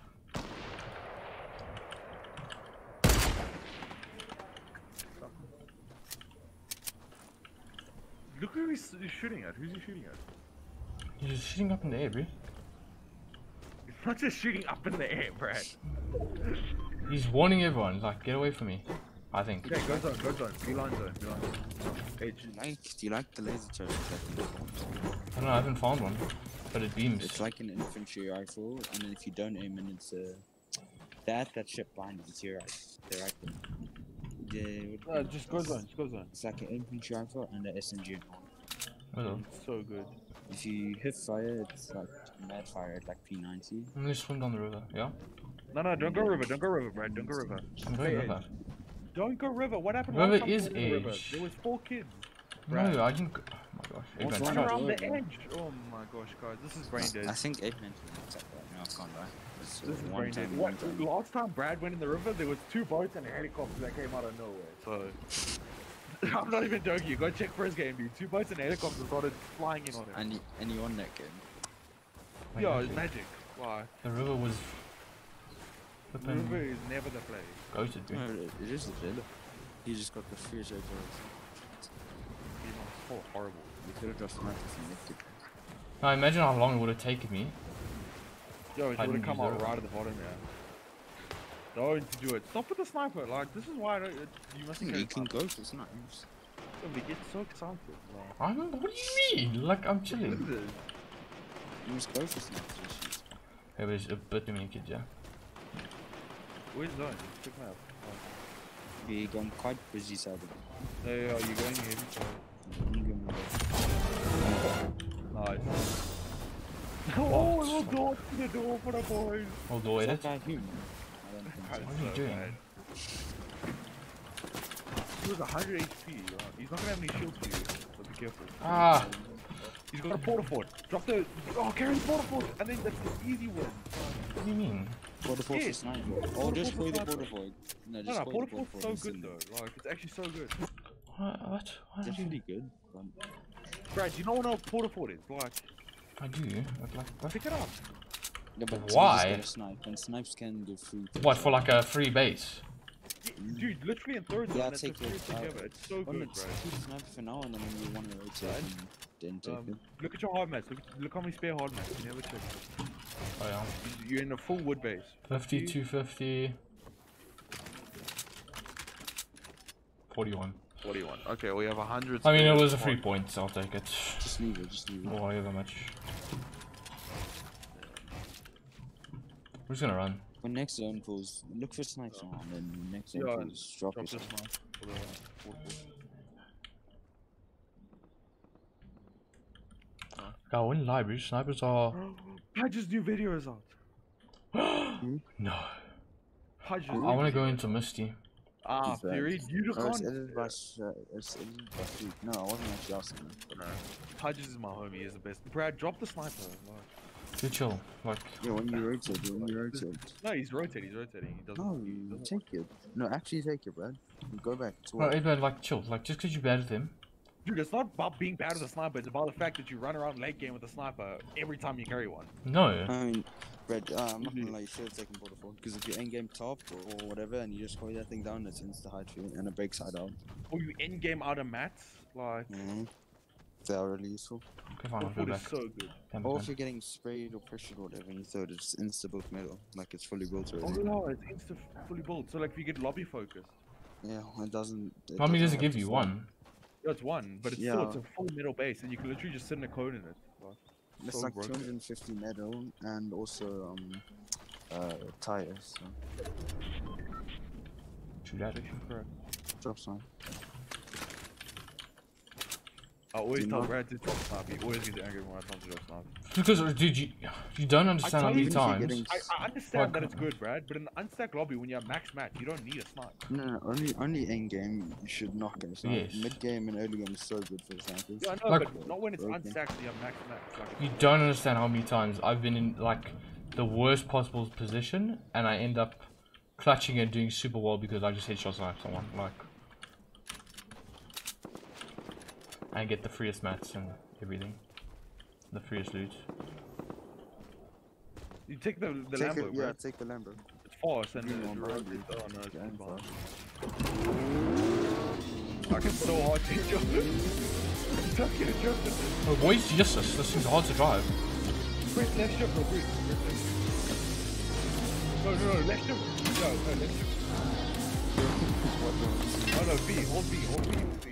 Look who he's, he's shooting at. Who's he shooting at? He's just shooting up in the air, bro. He's not just shooting up in the air, Brad. He's warning everyone, like, get away from me. I think. Okay, go zone, go zone. Blue line zone, blue line zone. Hey, Do you like? Do you like the laser turret? I don't know, I haven't found one. But it beams. It's like an infantry rifle, and then if you don't aim it, it's a. That that ship behind it, it's your right. The right thing. Yeah, uh, just go zone, just go zone. It's like an infantry rifle and an S M G. Hello. It's so good. If you hit fire, it's like mad fire at like P ninety. I'm gonna swim down the river, yeah? No, no, don't go river, don't go river, Brad, don't go river. I'm Stay going edge. river. Don't go river. What happened? River last time is we went to the river? edge. There was four kids. No, Right. I didn't go. Oh my gosh. What's Everyone's wrong trash. Around the River. edge. Oh my gosh, guys, this is brain dead. I think eight men can attack right now. I can't lie. It's, uh, This is one brain time, dead. one What, time. last time Brad went in the river, there was two boats and a helicopter that came out of nowhere. So I'm not even joking. You go check first game, dude. Two boats and a helicopter started flying in on him. And he, and he won that game. Like Yo, magic. it's magic. Why? The river was The flipping river is never the play. ghosted me. No, it, it is the villa. He just got the free shape of You know, it's so horrible. You could have just sniped if you nicked it. Now imagine how long it would have taken me. Yo, it I would have didn't come use out it. right at the bottom, yeah. Don't do it. Stop with the sniper. Like, this is why I don't, it, you must You carry can sniper. go for snipes. Somebody gets so excited. Like, I'm, what do you mean? Like I'm look chilling. at this. You must go for snipes. and shit. Yeah, but there's a bit too many kids, yeah. Where's the zone? Check me out. Yeah, I'm quite busy, sadly. There you are, you're going heavy. Nice. Oh, little door to the door for the boys. I'll go Is edit. that guy human? I don't think so. What are you doing? He was one hundred H P. Right? He's not gonna have any shields for you, so be careful. Ah! He's got a porta fort. Drop the. Oh, carry the porta fort, and then that's the easy one. What do you mean? Porta fort Yeah. for sniper. Oh, Porta just fort play for the sniper. porta fort. No, No, just no, play porta the porta fort's fort. so It's good in though. there. Like, it's actually so good. What? What? It's What? really good. But Brad, do you know what a porta fort is? Like, I do. But like, what? pick it up. yeah, but Why? You just gotta snipe, and snipes can give free. What, for like a free base? Yeah, dude, literally in third Yeah, zone, it's the take it. first thing Uh, ever. It's so Well, good, it's bro. keep sniper for now, and then when you want to rotate, and then take Um, it. look at your hard mats. Look, look how many spare hard mats. You never check. Oh yeah. You- You're in a full wood base. fifty, two fifty. forty-one. forty-one. Okay, we have one hundred. I mean, it spare was a hard- free point, so I'll take it. Just leave it. Just leave it. Or however much. We're just gonna run. When next zone pulls, look for snipes now, and then when next zone Yeah, pulls, drop, Drop it. this one for the porta fort. Go in library, snipers are. Pudge's new video is out. No. Pudge's I wanna go into Misty. Ah, He's bad. theory. You just Oh, it's can't. edited by. Sh- uh, it's edited by Freak. No, I wasn't actually asking him. But No. Pudge's is my homie. He's the best. Brad, drop the sniper. Like, Too chill. Like, yeah, when you rotate, when you rotate. no, he's rotating. He's rotating. He doesn't. No, he you doesn't- take it. No, actually take it, Brad. You go back to well, what? even like chill. Like, just because you're bad at them. Dude, it's not about being bad as a sniper. It's about the fact that you run around late game with a sniper every time you carry one. No. I mean, Brad, uh, I'm not Mhm. gonna lie, you should have taken porta fort because if you end game top or, or whatever and you just hold that thing down, it's insta hide for you and it breaks side out. Or you end game out of mats. Like, Mm-hmm. They are really useful. Okay, fine, I'll the go foot back. is so good. Damn, Or man. if you're getting sprayed or pressured or whatever and you throw it, it's insta built metal, like it's fully built Oh already. no, it's insta fully built. So like, if you get lobby focused, Yeah, it doesn't. It How many does it doesn't give have you? to One? yeah, it's one, but it's still Yeah. it's a full metal base, and you can literally just sit in a cone in it. Like, It's so like broken. two hundred fifty metal and also um uh tires. So True that. Section correct. drop sign. I always You tell know? Brad to drop snipe. He always gets angry when I tell him to drop snipe. Because, uh, dude, you, you don't understand how tell many you, if you're times. getting- I, I understand Like- that it's good, Brad, but in the unstacked lobby, when you have max match, you don't need a snipe. No, no, only only end game you should not go snipe. Yes. Mid game and early game is so good for the snipers. Yeah, I know, Like- but not when it's Okay. unstacked and you have max match. Like, You don't understand how many times I've been in like the worst possible position and I end up clutching and doing super well because I just headshot snipe someone. Like, I get the freest mats and everything, the freest loot. you take the the Take Lambo, it, yeah, Brad. take the Lambo. It's fast and You it's want road. Brad, Oh no, it's Yeah, too fast. fast. Like, it's so hard to jump. Don't get jumped. Oh, boys, just this. This is hard to drive. Press left shift, no, press press left shift. No, no, no, left shift. No, no, left shift. Oh no, B, hold B, hold B, hold B.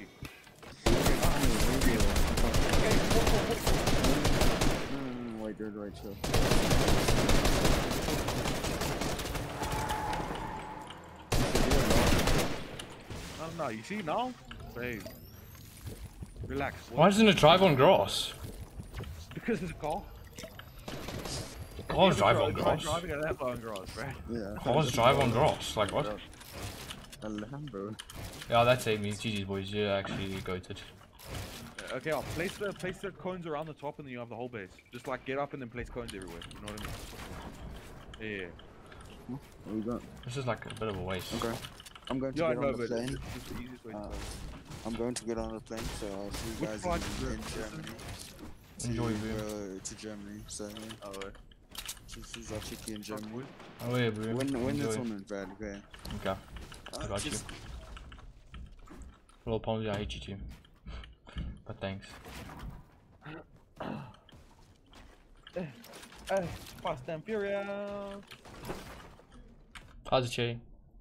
Okay, hold, hold, hold. No, no, no, wait, good, right, chill. No, no, you see now? Babe. Relax. Why doesn't it drive on grass? Because it's a car. Cars drive on Try grass. driving a Lambo on grass, right? Yeah. Cars drive on grass. Like what? A Lambo. Yeah, that's it. Me, G G's boys. You're actually goated. Okay, I'll place the place the cones around the top and then you have the whole base. Just like get up and then place cones everywhere. You know what I mean? Yeah. What we got? This is like a bit of a waste. Okay. I'm going to Yeah, I get know, on the but plane. it's just the easiest way to Uh, tell. I'm going to get on the plane, so I'll see you Which guys flight in, is in it? Germany. to, Enjoy, bro. uh, to Germany, so yeah. Oh, wait. This is our chicken in Germany. Oh yeah, bro. When, when the Enjoy. tournament, Brad, okay. Okay. I Uh, got you. just, Little Ponzi, I hate you too. But thanks. Hey, Fast and Furious. How's it, Che?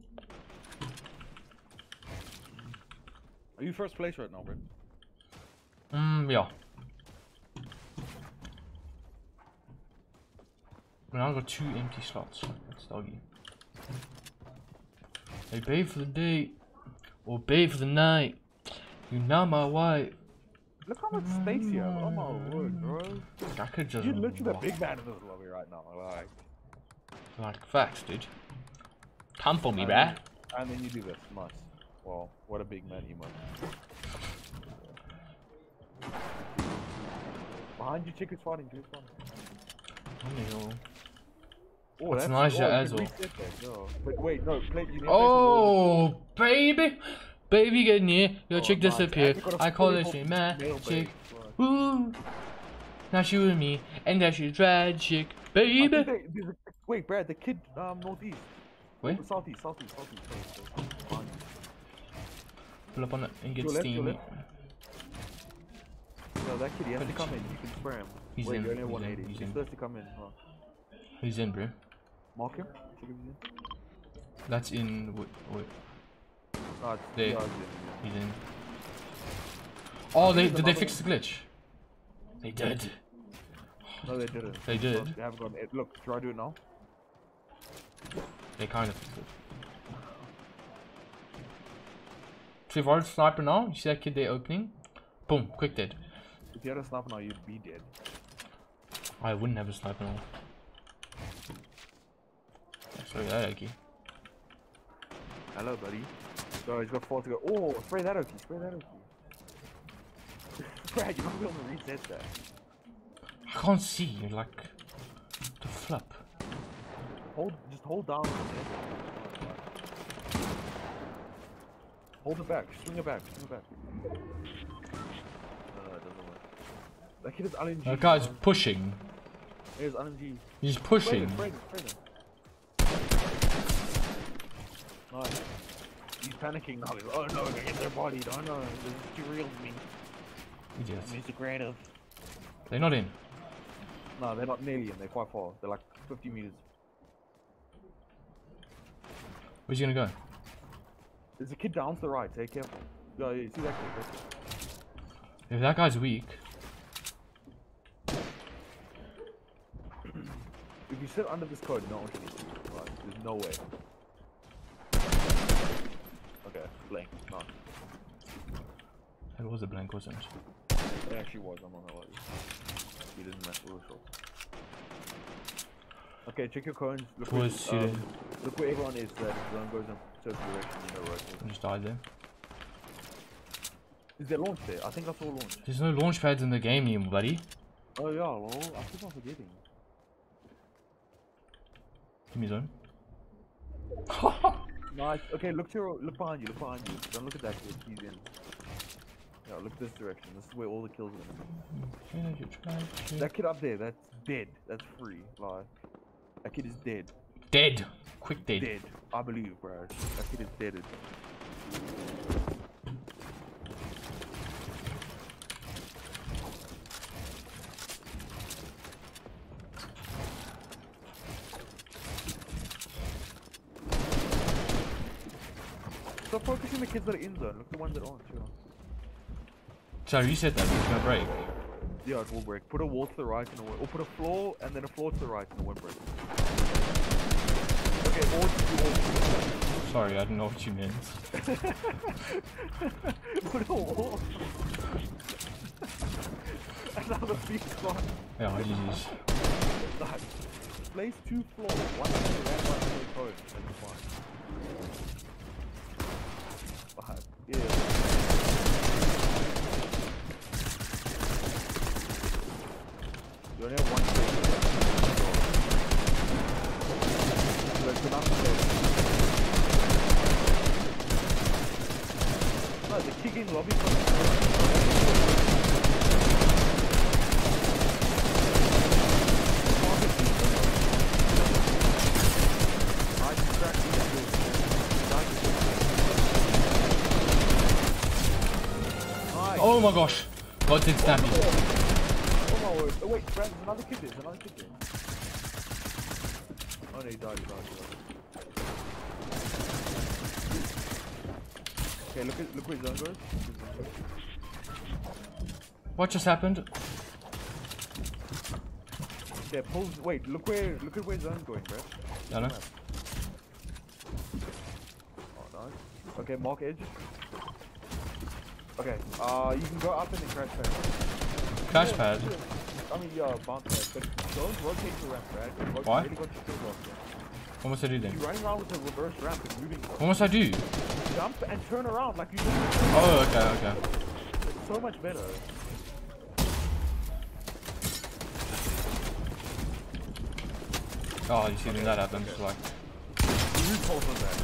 Are you first place right now, bro? Mm, yeah. Now I've got two empty slots. That's doggy. Hey, pay for the day or pay for the night. You're not my wife. Look how much space you have. Oh my word, bro. I could just. You're literally the big man in this lobby right now. Like, Like facts, dude. Come for me, and bruh. then, and then you do this. Nice. Wow, what a big man he must. Behind you, chick is fighting. Chick is fighting. Oh, That's nice, oh, as you well. can reset that, no. But wait, no, play, you need to Oh, baby. Baby, get near. Your Oh, chick nice. disappeared. And you got a I call fully her she full my male chick. base, Ooh. Now she with me, and that she's tragic, I baby. think they- there's a- Wait, Brad, the kid um northeast. Where? Southeast, southeast, southeast. southeast. Behind you. Pull up on it and get Your left, your steamy. left. No, that kid, he has to come in. You can spray him. He's Wait, in, you're only he's in, one eighty. he's He's in. supposed to come in. Huh? Who's in, bro? Mark him. Check if he's in. That's in. Wait, wait. Ah, it's There. yeah, he's in. He's in. Oh, they There's did they another fix the glitch? They did. No, they didn't. They did. They haven't gotten it. Look, try to do it now. They kind of fixed it. So if I was a sniper now, you see that kid there opening? Boom, quick dead. If you had a sniper now, you'd be dead. I wouldn't have a sniper now. Sorry, that okay. Hello, buddy. So he's got four to go. Oh, spray that Oki. Spray that Oki. Brad, you're not going to reset that. I can't see, like, the flip. Hold, just hold down. Hold it back. Swing it back. Swing it back. No, no, it doesn't work. That kid is L N G. That guy's pushing. Here's L N G. He's Spray pushing. them, spray them, spray them. Nice. He's panicking now. He's, oh no, we're gonna get their bodied. Oh no, this is too real to me. Idiots. It's too creative. They're not in. No, they're not nearly in. They're quite far. They're like fifty meters. Where's he gonna go? There's a kid down to the right. Take careful. Yeah, you see that kid? Right? If that guy's weak, If you sit under this code, no one can eat you. Right? There's no way. Okay, blank. No, it was a blank, wasn't it? it actually was. I'm not gonna lie. He didn't mess with the shot. Okay, check your cones. Look It where, was um, shooting. look where everyone is. That zone goes in certain direction. You know, right? I just died there. Is there launch there? I think I saw launch. There's no launch pads in the game anymore, buddy. Oh yeah, lol. I keep on forgetting. Give me zone. Nice. Okay, look to your, look behind you. Look behind you. Don't look at that kid. He's in. Yeah, look this direction. This is where all the kills are. That kid up there, that's dead. That's free. Like, that kid is dead. Dead. Quick dead. Dead. I believe, bro. That kid is dead. Stop focusing on the kids that are in zone. Look at the ones that aren't. Too. So you said that it's gonna break. Yeah, it will break. Put a wall to the right and a wall. Or put a floor and then a floor to the right and a windbreak. Okay, all to all. Sorry, I didn't know what you meant. Put a wall. Another big spot. Yeah, I just. Nice. Place two floors. One to the left, one to the code. That's fine. Fine. Yeah. You only have one space. There's enough space. No, the kicking lobby. Oh my gosh. God did snap me. Oh my word. Oh wait, Brad, there's another kid there. There's another kid there. Oh no, he died, he died, he died. Okay, look at look where his zone goes. What just happened? Yeah, pulls. Wait, look where look at where his zone's going, Brad. I know. Oh nice. Okay, mark edge. Okay, uh, you can go up and then crash pad. Crash pad? I mean, yeah, bounce pad, but don't rotate the ramp, right? Why? Really got your kills off there. What must I do then? You're running around with a reverse ramp and moving. What must I do? Jump and turn around like you did. Oh, okay, okay. It's so much better. Oh, you see when that happens, okay. Like... You told them that.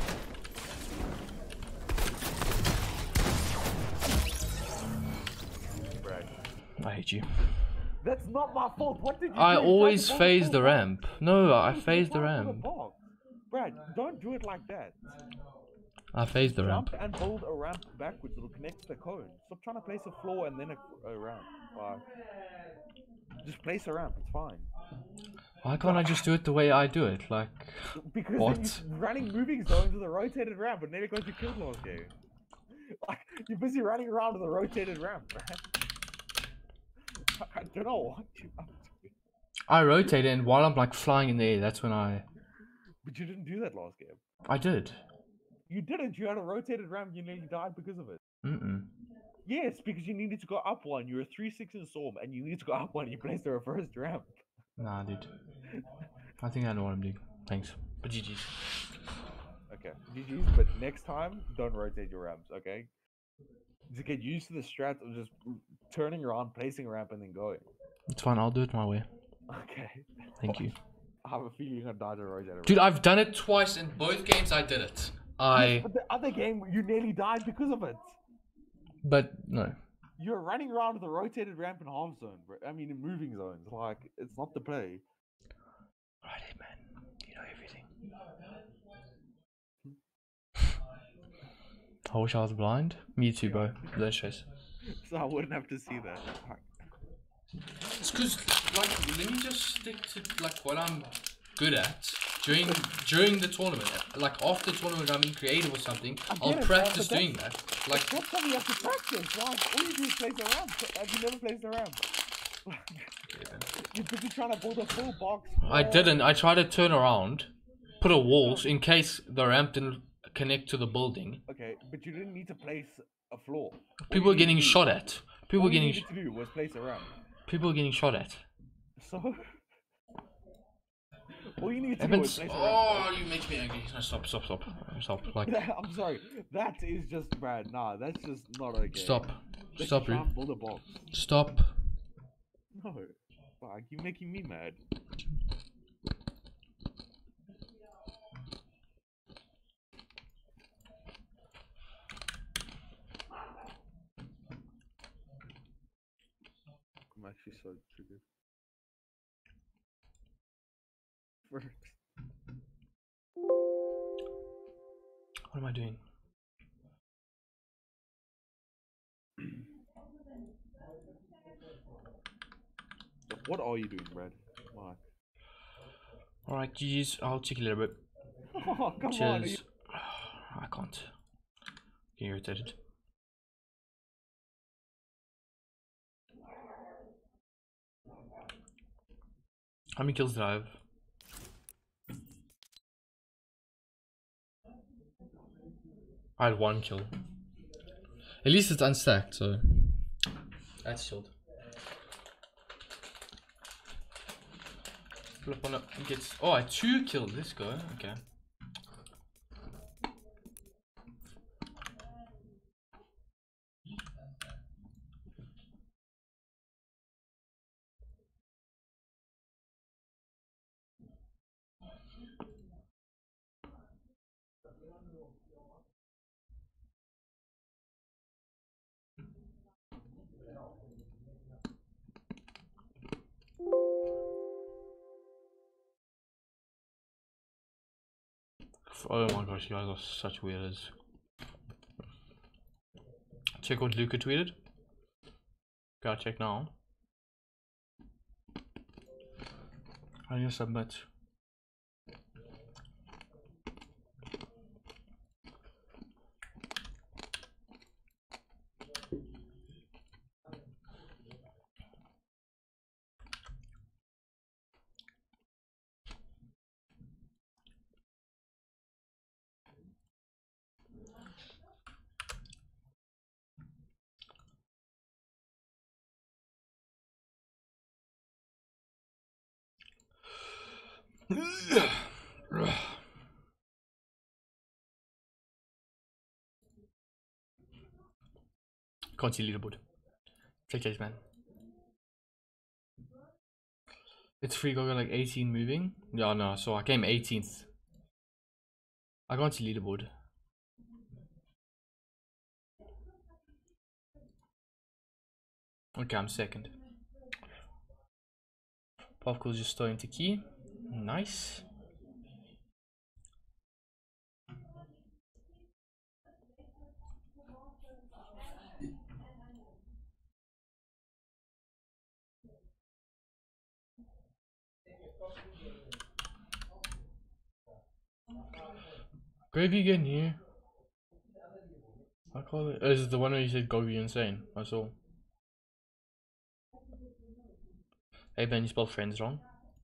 I hate you. That's not my fault. What did you I do? always Don't phase go the back. ramp. No, I No, phase go the back to ramp. box. Brad, don't do it like that. I phase the ramp. Jump and build a ramp backwards. It'll connect to the cone. Stop trying to place a floor and then a, a ramp. Like, just place a ramp. It's fine. Why can't I just do it the way I do it? Like, Because what? then you're running moving zones with a rotated ramp, and then it got you killed last game. Like, you're busy running around with a rotated ramp, man. I don't know what you up to. I rotate it, and while I'm like flying in the air, that's when I... But you didn't do that last game. I did. You didn't. You had a rotated ramp. You nearly died because of it. Mm-mm. Yes, because you needed to go up one. You were three six in Storm, and you needed to go up one. You placed a reversed ramp. Nah, dude. I think I know what I'm doing. Thanks. But G G's. Okay, G G's. But next time, don't rotate your ramps. Okay. To get used to the strat of just turning around, placing a ramp, and then going. It's fine. I'll do it my way. Okay. Thank you. I have a feeling you're gonna die to a rotated Dude, ramp. I've done it twice in both games. I did it. I. Yes, but the other game, you nearly died because of it. But no. You're running around with a rotated ramp in half zone, bro. I mean, in moving zones. Like, it's not the play. Alrighty, man. You know everything. I wish I was blind. Me too, bro. No stress. So I wouldn't have to see that. It's because, like, let me just stick to like what I'm good at during during the tournament. Like after the tournament, I'm being creative or something. I'll it, practice man, doing that. Like, That's something you have to practice. Like, all you do is place a ramp. Have you never placed a ramp? You're busy trying to build a full box. I didn't. I tried to turn around, put a wall in case the ramp didn't connect to the building. Okay, but you didn't need to place a floor. People are getting shot at. People All are you getting. needed to do was place a ramp. People are getting shot at. So, all you need to do was Evans, place a oh, ramp. you make me angry. No, stop, stop, stop, stop. Like, I'm sorry. That is just bad. Nah, that's just not okay. stop, Let's stop, try you. and build a box. Stop. No, fuck, you're making me mad. I'm actually so triggered. First. What am I doing? What are you doing, Brad? Why? Alright, G G's. I'll check a little bit. Oh, come Cheers. on. Are you... I can't. Get irritated. How many kills did I have? I had one kill. At least it's unstacked, so that's chilled. Flip on it. Gets oh, I had two kills. Let's go. Okay. Oh my gosh, you guys are such weirdos. Check what Luca tweeted. Gotta check now. I need to submit. Can't see leaderboard. Check this, man. It's free. Got like eighteen moving. Yeah, no. So I came eighteenth. I can't see leaderboard. Okay, I'm second. Popcorn's just starting to key. Nice. Gravy again here. I call it. Oh, is it the one where you said go be insane? I saw. Hey Ben, you spelled friends wrong.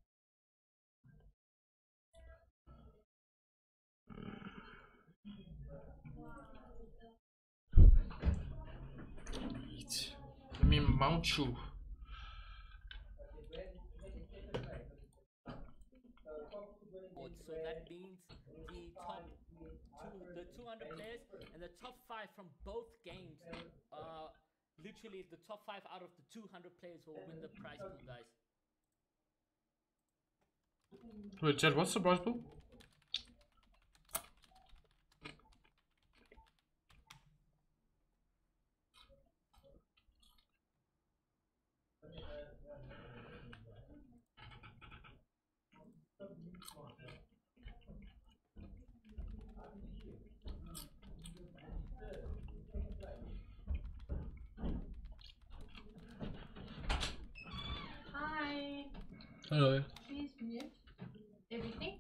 Let me mount you. So that means the top two, the two hundred players and the top five from both games, uh, literally the top five out of the two hundred players will win the prize pool, guys. Wait, Chad, what's the prize pool? Hi. Hello. Please mute everything.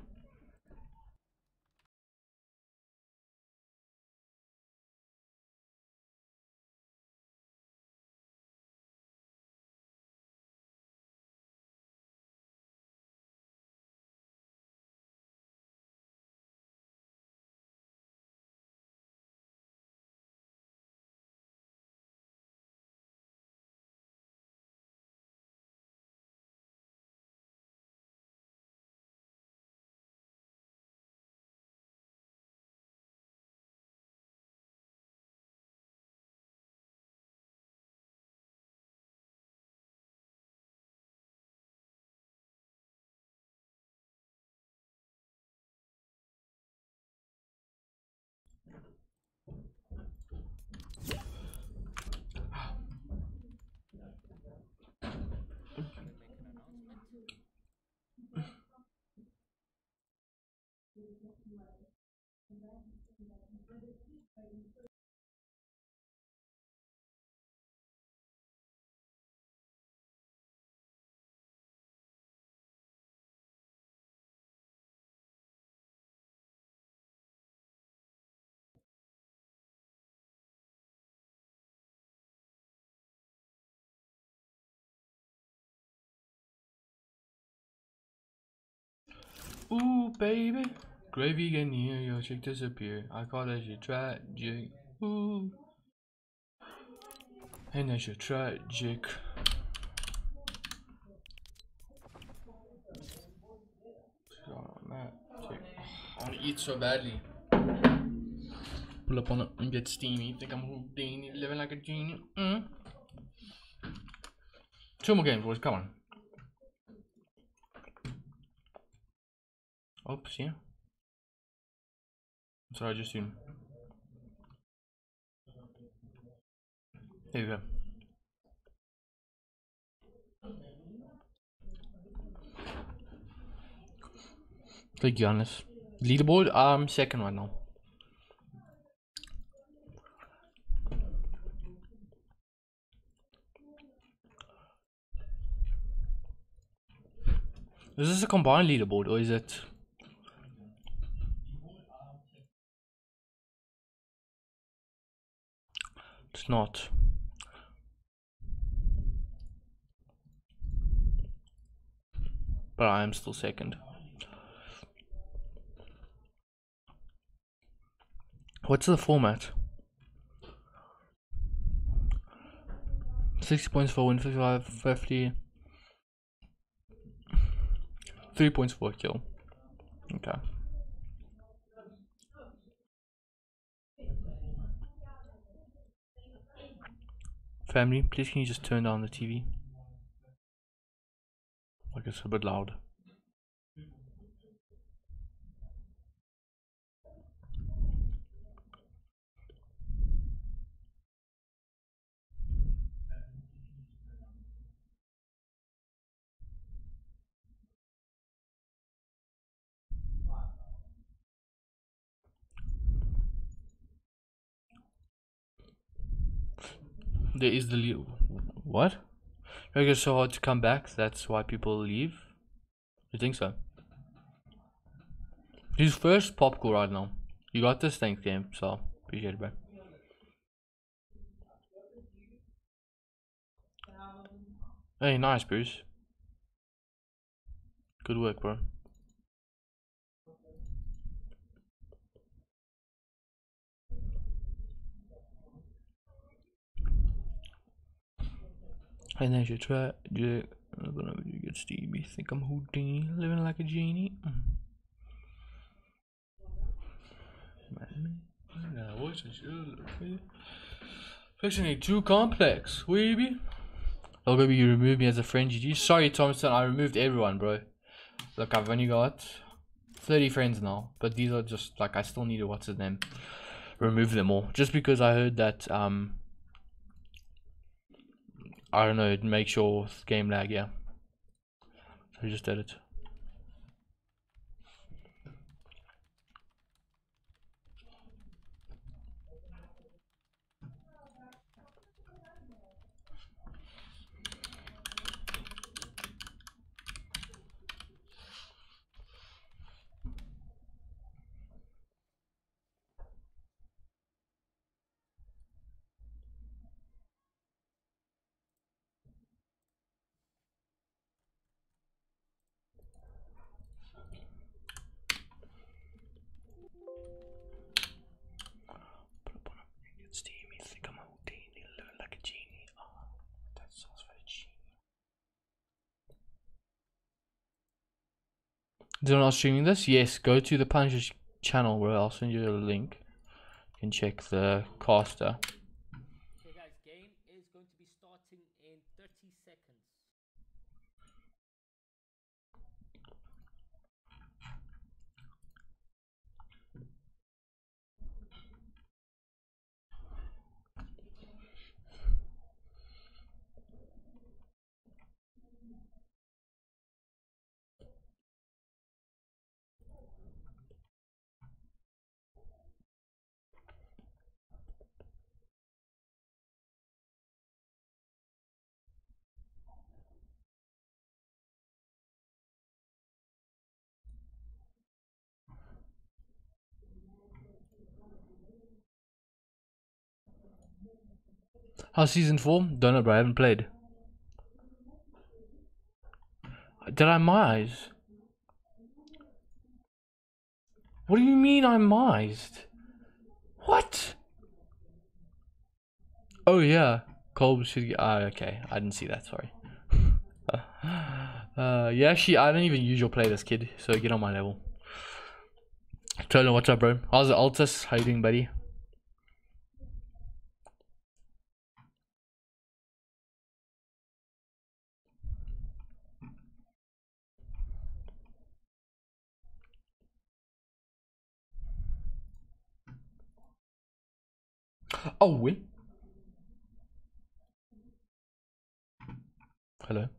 Ooh, baby. Gravy getting here, your chick disappear. I call that shit tragic. Ooh. And that shit tragic. Dramatic. I want to eat so badly. Pull up on it and get steamy. Think I'm Houdini, living like a genie. Mm. Two more games, boys. Come on. Oops, yeah. I'm sorry, I just tuned. There you go. Thank you, honest. Leaderboard, um, second right now. Is this a combined leaderboard or is it? It's not. But I am still second. What's the format? sixty points for win, fifty-five, fifty. three points for a kill. Okay. Family, please can you just turn down the T V? Like it's a bit loud. There is the leave. What? It's so hard to come back. That's why people leave. You think so? He's first popcorn right now. You got this, thanks game. So appreciate it, bro. Hey, nice, Bruce. Good work, bro. And then you try. You get Stevie. Think I'm Houdini, living like a genie. Fixing too complex, weeby. Logo, you removed me as a friend, G G. Sorry, Thompson, I removed everyone, bro. Look, I've only got thirty friends now, but these are just like I still need to what's his name, remove them all, just because I heard that um. I don't know, it makes your game lag, yeah. So I just did it. Is anyone else streaming this? Yes, go to the Punisher channel where I'll send you a link. You can check the caster. Okay guys, game is going to be starting in thirty seconds. How's season four? Don't know, bro. I haven't played. Did I mize? What do you mean I mized? What? Oh yeah, Colb should get. Ah, okay. I didn't see that. Sorry. uh, yeah, actually, I don't even usually play this kid, so get on my level. Trolling, what's up, bro? How's the Altus? How you doing, buddy? Oh, wait. Hello.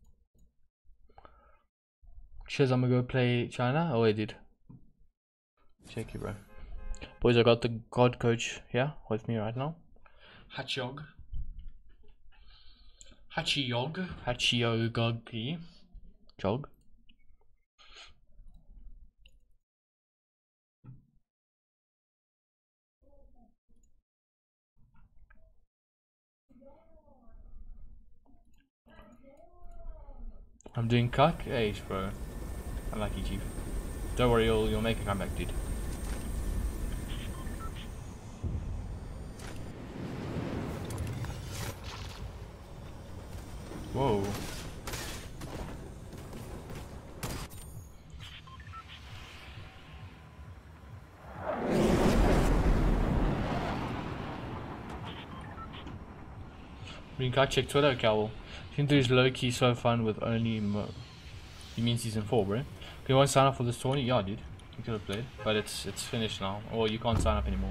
Shiz, I'm gonna go play China. Oh, I did. Check you, bro. Boys, I got the God Coach here with me right now. Hachiog. Hachiog. Hachiog. Jog. I'm doing cuck ace, bro. Unlucky, chief. Don't worry, you'll you'll make a comeback, dude. Whoa. Green card, check Twitter, Cowell. Hindu is low key so fun with only mo. You mean season four, bro? Do you want to sign up for this tourney? Yeah, dude. You could have played, but it's it's finished now, or you can't sign up anymore.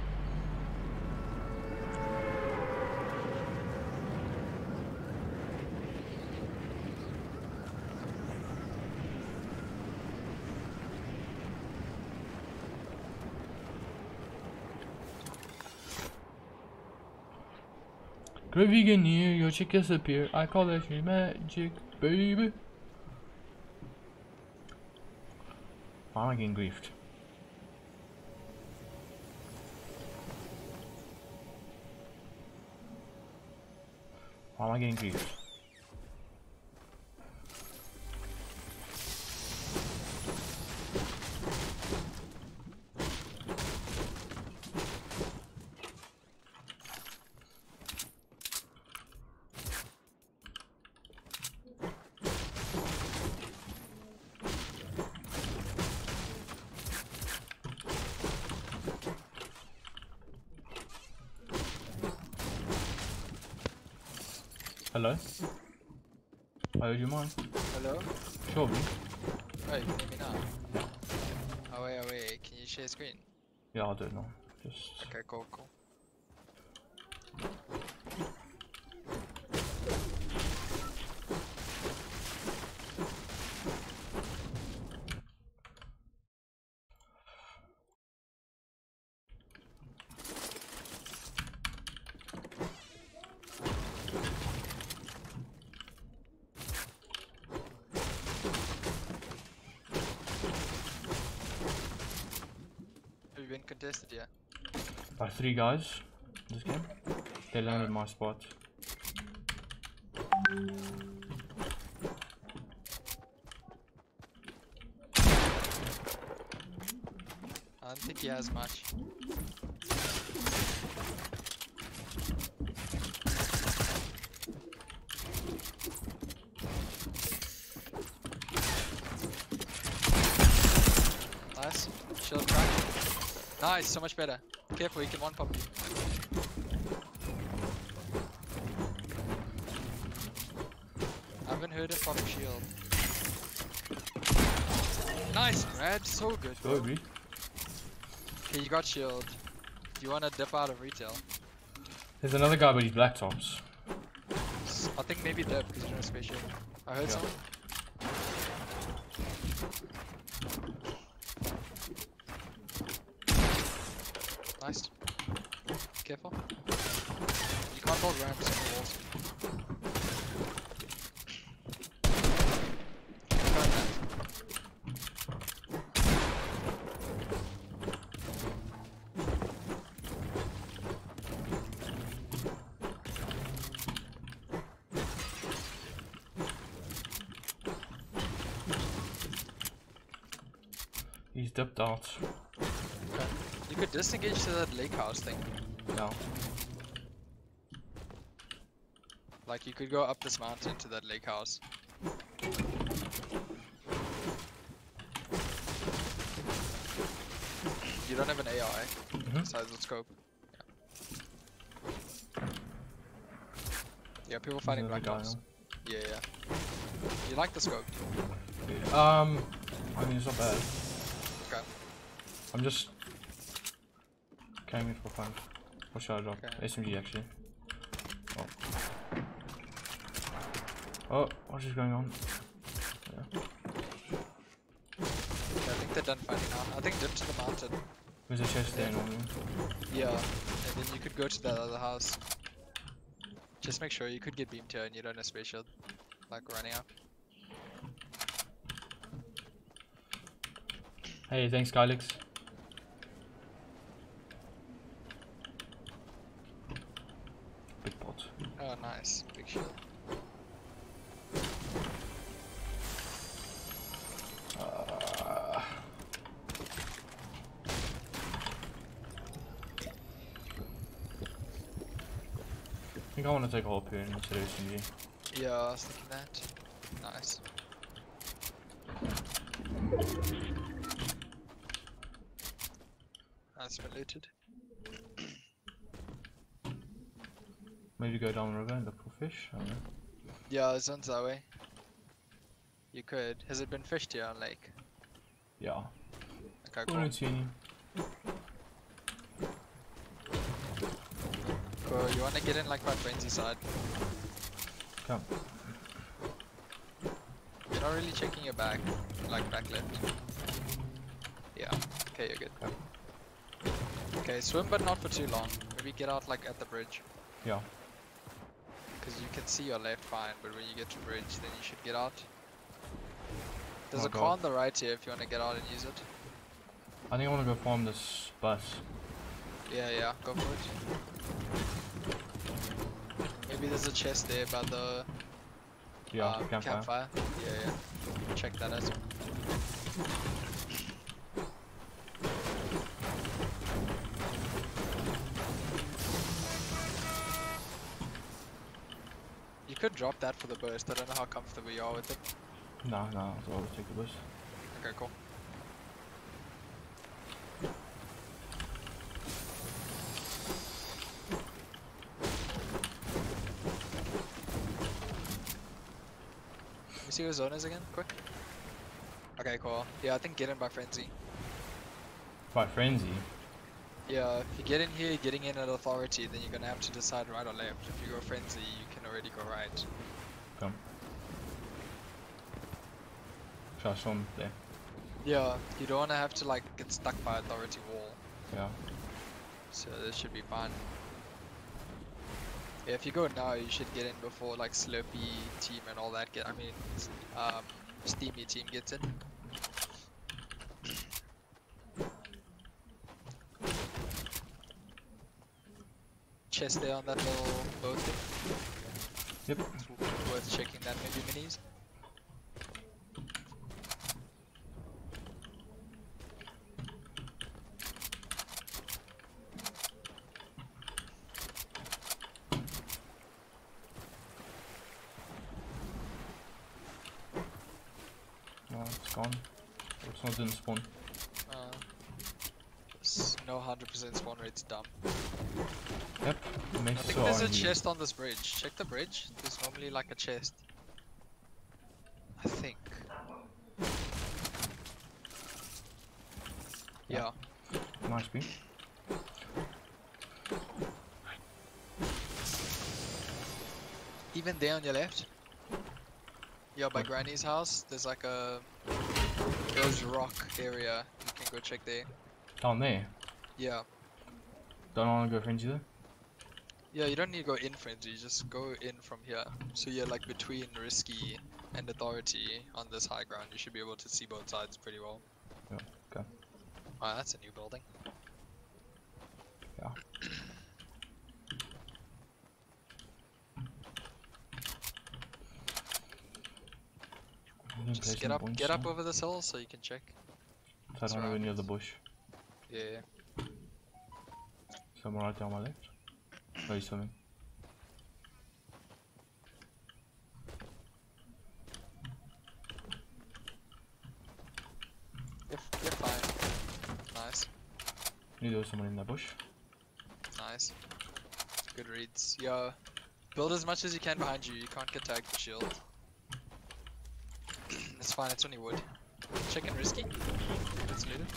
Go vegan here, your chick disappear. I call that shit magic, baby. Why am I getting griefed? Why am I getting griefed? Hello? I heard you mine. Hello? Sure, bro. Oh, you can hear me now? Oh wait, oh wait, can you share screen? Yeah, I don't know. Just... Okay, cool, cool. Have you been contested yet? By three guys this game. They landed my spot. I don't think he has much. Nice. Shield crack. Nice, so much better. Careful, he can one pop you. I haven't heard him pop a shield. Nice, Brad. So good. Go, bro. Okay, you got shield. Do you want to dip out of retail? There's another guy, but he's black tops. S- I think maybe dip because you're in a spaceship. I heard Yeah. someone. Nice. Careful. You can't hold ramps on the walls. Got that. He's dipped out. Okay. You could disengage to that lake house thing. No. Like you could go up this mountain to that lake house. You don't have an A I Mm-hmm. besides the scope. Yeah, yeah people fighting black house. Yeah, yeah. You like the scope? Um, I mean, it's not bad. Okay. I'm just carrying it for fun. What should I drop? Okay. S M G actually. Oh. Oh, what's just going on? Yeah. Yeah, I think they're done fighting now. I think dip to the mountain. There's a chest there normally. Yeah, and then you could go to that other house. Just make sure you could get beamed here and you don't have space shield. Like running out. Hey, thanks, Kylix. Big pot. Oh, nice. Big shield. think I want to take a hop here instead of S M G. Yeah, I was thinking that. Nice. That's been looted. Maybe go down the river and look for fish. I don't know. Yeah, it's on that way. You could. Has it been fished here on lake? Yeah. Okay, I cool. don't see any. Cool. You wanna get in like by frenzy side? Come. You're not really checking your back, like back left. Yeah. Okay, you're good. Okay. Okay, swim but not for too long. Maybe get out like at the bridge. Yeah. Because you can see your left fine, but when you get to bridge, then you should get out. There's Oh, a car God. on the right here if you want to get out and use it. I think I want to go farm this bus. Yeah, yeah, go for it. Maybe there's a chest there by the Yeah, uh, campfire. campfire. Yeah, yeah. Check that out. You could drop that for the burst. I don't know how comfortable you are with it. No, no, I'll always take the bus. Okay, cool. Let me see who zone is again, quick. Okay, cool. Yeah, I think get in by frenzy. By frenzy. Yeah, if you get in here, getting in at authority, then you're gonna have to decide right or left. If you go frenzy, you can already go right. Come. Shall I swim there? Yeah, you don't wanna have to like get stuck by authority wall. Yeah. So this should be fine. Yeah, if you go now, you should get in before like Slurpee team and all that get. I mean, um, Steamy team gets in. Chest there on that little boat thing. Yep. It's w- worth checking that. Maybe minis. No, it's gone. It's not didn't spawn. Uh, s- no one hundred percent spawn rate's dumb. Yep. It I makes it think so there's a R N G. chest on this bridge. Check the bridge. There's normally like a chest. I think. Yeah. Nice beat. Even there on your left. Yeah, by What? Granny's house, there's like a rose rock area. You can go check there. Down there. Yeah. Don't want to go frenzy there. Yeah, you don't need to go in frenzy, just go in from here. So you're like between risky and authority on this high ground. You should be able to see both sides pretty well. Yeah. Okay. Oh, that's a new building. Yeah. I'm gonna place Just get some up, points get up now, over this hill so you can check. so I don't go near surroundings. the bush. Yeah. Someone right down my left. Oh, he's swimming. You're, f- you're fine. Nice. Knew there was someone in that bush. Nice. Good reads. Yeah. Build as much as you can behind you. You can't get tagged for shield. It's fine, it's only wood. Check in risky. It's looted.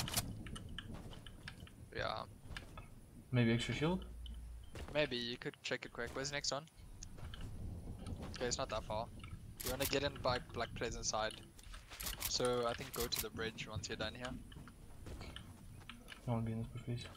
Yeah. Maybe extra shield? Maybe you could check it quick. Where's the next one? Okay, it's not that far. You wanna get in by Black Pleasant side. So I think go to the bridge once you're done here. I want to be in this bush, please.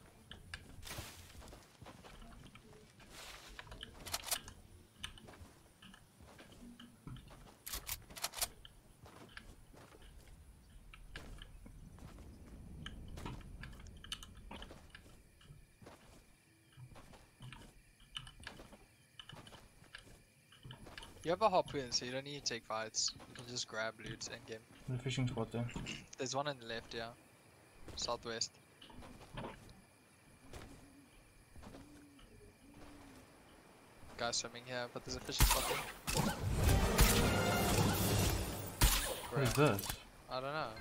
You have a harpoon, so you don't need to take fights. You can just grab loot in game. There's a fishing spot there. There's one on the left, yeah. Southwest. guy swimming here, but there's a fishing spot there. What is this? I don't know.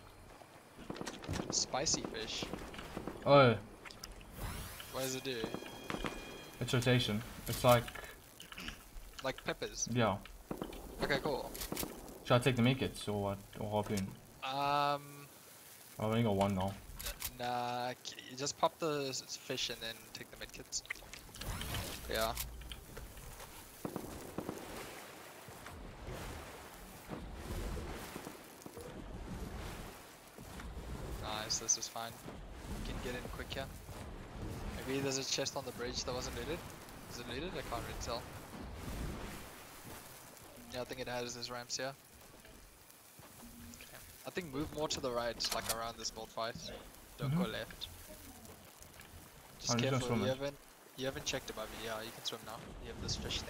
Spicy fish. Oh, What does it do? it's rotation. It's like, Like peppers. yeah. Okay, cool. Should I take the medkits or what? Or harpoon? Um, I've only got one now. nah, k- you just pop the s- fish and then take the medkits. Yeah. Nice, this is fine. You can get in quick here. Maybe there's a chest on the bridge that wasn't looted. Is it looted? I can't really tell. Yeah, I think it has these ramps here. Okay. I think move more to the right, like around this bolt fight. Don't Mhm. go left. Just I'm just gonna careful, swim you it. haven't you haven't checked above you. Yeah, you can swim now. You have this fish thing.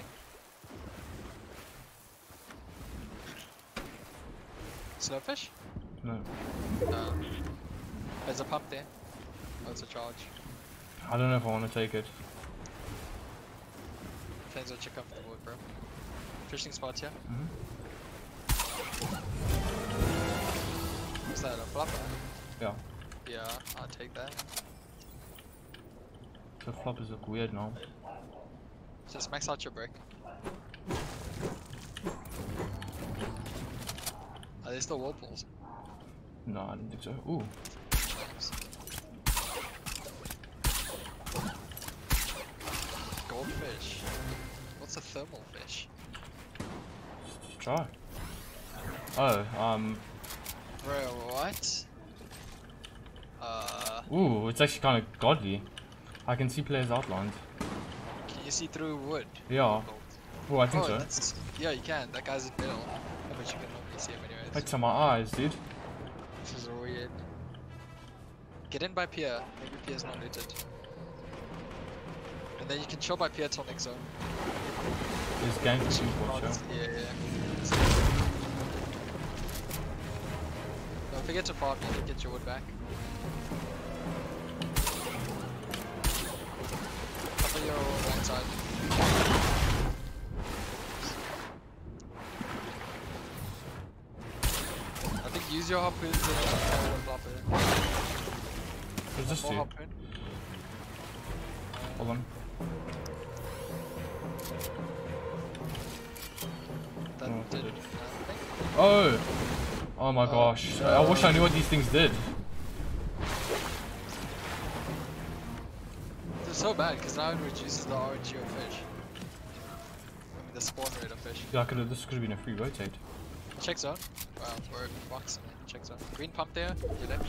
Slow fish? No. No. There's a pump there. Oh, it's a charge. I don't know if I want to take it. Depends what you're comfortable with, bro. Fishing spot here. Mhm. Is that a flopper? Yeah. Yeah, I'll take that. The floppers look weird now. Just max out your brick. Are they still whirlpools? No, I don't think so. Ooh. Nice. Goldfish. What's a thermal fish? Let's try. Oh, um. Bro, what? Uh, Ooh, it's actually kind of godly. I can see players' outlines. can you see through wood? Yeah. Oh, I think Oh, so. that's, yeah, you can. That guy's in the middle. But you can normally see him anyways. Like to my eyes, dude. This is weird. Get in by pier. Maybe pier's not looted. And then you can chill by pier till next zone. There's gang to shoot for Yeah, sure. yeah, yeah. Don't forget to farm, you can get your wood back. Cover your right side. I think use your harpoons and uh, flopper. There's just More two. harpoon. Hold on. That Oh, did did. nothing. Oh! Oh my Oh, gosh. I wish I knew what these things did. It's so bad because now it reduces the R N G of fish. I mean the spawn rate of fish. Yeah, I could have, this could have been a free rotate. Check zone. Wow, we're in box. Check zone. Green pump there. Your left.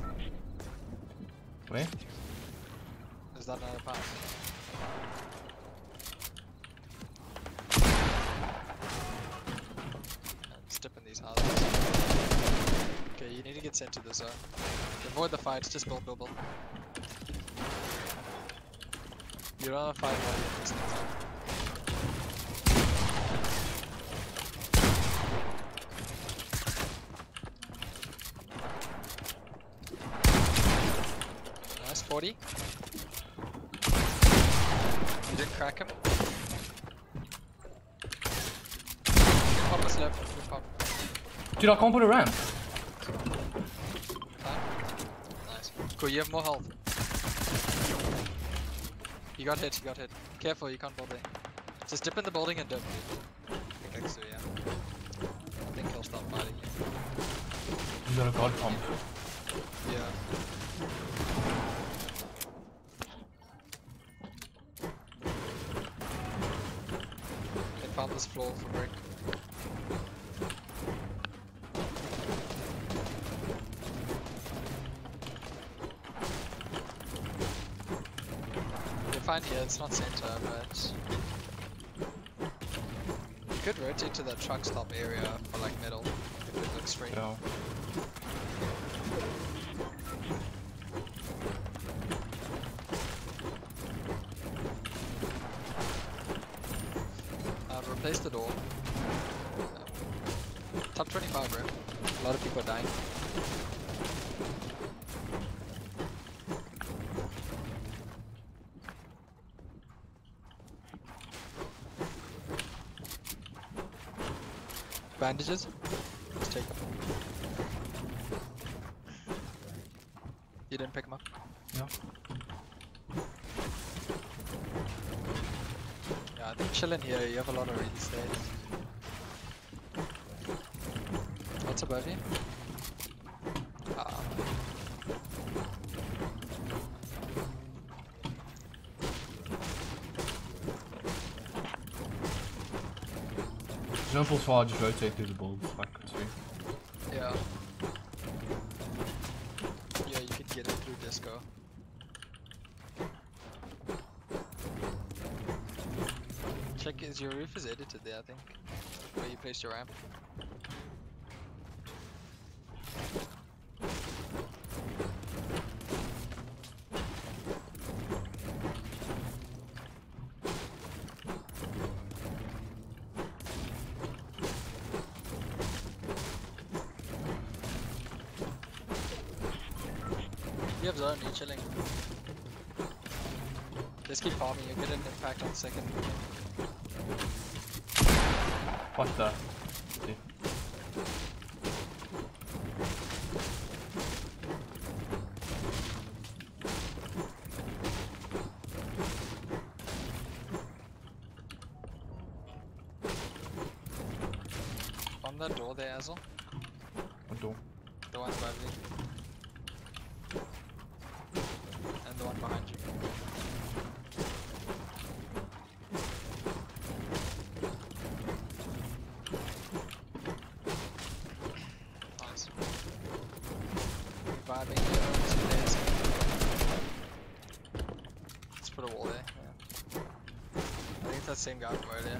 Where? Is that another path? Let's dip in these houses. Okay, you need to get sent to the zone. Avoid the fights, just build, build, build. You don't want to fight while you're in this zone. Nice, forty. You didn't crack him. Pop us left. Good pop. Dude, I can't put a ramp. Fine. Nice. Cool, you have more health. You got hit, you got hit. Careful, you can't build it. Just dip in the building and dip. I think next to yeah. I think he'll stop fighting you. You got a god pump. Yeah. They found this floor for brick. You're fine here, it's not center, but you could rotate to the truck stop area for like middle if it looks straight. Yeah. Uh, replace the door. Top twenty-five, bro. A lot of people are dying. bandages? Just take them. You didn't pick them up? No. Yeah, I think chill in here, you have a lot of real estate. What's above you? Ah. Don't pull far, just rotate through the bulbs back to you. Yeah. Yeah, you can get it through disco. Check, is your roof is edited there, I think. Where you placed your ramp. You have zone, you're chilling. Just keep farming, you get an impact on second. What the? See. On that door there, Azel. What door? The one above you. And the one behind you. Nice. Reviving the two layers. Let's put a wall there. Yeah. I think it's that same guy from earlier.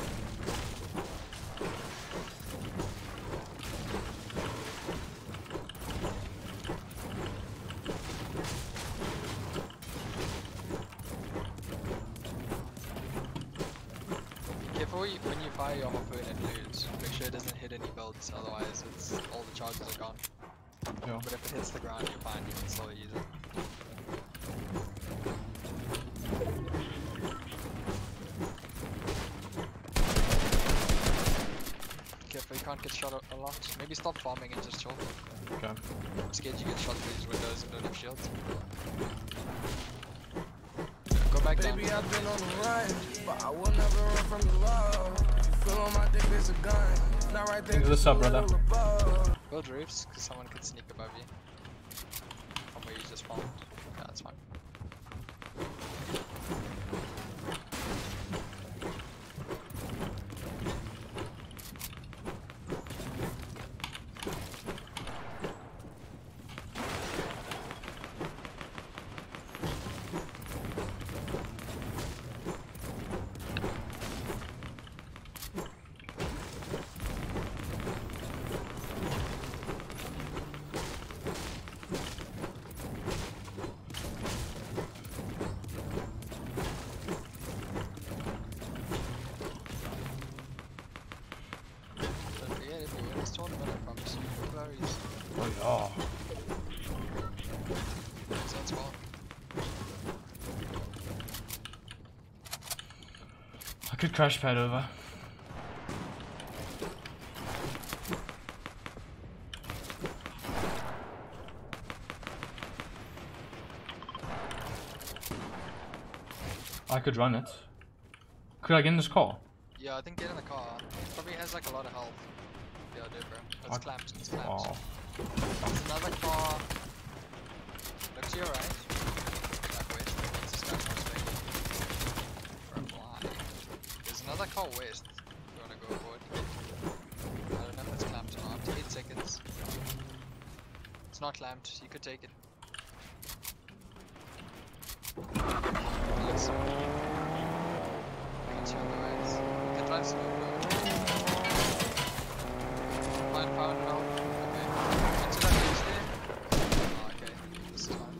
Careful you, when you fire your harpoon it loots. Make sure it doesn't hit any builds, otherwise it's all the charges are gone. Yeah. But if it hits the ground, you're fine, you can still use it. Careful, you can't get shot a, a lot. Maybe stop farming and just chill. Okay. I'm scared you get shot through these windows and don't have shields. Go back down. Baby, I've been on the run, but I will never run from your love. You feel on my dick, there's a gun. Not right there. What's up, brother? Build roofs, because someone could sneak above you. From where you just spawned. Yeah, that's fine. Don't forget, if you win this tournament, I promise you your glories. Oh, So that's well. I could crash pad over. I could run it. Could I get in this car? Yeah, I think get in the car. It probably has like a lot of health. Yeah, do it, bro. It's I- clamped, it's clamped. Oh, There's another car. Look to your right. Back west. It's this guy's not straight. For a fly. There's another car west. If you wanna go forward. I don't know if it's clamped or not. Eight seconds. It's not clamped. You could take it. Let's see. I can see on the right. You can drive slow, bro. Find power now. Okay. Into that bridge there. Oh, okay. This is fine.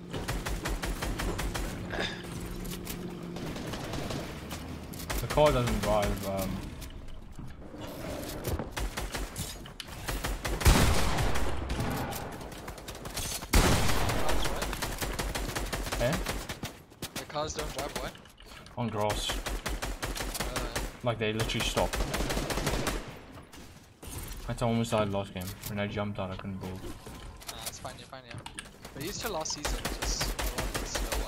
the car doesn't drive. Um, Cars, right? eh? The cars don't drive what? On grass. Uh, Like they literally stop. That's how I almost died last game. When I jumped out, I couldn't build. Nah, it's fine, you're fine, yeah. But used to last season, just a lot of slower.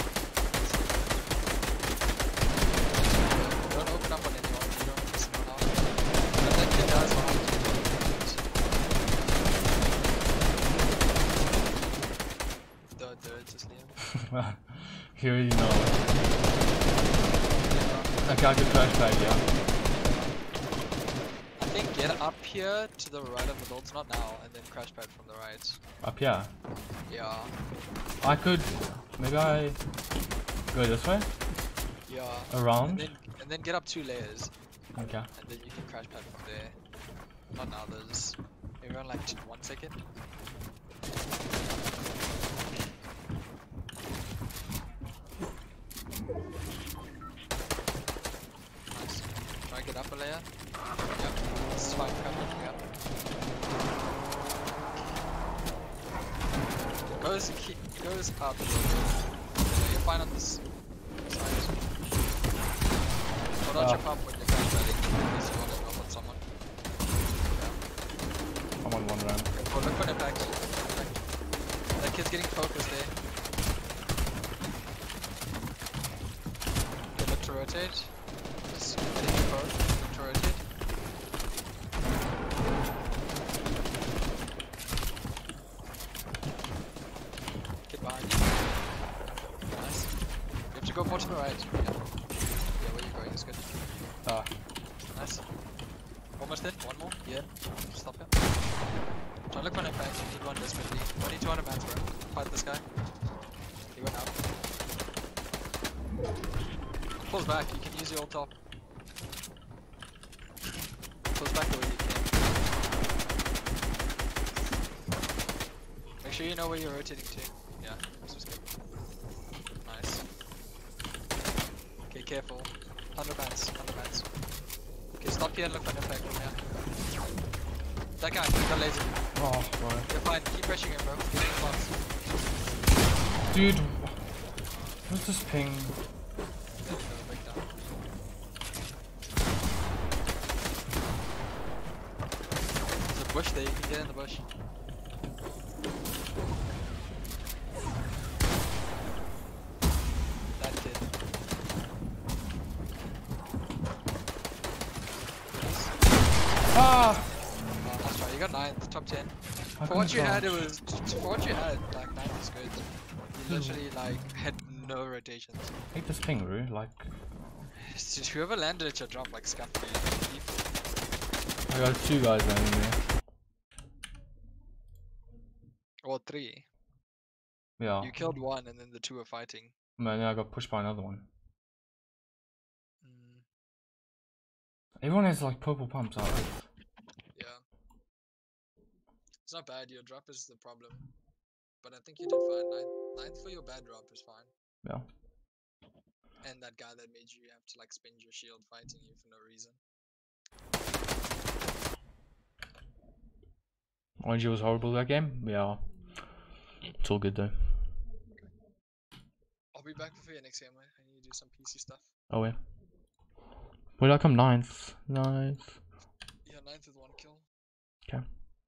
Don't open up on anyone, you don't piss anyone off. But that kid does behind you. Don't do it, just leave. You already know. Okay, I can flashback, yeah. I think get up here to the right of the builds, not now, and then crash pad from the right. Up here. Yeah. I could. Maybe I go this way. Yeah. Around. And then, and then get up two layers. Okay. And then you can crash pad from there. Not now, there's maybe around like one second. Nice. Try to get up a layer. Yep. This is fine, crash pad, yeah. Goes, keep, goes up. So you're fine on this side. Hold on, Uh. jump up when you're crash padding. In case you want to drop on someone. Yeah. I'm on one round. Oh, look for impact. That kid's getting focused there. Okay, look to rotate. Just getting your poke. Look to rotate. Get behind you. Nice. You have to go more to the right. Yeah, yeah where you're going is good. Ah. Nice. Almost dead. One more. Yeah. Stop it. Try to look for an impact. You need one desperately. Only two hundred mans, bro. Fight this guy. He went out. Pulls back. You can use your ult top. Pulls back the way you can. Make sure you know where you're rotating to. Yeah, this was good. Nice. Okay, careful. one hundred mans. one hundred mans. Okay, stop here and look for an impact from here. That guy, he got laser. Oh, boy. You're fine, keep pressing him, bro. Get in fast. Dude, what's this ping? There you go, break down. There's a bush there, you can get in the bush. That kid. Nice. Ah! Oh, that's right, you got ninth, top ten. I For what you couldn't had, it dodge. was. For what you had, like, ninth was good. You literally, like, had no rotations. I hate this ping, Roo. Like, Did whoever landed at your drop, like, scuffed you? I got two guys landing there. Or three. Yeah. You killed one, and then the two were fighting. Man, then I got pushed by another one. Mm, Everyone has like purple pumps out. yeah. It's not bad, your drop is the problem. But I think you did fine. Ninth, ninth for your bad drop is fine. Yeah. And that guy that made you have to like spend your shield fighting you for no reason. Orange was horrible that game. Yeah. It's all good though. I'll be back for your next game, mate. I need to do some P C stuff. Oh yeah. Where did I come? Ninth. Ninth. Yeah, ninth with one kill. Okay.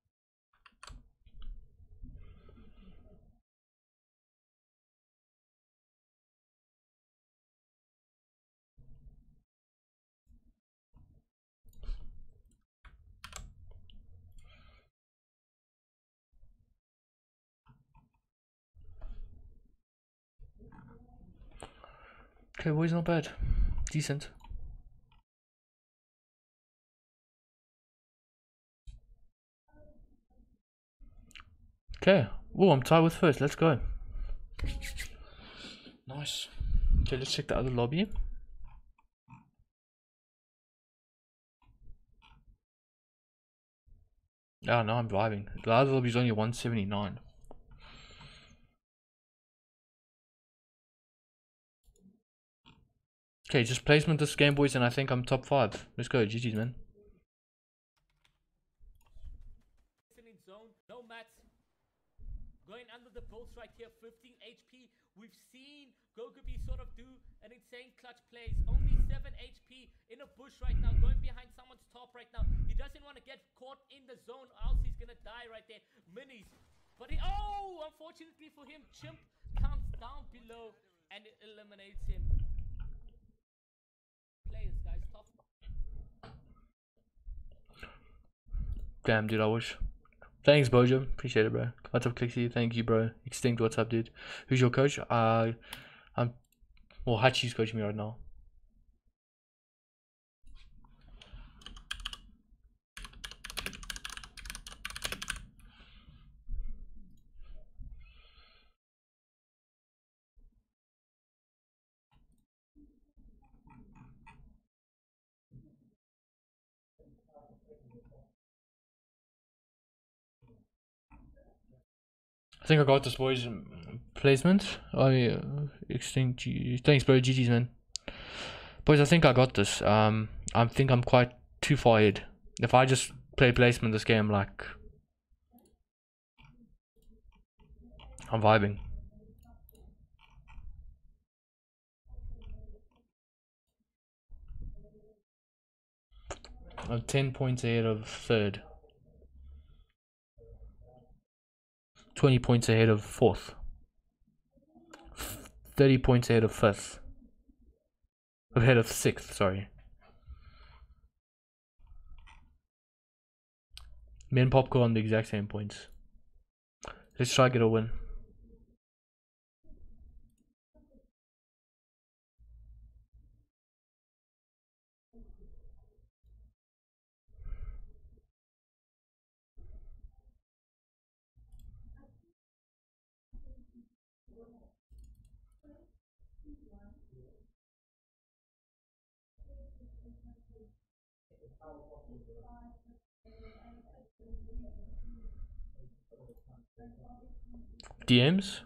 Okay, boys, not bad. Decent. Okay. Oh, I'm tied with first. Let's go. Nice. Okay, let's check the other lobby. Ah, no, I'm driving. The other lobby is only one seventy-nine. Okay, just placement this game, boys, and I think I'm top five. Let's go, G G's, man. In zone, no mats. Going under the bolts right here, fifteen H P. We've seen Gokubi sort of do an insane clutch plays. Only twenty-seven H P in a bush right now, going behind someone's top right now. He doesn't want to get caught in the zone, or else he's gonna die right there. Minis. But he, oh, unfortunately for him, Chimp comes down below and it eliminates him. Players, guys, top. Damn, dude, I wish. Thanks, Bojo. Appreciate it, bro. What's up, Clixie? Thank you, bro. Extinct, what's up, dude? Who's your coach? Uh, I'm. Well, Hachi's coaching me right now. I think I got this, boys. Placement. Oh yeah, extinct. G Thanks, bro. G G's, man. Boys, I think I got this. Um, I think I'm quite too far ahead. If I just play placement this game, like I'm vibing. I'm ten points ahead of third. twenty points ahead of fourth. thirty points ahead of fifth. Ahead of sixth, sorry. Me and Popco on the exact same points. Let's try to get a win. D Ms?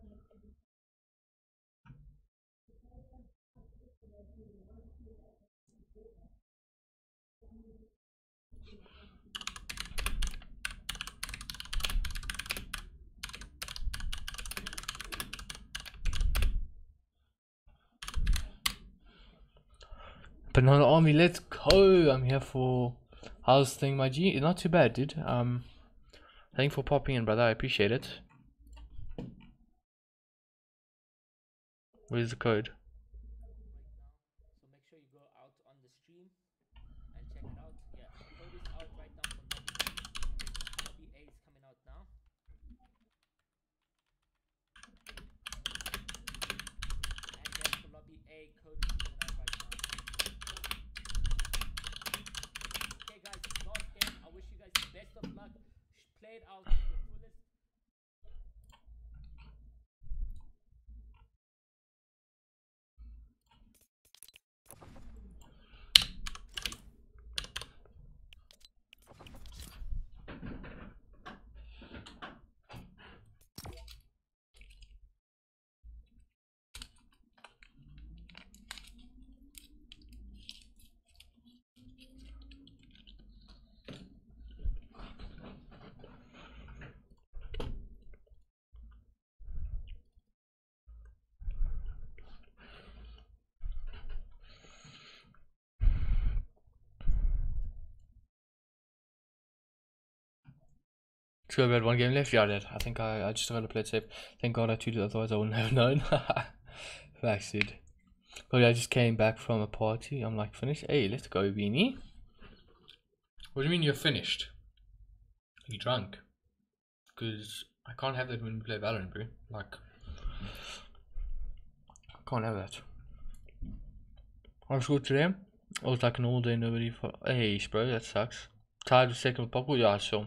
Banana Army, let's go! I'm here for how's thing, my G? Not too bad, dude. Um, thanks for popping in, brother. I appreciate it. Where's the code? So make sure you go out on the stream and check it out. Yeah, code is out right now for lobby B. Lobby A is coming out now. And then for lobby A, code is coming out right now. Okay guys, last game. I wish you guys the best of luck. Play it out to the fullest. Let's go, we had one game left. Yeah, I did. I think I, I just got to play it safe. Thank God I tweeted, otherwise I wouldn't have known. Facts, dude. But yeah, I just came back from a party. I'm like, finished? Hey, let's go, Beanie. What do you mean you're finished? Are you drunk? Because I can't have that when we play Valorant, bro. Like, I can't have that. I was good today. I was like an all day nobody for. Hey, bro, that sucks. Tired of second with Popple? Yeah, sure.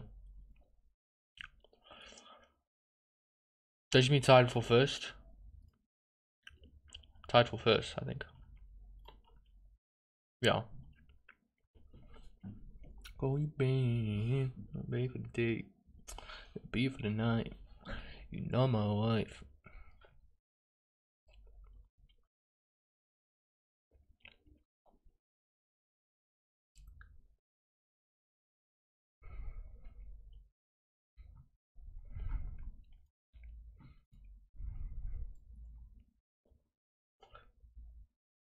Does you mean tied for first? Tied for first, I think. Yeah. Go you been, baby for the day, be for the night. You know my wife.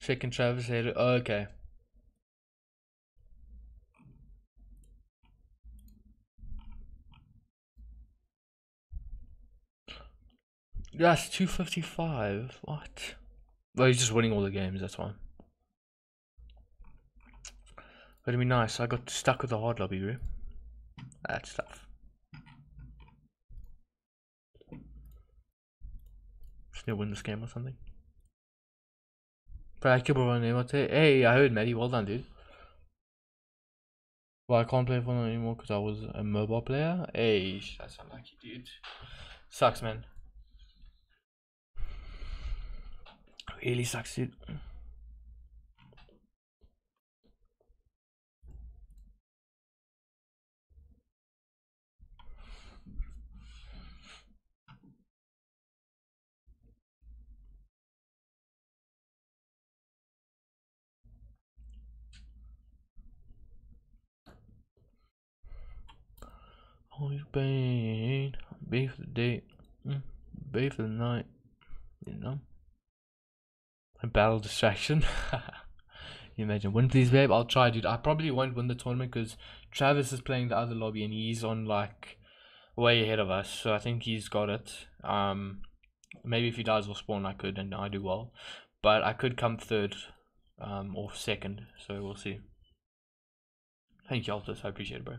Second Travis had it. Oh, okay. That's two fifty-five. What? Well, he's just winning all the games, that's why. But it'd be nice. I got stuck with the hard lobby, bro. That's tough. Just gonna win this game or something. Hey, I heard Maddie. Well done, dude. Well, I can't play Fortnite anymore because I was a mobile player. Hey, that's unlucky, dude. Sucks, man. Really sucks, dude. Always pain, be for the day, mm, be for the night, you know. A battle distraction. You imagine, win please, babe. I'll try, dude. I probably won't win the tournament because Travis is playing the other lobby and he's on like way ahead of us. So I think he's got it. Um, maybe if he dies or spawn, I could and I do well, but I could come third, um, or second. So we'll see. Thank you, Altus. I appreciate it, bro.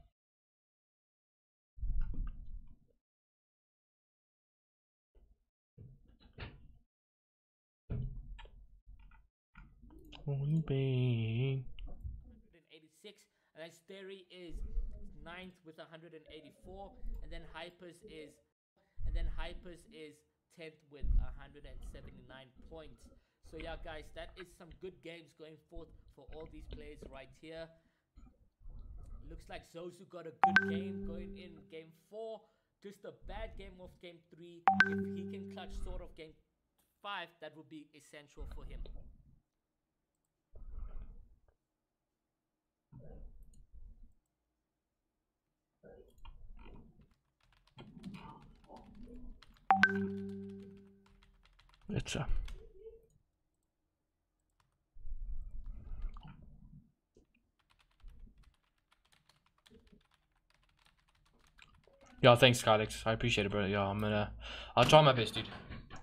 Only pain. one eighty-six, and then Sterry is ninth with one hundred eighty-four, and then Hypers is, and then Hypers is tenth with one hundred seventy-nine points. So yeah, guys, that is some good games going forth for all these players right here. Looks like Zozu got a good game going in game four. Just a bad game of game three. If he can clutch sort of game five, that would be essential for him. It's a yeah, thanks, Alex. I appreciate it, bro. Yeah, I'm gonna I'll try my best, dude.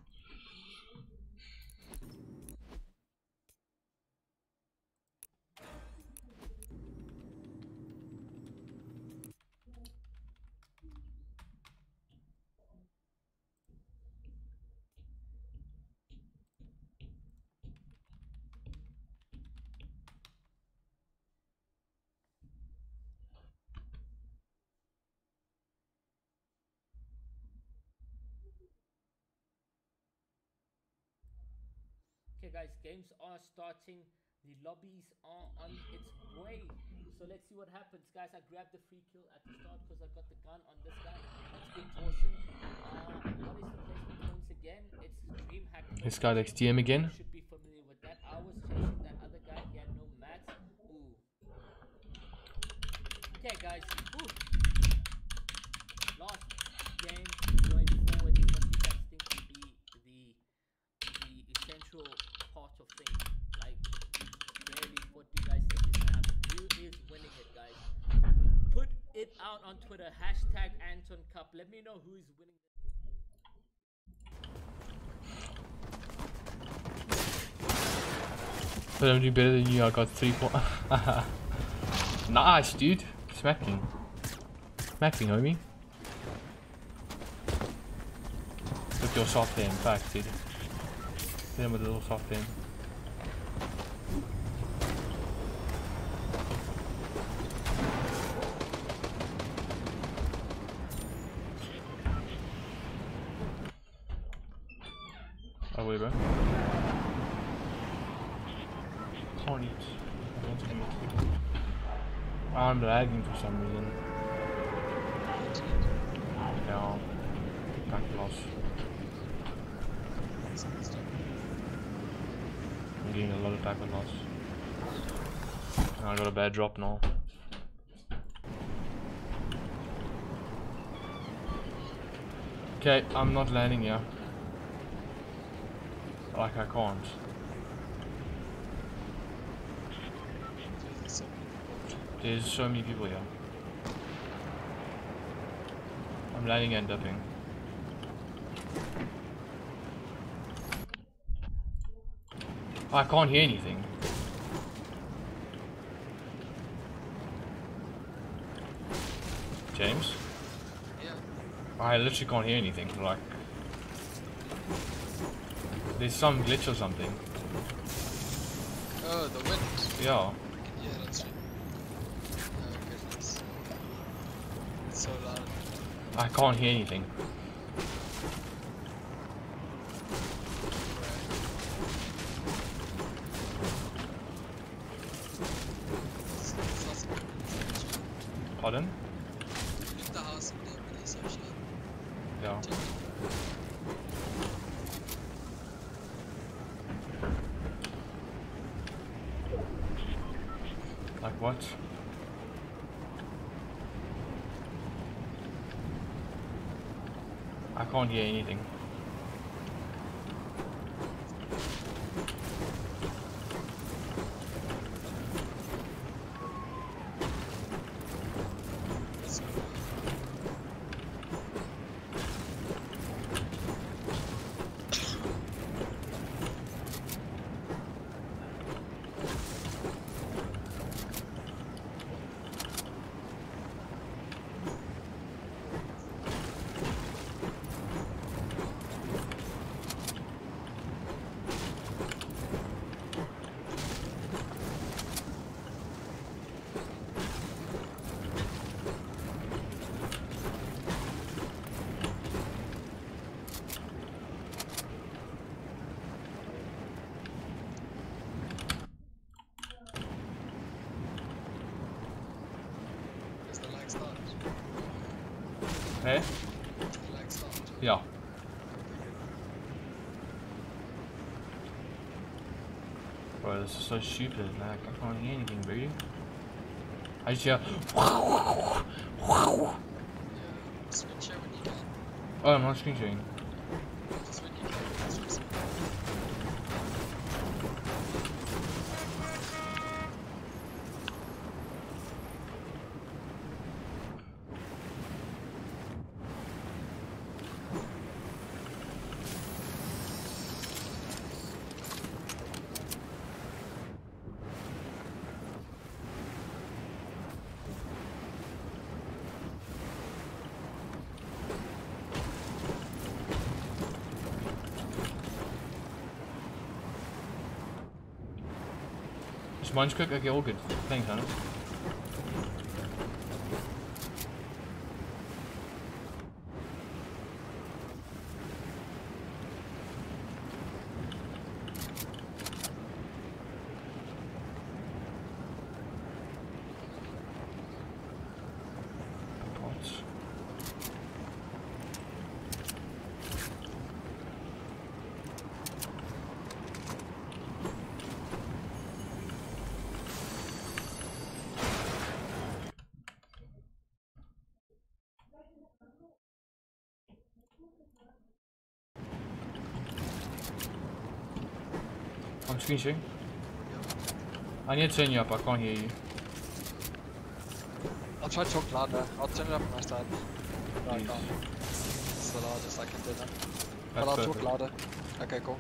Okay guys, games are starting, the lobbies are on its way, so let's see what happens. Guys, I grabbed the free kill at the start because I got the gun on this guy. That's good portion. Uh, what is the placement points again? It's DreamHack. This guy X D M again. You should be familiar with that. I was chasing that other guy, he had no mats. Ooh. Okay guys, ooh. Last game going forward, what do you guys think will be the the essential part of things? Like, really, what do you guys think is gonna happen? Who is winning it, guys? Put it out on Twitter, hashtag Anton Cup. Let me know who is winning. But I'm doing better than you. I got three points. Nice, dude. Smacking. Smacking, homie. With your soft aim, facts, dude. Hit him with a little soft aim. Oh wait, bro. Can't eat. I don't think I eat. I'm lagging for some reason. Yeah. Back loss. I'm getting a lot of tackle loss. And I got a bad drop now. Okay, I'm not landing here. Like I can't. There's so many people here. I'm landing and dipping. I can't hear anything. James? Yeah. I literally can't hear anything. Like, there's some glitch or something. Oh, the wind. Yeah. Yeah, that's right. Oh goodness. It's so loud. I can't hear anything. It's, it's not so good. Pardon? Leave the house and then release our shit. Yeah. Like what? I can't hear anything. Is the lag start? Hey? Is the lag start? Yeah. Bro, this is so stupid. Like, I can't hear anything, bro. I just hear. Yeah. Screen share when you can. Oh, I'm not screen sharing. Just when you can. That's just Is mine's quick? Okay, all good. Thanks, Anna. Pots. I'm screen sharing. I need to turn you up, I can't hear you. I'll try to talk louder. I'll turn it up on my side. No, I Please. can't. It's the loudest I can do that. But That's I'll perfect. talk louder. Okay, cool.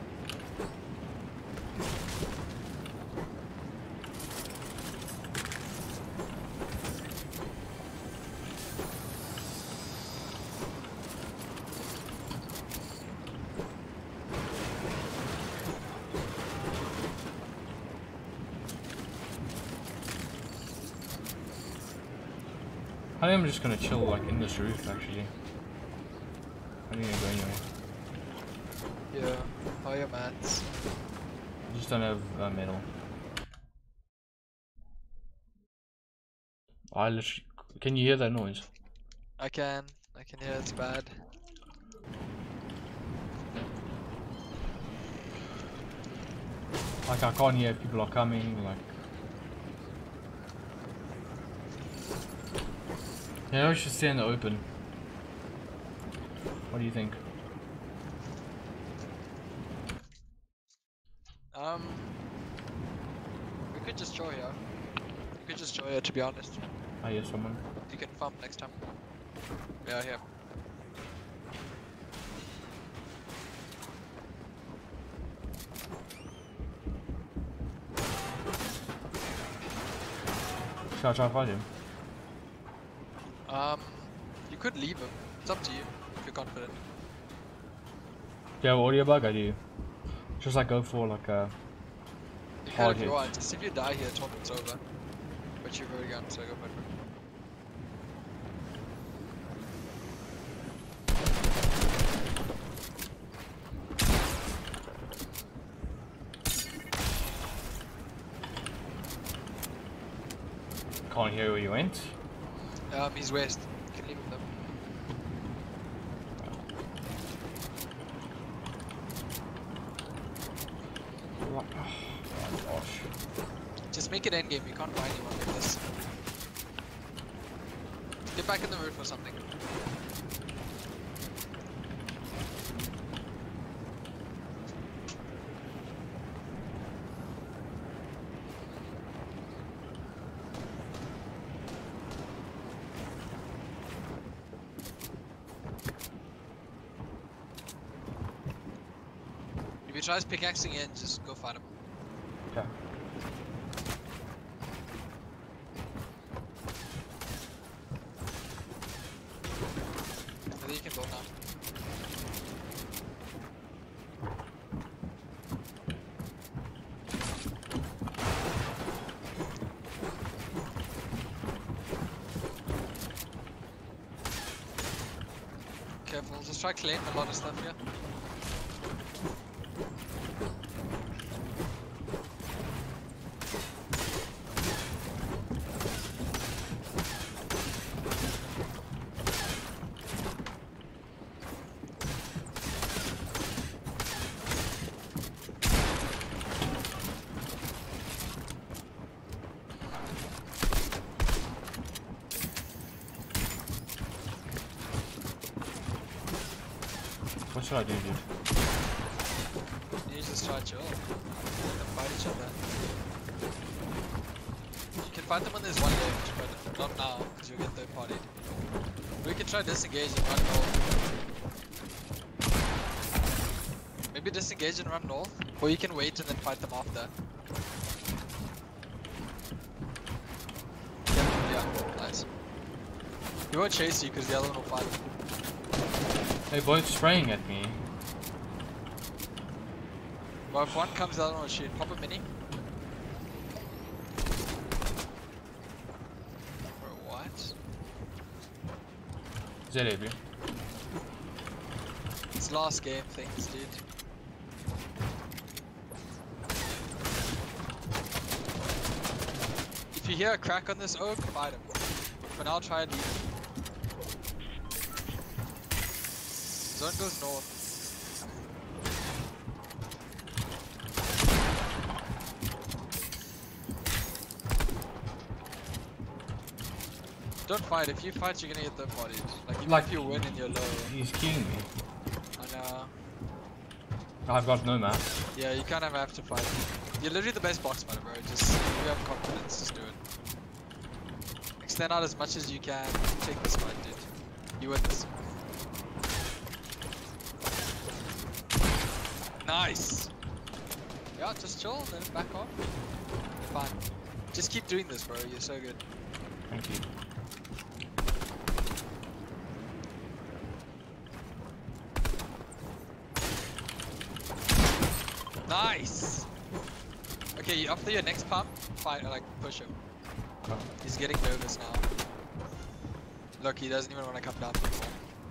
I think I'm just gonna chill like in this roof actually. I need to go anyway. Yeah. Oh yeah, mats. I just don't have uh, metal. I literally. Can you hear that noise? I can. I can hear it's bad. Like I can't hear if people are coming. Like. Yeah, I should stay in the open. What do you think? Um, we could just chill here. We could just show it, to be honest. I hear someone. You can farm next time. Yeah, here. Should I try to find him? Um, you could leave him. It's up to you if you're confident. Do you have audio bug? I do. Just like go for like a You hard could if you hit. want. Just if you die here, tournament's over. But you've already gone, so go for it. Can't hear where you went. Um, he's west. You can leave him though. Oh gosh. Just make it endgame. You can't buy anyone like this. Get back in the roof or something. If he tries pickaxing in, just go fight him. Okay. I think you can build now. Careful, just try claim a lot of stuff here. What should I do, dude? You just try chill. Let them fight each other. You can fight them when there's one left, but not now, because you'll get third party. We can try disengage and run north. Maybe disengage and run north, or you can wait and then fight them after. Yeah, yeah, nice. He won't chase you because the other one will fight him. They're both spraying at me. Well, if one comes, the other one will shoot. Pop a mini. Bro, what? Is that every? It's last game things, dude. If you hear a crack on this oak, fight him. For now, try and leave him. Zone goes north. Don't fight. If you fight, you're gonna get third party. Like, even Like- if you win and you're low. He's killing me. I know. I've got no map. Yeah, you kind of have to fight. You're literally the best box fighter, bro. Just, if you have confidence, just do it. Extend out as much as you can. Take this fight, dude. You win this. Nice! Yeah, just chill, then back off. Fine. Just keep doing this, bro. You're so good. Thank you. Nice! Okay, after your next pump, fight, like, push him. Okay. He's getting nervous now. Look, he doesn't even want to come down anymore.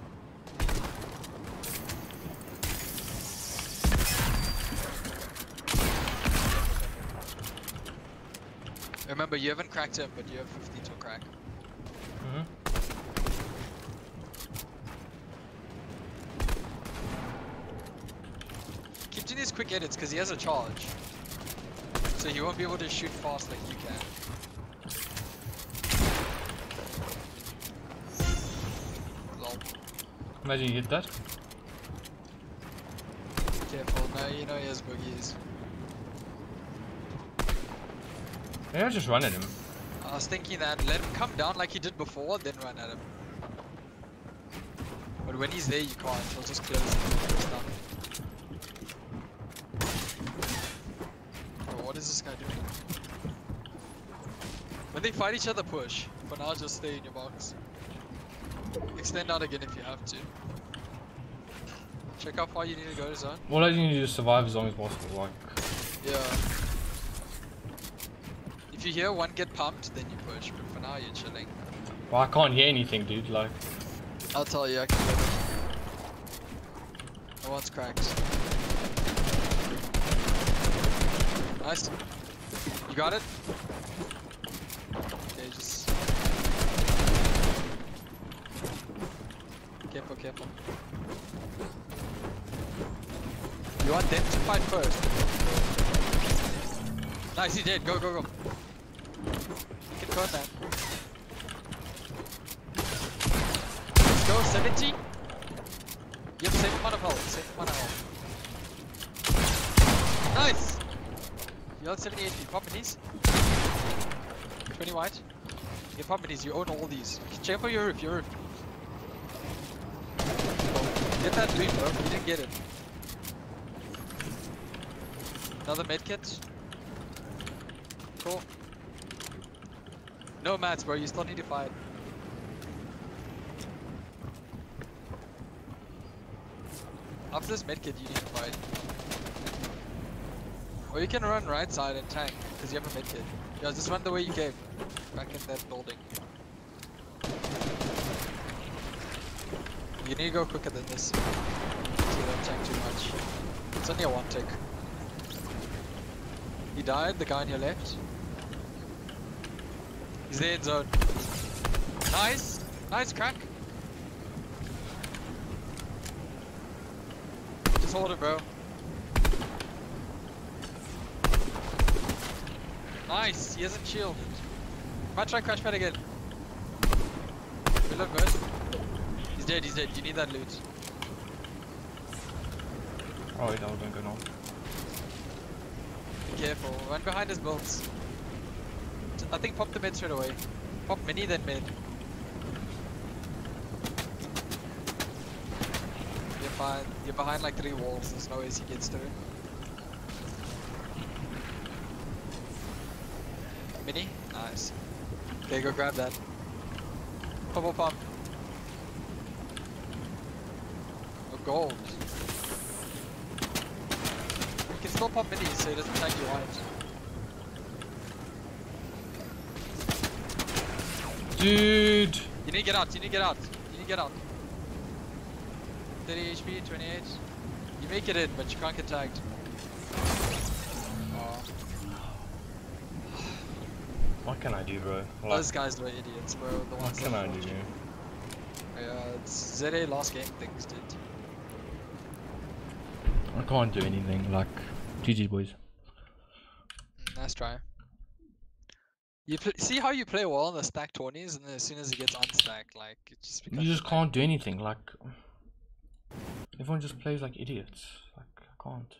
Remember, you haven't cracked him, but you have fifty to crack. Mm-hmm. Keep doing these quick edits, because he has a charge. So he won't be able to shoot fast like you can. Lol. Imagine you hit that. Careful, no, you know he has boogies. Maybe I'll just run at him. Uh, I was thinking that let him come down like he did before, then run at him. But when he's there, you can't. He'll just close it. Down. Oh, what is this guy doing? When they fight each other, push. For now, just stay in your box. Extend out again if you have to. Check how far you need to go to zone. All I need to do is survive as long as possible. Like, Yeah. If you hear one get pumped, then you push. But for now, you're chilling. well, I can't hear anything, dude. Like, I'll tell you, I can get it. No one's cracked. Nice. You got it? Okay, just... Careful, careful. You want them to fight first. Nice, he did. Go, go, go. Get caught that. Let's go, seventy. You have the same amount of health, same amount of health. Nice! You have seventy H P. Pop minis. twenty white. Get pop minis, you own all these. Check for your roof, your roof. Get that loot, bro. You didn't get it. Another medkit. Cool. No mats, bro. You still need to fight. After this medkit, you need to fight. Or you can run right side and tank, because you have a medkit. Yeah, just run the way you came. Back in that building. You need to go quicker than this. So you don't tank too much. It's only a one tick. He died, the guy on your left. He's there in zone. Nice! Nice crack! Just hold it, bro. Nice! He hasn't shield. Might try crash pad again. We look good. He's dead, he's dead. You need that loot. oh wait, that was gonna go on. Be careful. Run behind his builds. I think pop the mid straight away. Pop mini then mid. You're fine. You're behind like three walls. There's no ways he gets through. Mini? Nice. Okay, go grab that. Pop, pop, pop. Oh, gold. You can still pop minis so he doesn't tag you wide. Dude! You need to get out, you need to get out, you need to get out. thirty H P, twenty-eight. You make it in, but you can't get tagged. Oh. What can I do, bro? Like, Those guys were idiots, bro. The what ones can that I do? watched. Yeah, it's Z A last game things, dude. I can't do anything. Like, G G, boys. Mm, nice try. You pl see how you play well in the stack twenties, and then as soon as it gets unstacked, like it just becomes. You just can't do anything. Like, everyone just plays like idiots. Like, I can't.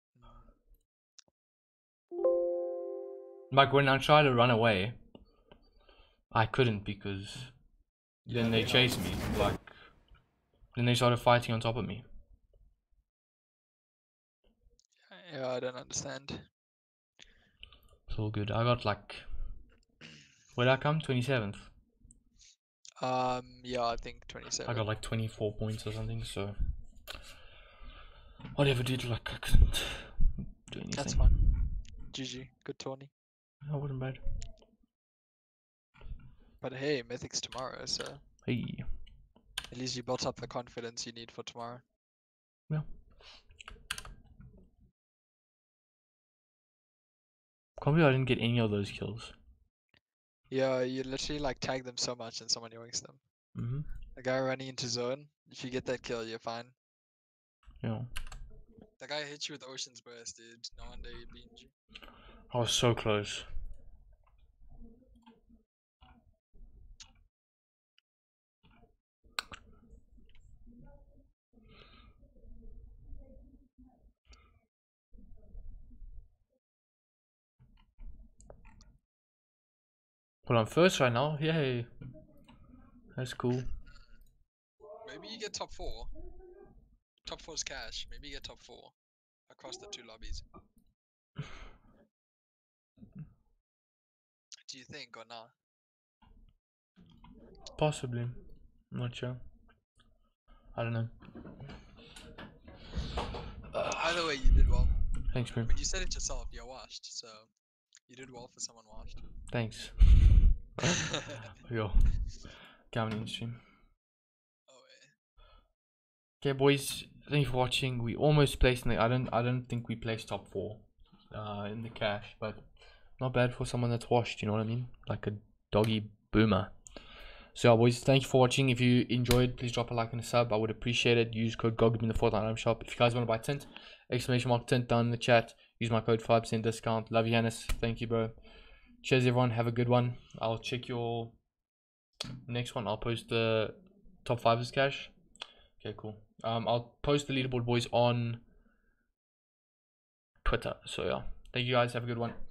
Like when I tried to run away, I couldn't because then they chased me. Like, then they started fighting on top of me. Yeah, I don't understand. It's all good. I got like, where did I come? twenty-seventh. Um, yeah, I think twenty-seven. I got like twenty-four points or something. So whatever, dude. Like, I couldn't do anything. That's fine. G G, good tourney. I wasn't bad. But hey, Mythic's tomorrow, so Hey. at least you built up the confidence you need for tomorrow. Yeah. Can't believe I didn't get any of those kills. Yeah, you literally like tag them so much and someone yoinks them. Mm-hmm. The guy running into zone, if you get that kill, you're fine. Yeah. The guy hit you with Ocean's Burst, dude. No wonder he beat you. I was so close. Well, I'm first right now. Yay. That's cool. Maybe you get top four. Top four is cash. Maybe you get top four across the two lobbies. Do you think or not? Possibly. I'm not sure. I don't know. Either way, you did well. Thanks, I man. mean, you said it yourself. You're washed, so you did well for someone washed. Thanks. Yo. Coming in stream. Oh yeah. Okay, boys. Thank you for watching. We almost placed in the. I don't. I don't think we placed top four. Uh, in the cash, but not bad for someone that's washed. You know what I mean? Like a doggy boomer. So, yeah, boys, thank you for watching. If you enjoyed, please drop a like and a sub. I would appreciate it. Use code GOGM in the Fortnite item shop. If you guys want to buy tint, exclamation mark tint down in the chat. Use my code five percent discount. Love you, Hannes. Thank you, bro. Cheers, everyone. Have a good one. I'll check your next one. I'll post the top five as cash. Okay, cool. Um, I'll post the leaderboard, boys, on Twitter. So, yeah. Thank you, guys. Have a good one.